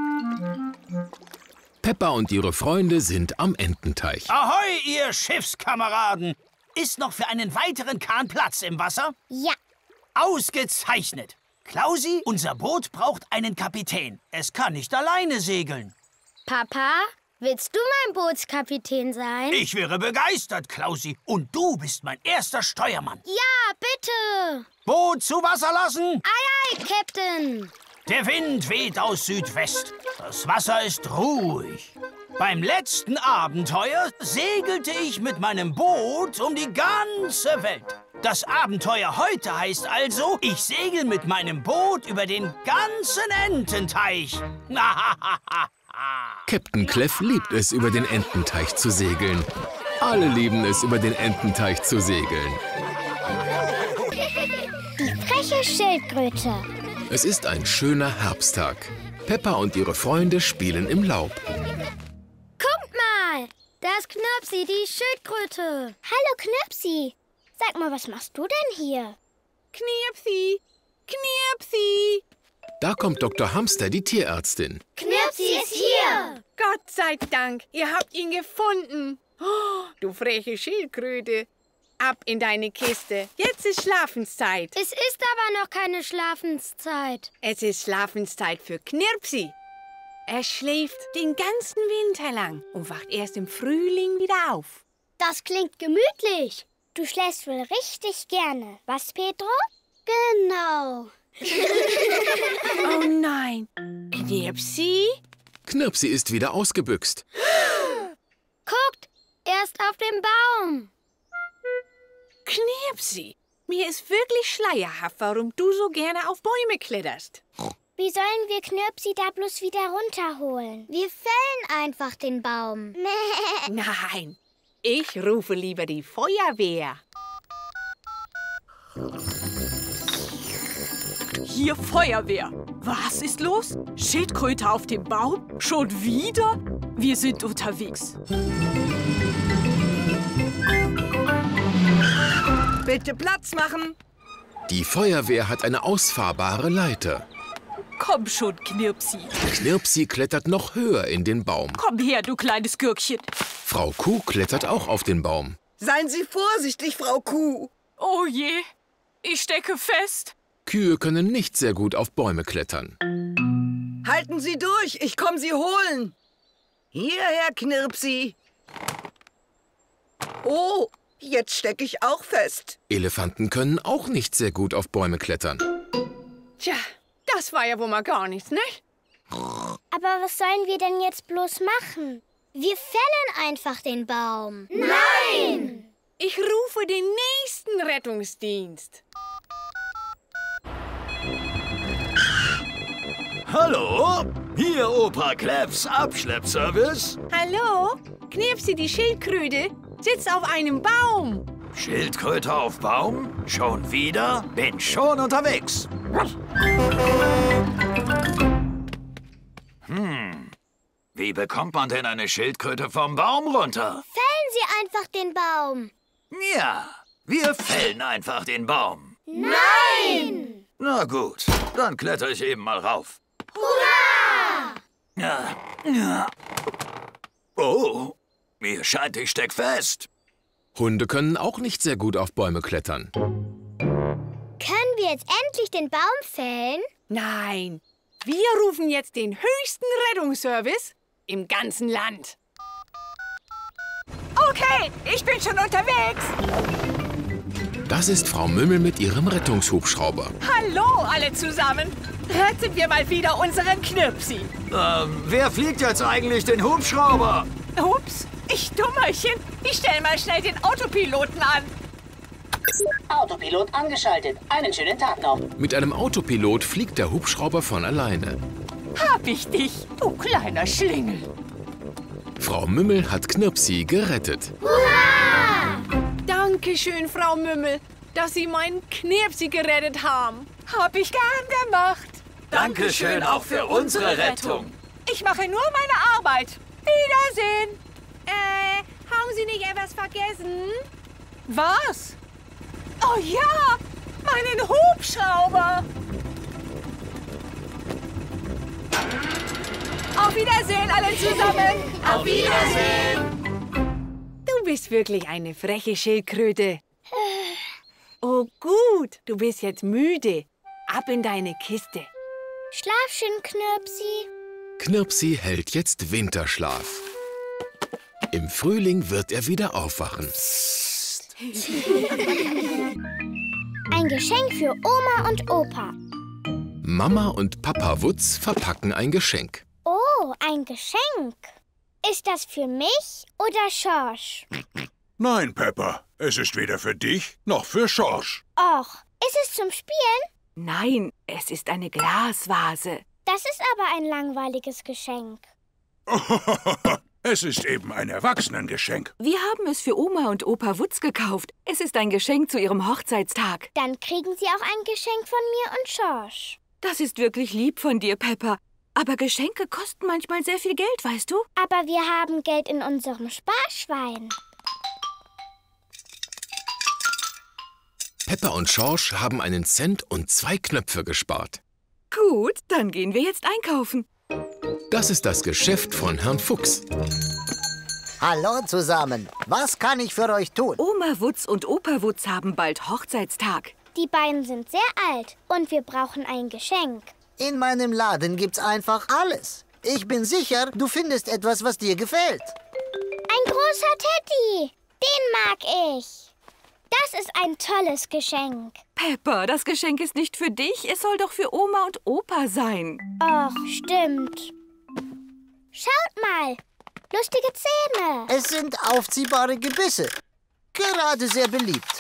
Peppa und ihre Freunde sind am Ententeich. Ahoi, ihr Schiffskameraden. Ist noch für einen weiteren Kahn Platz im Wasser? Ja. Ausgezeichnet. Klausi, unser Boot braucht einen Kapitän. Es kann nicht alleine segeln. Papa, willst du mein Bootskapitän sein? Ich wäre begeistert, Klausi. Und du bist mein erster Steuermann. Ja, bitte. Boot zu Wasser lassen. Ei, ei, Captain. Der Wind weht aus Südwest. Das Wasser ist ruhig. Beim letzten Abenteuer segelte ich mit meinem Boot um die ganze Welt. Das Abenteuer heute heißt also, ich segel mit meinem Boot über den ganzen Ententeich. Captain Clef liebt es, über den Ententeich zu segeln. Alle lieben es, über den Ententeich zu segeln. Die freche Schildkröte. Es ist ein schöner Herbsttag. Peppa und ihre Freunde spielen im Laub. Guckt mal, da ist Knirpsi, die Schildkröte. Hallo, Knirpsi. Sag mal, was machst du denn hier? Knirpsi, Knirpsi. Da kommt Doktor Hamster, die Tierärztin. Knirpsi ist hier. Gott sei Dank, ihr habt ihn gefunden. Oh, du freche Schildkröte. Ab in deine Kiste. Jetzt ist Schlafenszeit. Es ist aber noch keine Schlafenszeit. Es ist Schlafenszeit für Knirpsi. Er schläft den ganzen Winter lang und wacht erst im Frühling wieder auf. Das klingt gemütlich. Du schläfst wohl richtig gerne. Was, Pedro? Genau. Oh nein. Knirpsi? Knirpsi ist wieder ausgebüxt. Guckt, er ist auf dem Baum. Knirpsi, mir ist wirklich schleierhaft, warum du so gerne auf Bäume kletterst. Wie sollen wir Knirpsi da bloß wieder runterholen? Wir fällen einfach den Baum. Nein, ich rufe lieber die Feuerwehr. Hier Feuerwehr. Was ist los? Schildkröte auf dem Baum? Schon wieder? Wir sind unterwegs. Bitte Platz machen. Die Feuerwehr hat eine ausfahrbare Leiter. Komm schon, Knirpsi. Knirpsi klettert noch höher in den Baum. Komm her, du kleines Gürkchen. Frau Kuh klettert auch auf den Baum. Seien Sie vorsichtig, Frau Kuh. Oh je, ich stecke fest. Kühe können nicht sehr gut auf Bäume klettern. Halten Sie durch, ich komme Sie holen. Hierher, Knirpsi. Oh, jetzt stecke ich auch fest. Elefanten können auch nicht sehr gut auf Bäume klettern. Tja, das war ja wohl mal gar nichts, ne? Aber was sollen wir denn jetzt bloß machen? Wir fällen einfach den Baum. Nein! Ich rufe den nächsten Rettungsdienst. Hallo? Hier Opa Kleffs Abschleppservice. Hallo? Knirpsi die Schildkröte sitzt auf einem Baum. Schildkröte auf Baum? Schon wieder? Bin schon unterwegs. Hm, wie bekommt man denn eine Schildkröte vom Baum runter? Fällen Sie einfach den Baum. Ja, wir fällen einfach den Baum. Nein! Na gut, dann kletter ich eben mal rauf. Hurra! Ja, ja. Oh, mir scheint, ich steck fest. Hunde können auch nicht sehr gut auf Bäume klettern. Können wir jetzt endlich den Baum fällen? Nein, wir rufen jetzt den höchsten Rettungsservice im ganzen Land. Okay, ich bin schon unterwegs. Das ist Frau Mümmel mit ihrem Rettungshubschrauber. Hallo alle zusammen. Retten wir mal wieder unseren Knirpsi. Ähm, wer fliegt jetzt eigentlich den Hubschrauber? Ups, ich Dummerchen. Ich stell mal schnell den Autopiloten an. Autopilot angeschaltet. Einen schönen Tag noch. Mit einem Autopilot fliegt der Hubschrauber von alleine. Hab ich dich, du kleiner Schlingel. Frau Mümmel hat Knirpsi gerettet. Hurra! Dankeschön, Frau Mümmel, dass Sie meinen Knirpsi gerettet haben. Hab ich gern gemacht. Dankeschön auch für unsere Rettung. Ich mache nur meine Arbeit. Wiedersehen. Äh, haben Sie nicht etwas vergessen? Was? Oh ja, meinen Hubschrauber. Auf Wiedersehen alle zusammen. Auf Wiedersehen. Du bist wirklich eine freche Schildkröte. Oh gut, du bist jetzt müde. Ab in deine Kiste. Schlaf schön, Knirpsi. Knirpsi hält jetzt Winterschlaf. Im Frühling wird er wieder aufwachen. Ein Geschenk für Oma und Opa. Mama und Papa Wutz verpacken ein Geschenk. Oh, ein Geschenk. Ist das für mich oder Schorsch? Nein, Peppa, es ist weder für dich noch für Schorsch. Och, ist es zum Spielen? Nein, es ist eine Glasvase. Das ist aber ein langweiliges Geschenk. Es ist eben ein Erwachsenengeschenk. Wir haben es für Oma und Opa Wutz gekauft. Es ist ein Geschenk zu ihrem Hochzeitstag. Dann kriegen Sie auch ein Geschenk von mir und Schorsch. Das ist wirklich lieb von dir, Peppa. Aber Geschenke kosten manchmal sehr viel Geld, weißt du? Aber wir haben Geld in unserem Sparschwein. Peppa und Schorsch haben einen Cent und zwei Knöpfe gespart. Gut, dann gehen wir jetzt einkaufen. Das ist das Geschäft von Herrn Fuchs. Hallo zusammen. Was kann ich für euch tun? Oma Wutz und Opa Wutz haben bald Hochzeitstag. Die beiden sind sehr alt und wir brauchen ein Geschenk. In meinem Laden gibt's einfach alles. Ich bin sicher, du findest etwas, was dir gefällt. Ein großer Teddy. Den mag ich. Das ist ein tolles Geschenk. Peppa, das Geschenk ist nicht für dich. Es soll doch für Oma und Opa sein. Ach, stimmt. Schaut mal. Lustige Zähne. Es sind aufziehbare Gebisse. Gerade sehr beliebt.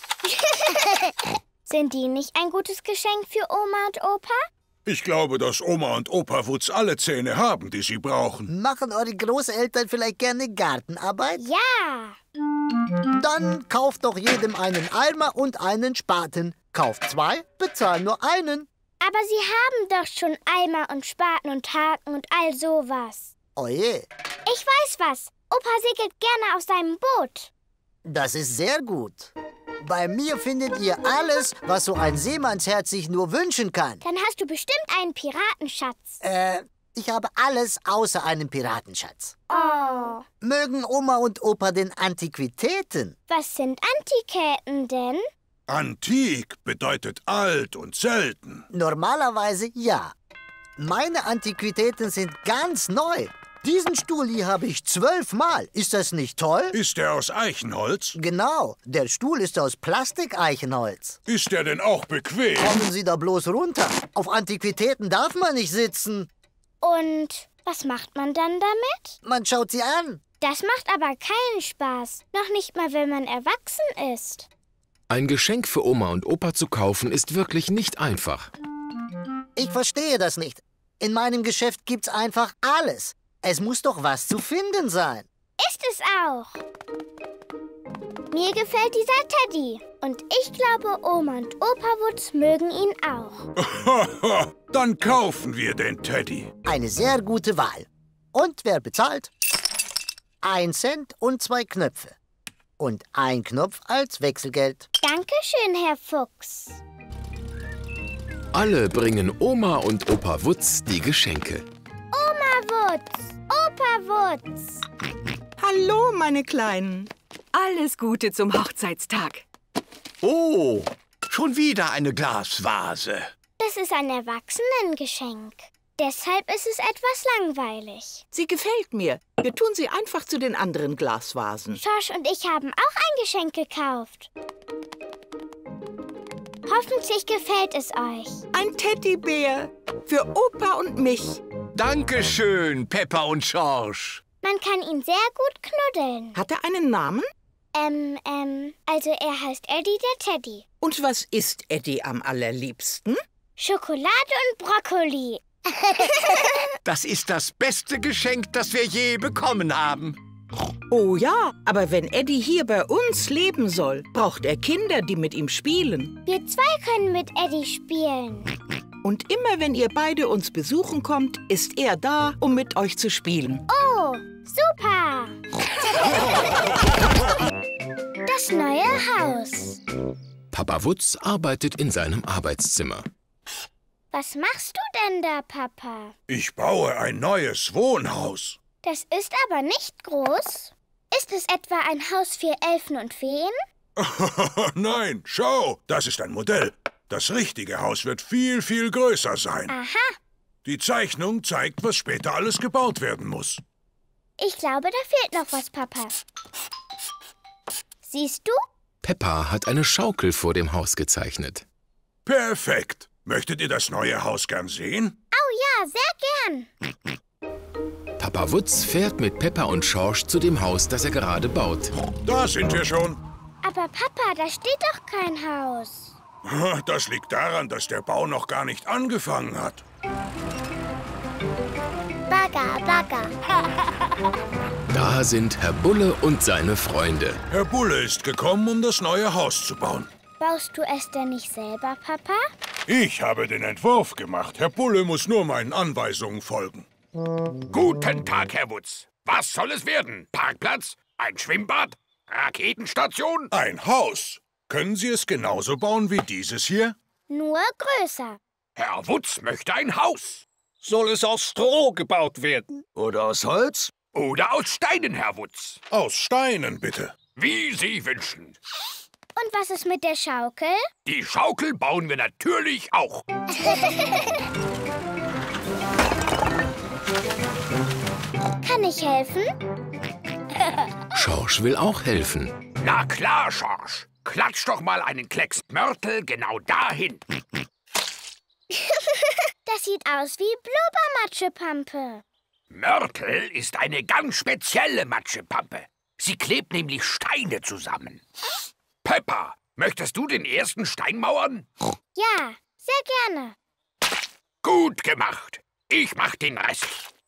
Sind die nicht ein gutes Geschenk für Oma und Opa? Ich glaube, dass Oma und Opa Wutz alle Zähne haben, die sie brauchen. Machen eure Großeltern vielleicht gerne Gartenarbeit? Ja. Dann kauft doch jedem einen Eimer und einen Spaten. Kauft zwei, bezahlt nur einen. Aber Sie haben doch schon Eimer und Spaten und Haken und all sowas. Oje. Ich weiß was. Opa segelt gerne auf seinem Boot. Das ist sehr gut. Bei mir findet ihr alles, was so ein Seemannsherz sich nur wünschen kann. Dann hast du bestimmt einen Piratenschatz. Äh, ich habe alles außer einem Piratenschatz. Oh. Mögen Oma und Opa denn Antiquitäten? Was sind Antiquitäten denn? Antik bedeutet alt und selten. Normalerweise ja. Meine Antiquitäten sind ganz neu. Diesen Stuhl hier habe ich zwölfmal. Ist das nicht toll? Ist der aus Eichenholz? Genau, der Stuhl ist aus Plastikeichenholz. Ist der denn auch bequem? Kommen Sie da bloß runter. Auf Antiquitäten darf man nicht sitzen. Und was macht man dann damit? Man schaut sie an. Das macht aber keinen Spaß. Noch nicht mal, wenn man erwachsen ist. Ein Geschenk für Oma und Opa zu kaufen, ist wirklich nicht einfach. Ich verstehe das nicht. In meinem Geschäft gibt's einfach alles. Es muss doch was zu finden sein. Ist es auch. Mir gefällt dieser Teddy. Und ich glaube, Oma und Opa Wutz mögen ihn auch. Dann kaufen wir den Teddy. Eine sehr gute Wahl. Und wer bezahlt? Ein Cent und zwei Knöpfe. Und ein Knopf als Wechselgeld. Dankeschön, Herr Fuchs. Alle bringen Oma und Opa Wutz die Geschenke. Oma Wutz, Opa Wutz. Hallo, meine Kleinen. Alles Gute zum Hochzeitstag. Oh, schon wieder eine Glasvase. Das ist ein Erwachsenengeschenk. Deshalb ist es etwas langweilig. Sie gefällt mir. Wir tun sie einfach zu den anderen Glasvasen. Schorsch und ich haben auch ein Geschenk gekauft. Hoffentlich gefällt es euch. Ein Teddybär für Opa und mich. Dankeschön, Peppa und Schorsch. Man kann ihn sehr gut knuddeln. Hat er einen Namen? Ähm, ähm, also er heißt Eddie der Teddy. Und was isst Eddie am allerliebsten? Schokolade und Brokkoli. Das ist das beste Geschenk, das wir je bekommen haben. Oh ja, aber wenn Eddie hier bei uns leben soll, braucht er Kinder, die mit ihm spielen. Wir zwei können mit Eddie spielen. Und immer wenn ihr beide uns besuchen kommt, ist er da, um mit euch zu spielen. Oh, super! Das neue Haus. Papa Wutz arbeitet in seinem Arbeitszimmer. Was machst du denn da, Papa? Ich baue ein neues Wohnhaus. Das ist aber nicht groß. Ist es etwa ein Haus für Elfen und Feen? Nein, schau, das ist ein Modell. Das richtige Haus wird viel, viel größer sein. Aha. Die Zeichnung zeigt, was später alles gebaut werden muss. Ich glaube, da fehlt noch was, Papa. Siehst du? Peppa hat eine Schaukel vor dem Haus gezeichnet. Perfekt. Möchtet ihr das neue Haus gern sehen? Oh ja, sehr gern. Papa Wutz fährt mit Peppa und Schorsch zu dem Haus, das er gerade baut. Da sind wir schon. Aber Papa, da steht doch kein Haus. Das liegt daran, dass der Bau noch gar nicht angefangen hat. Bagger, Bagger. Da sind Herr Bulle und seine Freunde. Herr Bulle ist gekommen, um das neue Haus zu bauen. Baust du es denn nicht selber, Papa? Ich habe den Entwurf gemacht. Herr Bulle muss nur meinen Anweisungen folgen. Guten Tag, Herr Wutz. Was soll es werden? Parkplatz? Ein Schwimmbad? Raketenstation? Ein Haus. Können Sie es genauso bauen wie dieses hier? Nur größer. Herr Wutz möchte ein Haus. Soll es aus Stroh gebaut werden? Oder aus Holz? Oder aus Steinen, Herr Wutz. Aus Steinen, bitte. Wie Sie wünschen. Und was ist mit der Schaukel? Die Schaukel bauen wir natürlich auch. Kann ich helfen? Schorsch will auch helfen. Na klar, Schorsch. Klatsch doch mal einen Klecks Mörtel genau dahin. Das sieht aus wie Blubbermatschepampe. Mörtel ist eine ganz spezielle Matschepampe. Sie klebt nämlich Steine zusammen. Peppa, möchtest du den ersten Stein mauern? Ja, sehr gerne. Gut gemacht. Ich mach den Rest.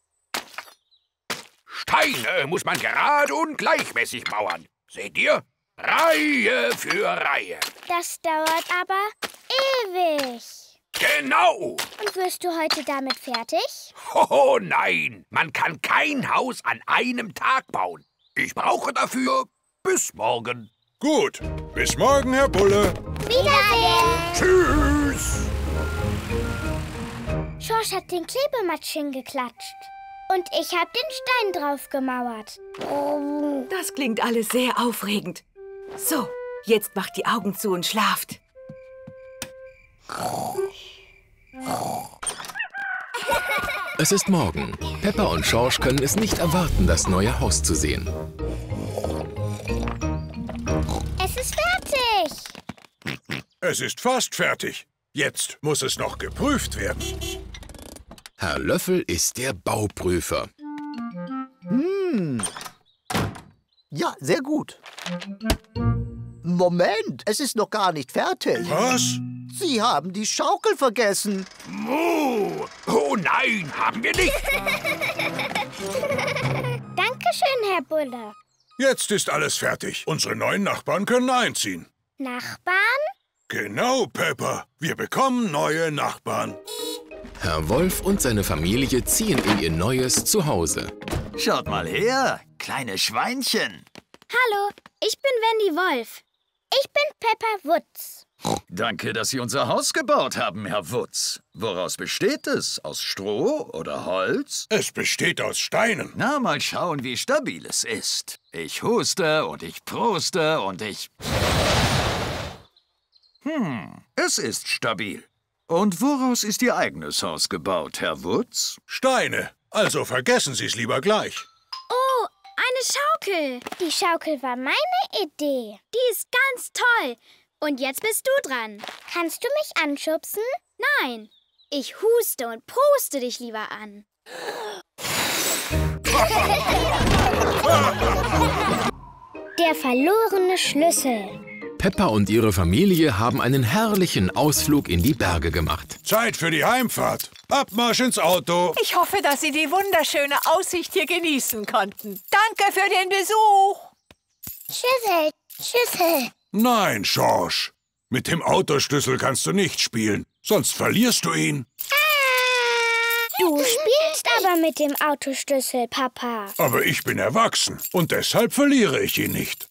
Steine muss man gerade und gleichmäßig mauern. Seht ihr? Reihe für Reihe. Das dauert aber ewig. Genau. Und wirst du heute damit fertig? Oh nein, man kann kein Haus an einem Tag bauen. Ich brauche dafür bis morgen. Gut, bis morgen, Herr Bulle. Wiedersehen. Tschüss. Schorsch hat den Klebematsch hingeklatscht. Und ich habe den Stein drauf gemauert. Das klingt alles sehr aufregend. So, jetzt macht die Augen zu und schlaft. Es ist morgen. Peppa und Schorsch können es nicht erwarten, das neue Haus zu sehen. Es ist fertig. Es ist fast fertig. Jetzt muss es noch geprüft werden. Herr Löffel ist der Bauprüfer. Hm. Ja, sehr gut. Moment, es ist noch gar nicht fertig. Was? Sie haben die Schaukel vergessen. Oh, oh nein, haben wir nicht. Dankeschön, Herr Bulle. Jetzt ist alles fertig. Unsere neuen Nachbarn können einziehen. Nachbarn? Genau, Peppa. Wir bekommen neue Nachbarn. Herr Wolf und seine Familie ziehen in ihr neues Zuhause. Schaut mal her, kleine Schweinchen. Hallo, ich bin Wendy Wolf. Ich bin Peppa Wutz. Danke, dass Sie unser Haus gebaut haben, Herr Wutz. Woraus besteht es? Aus Stroh oder Holz? Es besteht aus Steinen. Na, mal schauen, wie stabil es ist. Ich huste und ich pruste und ich... Hm, es ist stabil. Und woraus ist Ihr eigenes Haus gebaut, Herr Wutz? Steine. Also vergessen Sie es lieber gleich. Oh, eine Schaukel. Die Schaukel war meine Idee. Die ist ganz toll. Und jetzt bist du dran. Kannst du mich anschubsen? Nein. Ich huste und pruste dich lieber an. Der verlorene Schlüssel. Peppa und ihre Familie haben einen herrlichen Ausflug in die Berge gemacht. Zeit für die Heimfahrt. Abmarsch ins Auto. Ich hoffe, dass Sie die wunderschöne Aussicht hier genießen konnten. Danke für den Besuch. Schüssel, Schüssel. Nein, Schorsch. Mit dem Autoschlüssel kannst du nicht spielen, sonst verlierst du ihn. Du spielst aber mit dem Autoschlüssel, Papa. Aber ich bin erwachsen und deshalb verliere ich ihn nicht.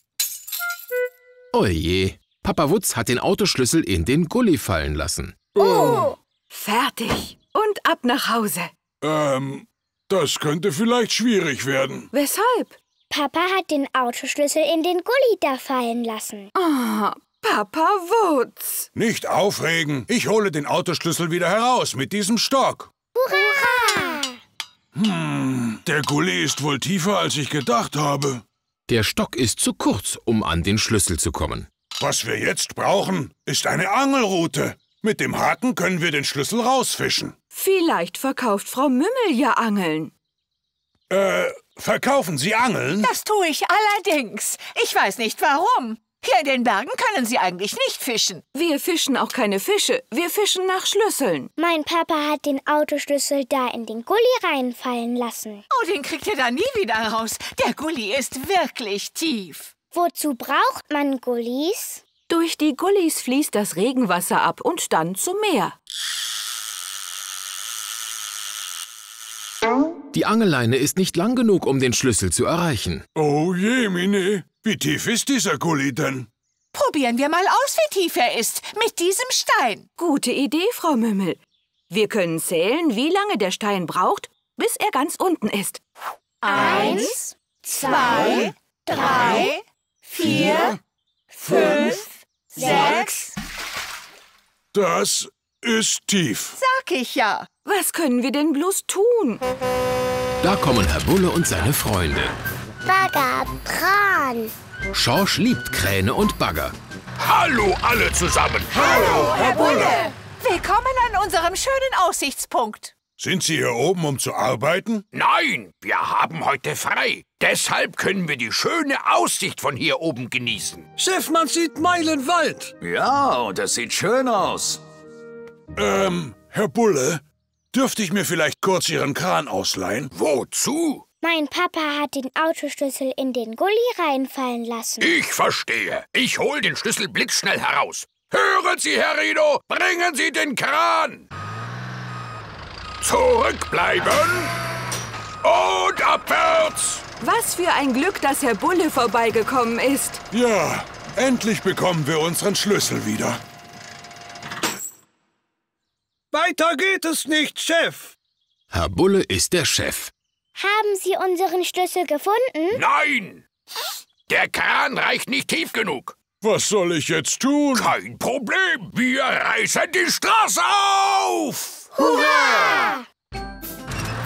Oje, Papa Wutz hat den Autoschlüssel in den Gully fallen lassen. Oh, fertig. Und ab nach Hause. Ähm, das könnte vielleicht schwierig werden. Weshalb? Papa hat den Autoschlüssel in den Gully da fallen lassen. Oh, Papa Wutz. Nicht aufregen. Ich hole den Autoschlüssel wieder heraus mit diesem Stock. Hurra! Hm, der Gully ist wohl tiefer, als ich gedacht habe. Der Stock ist zu kurz, um an den Schlüssel zu kommen. Was wir jetzt brauchen, ist eine Angelrute. Mit dem Haken können wir den Schlüssel rausfischen. Vielleicht verkauft Frau Mümmel ja Angeln. Äh, verkaufen Sie Angeln? Das tue ich allerdings. Ich weiß nicht warum. Hier in den Bergen können Sie eigentlich nicht fischen. Wir fischen auch keine Fische. Wir fischen nach Schlüsseln. Mein Papa hat den Autoschlüssel da in den Gully reinfallen lassen. Oh, den kriegt ihr da nie wieder raus. Der Gully ist wirklich tief. Wozu braucht man Gullis? Durch die Gullis fließt das Regenwasser ab und dann zum Meer. Die Angelleine ist nicht lang genug, um den Schlüssel zu erreichen. Oh je, Mine. Wie tief ist dieser Gully denn? Probieren wir mal aus, wie tief er ist. Mit diesem Stein. Gute Idee, Frau Mümmel. Wir können zählen, wie lange der Stein braucht, bis er ganz unten ist. Eins, zwei, drei, vier, fünf, sechs. Das ist tief. Sag ich ja. Was können wir denn bloß tun? Da kommen Herr Bulle und seine Freunde. Bagger, Kran. Schorsch liebt Kräne und Bagger. Hallo alle zusammen. Hallo, Herr Bulle. Willkommen an unserem schönen Aussichtspunkt. Sind Sie hier oben, um zu arbeiten? Nein, wir haben heute frei. Deshalb können wir die schöne Aussicht von hier oben genießen. Chef, man sieht meilenweit. Ja, und es sieht schön aus. Ähm, Herr Bulle, dürfte ich mir vielleicht kurz Ihren Kran ausleihen? Wozu? Mein Papa hat den Autoschlüssel in den Gully reinfallen lassen. Ich verstehe. Ich hol den Schlüssel blitzschnell heraus. Hören Sie, Herr Rino, bringen Sie den Kran. Zurückbleiben und abwärts. Was für ein Glück, dass Herr Bulle vorbeigekommen ist. Ja, endlich bekommen wir unseren Schlüssel wieder. Weiter geht es nicht, Chef. Herr Bulle ist der Chef. Haben Sie unseren Schlüssel gefunden? Nein! Der Kran reicht nicht tief genug. Was soll ich jetzt tun? Kein Problem. Wir reißen die Straße auf! Hurra!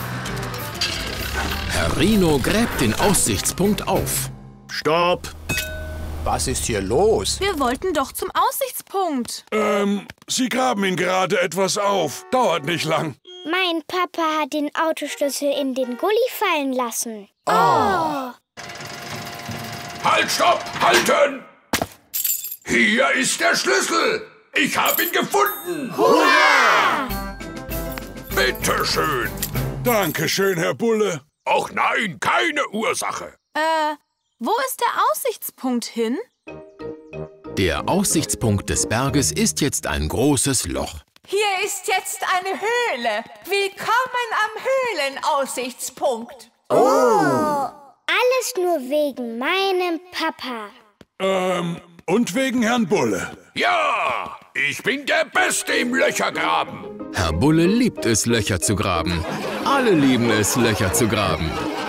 Herr Rino gräbt den Aussichtspunkt auf. Stopp! Was ist hier los? Wir wollten doch zum Aussichtspunkt. Ähm, Sie graben ihn gerade etwas auf. Dauert nicht lang. Mein Papa hat den Autoschlüssel in den Gully fallen lassen. Oh. Halt, stopp, halten! Hier ist der Schlüssel. Ich habe ihn gefunden. Hurra! Bitte schön. Dankeschön, Herr Bulle. Ach nein, keine Ursache. Äh, wo ist der Aussichtspunkt hin? Der Aussichtspunkt des Berges ist jetzt ein großes Loch. Hier ist jetzt eine Höhle. Willkommen am Höhlenaussichtspunkt. Oh! Alles nur wegen meinem Papa. Ähm, und wegen Herrn Bulle. Ja, ich bin der Beste im Löchergraben. Herr Bulle liebt es, Löcher zu graben. Alle lieben es, Löcher zu graben.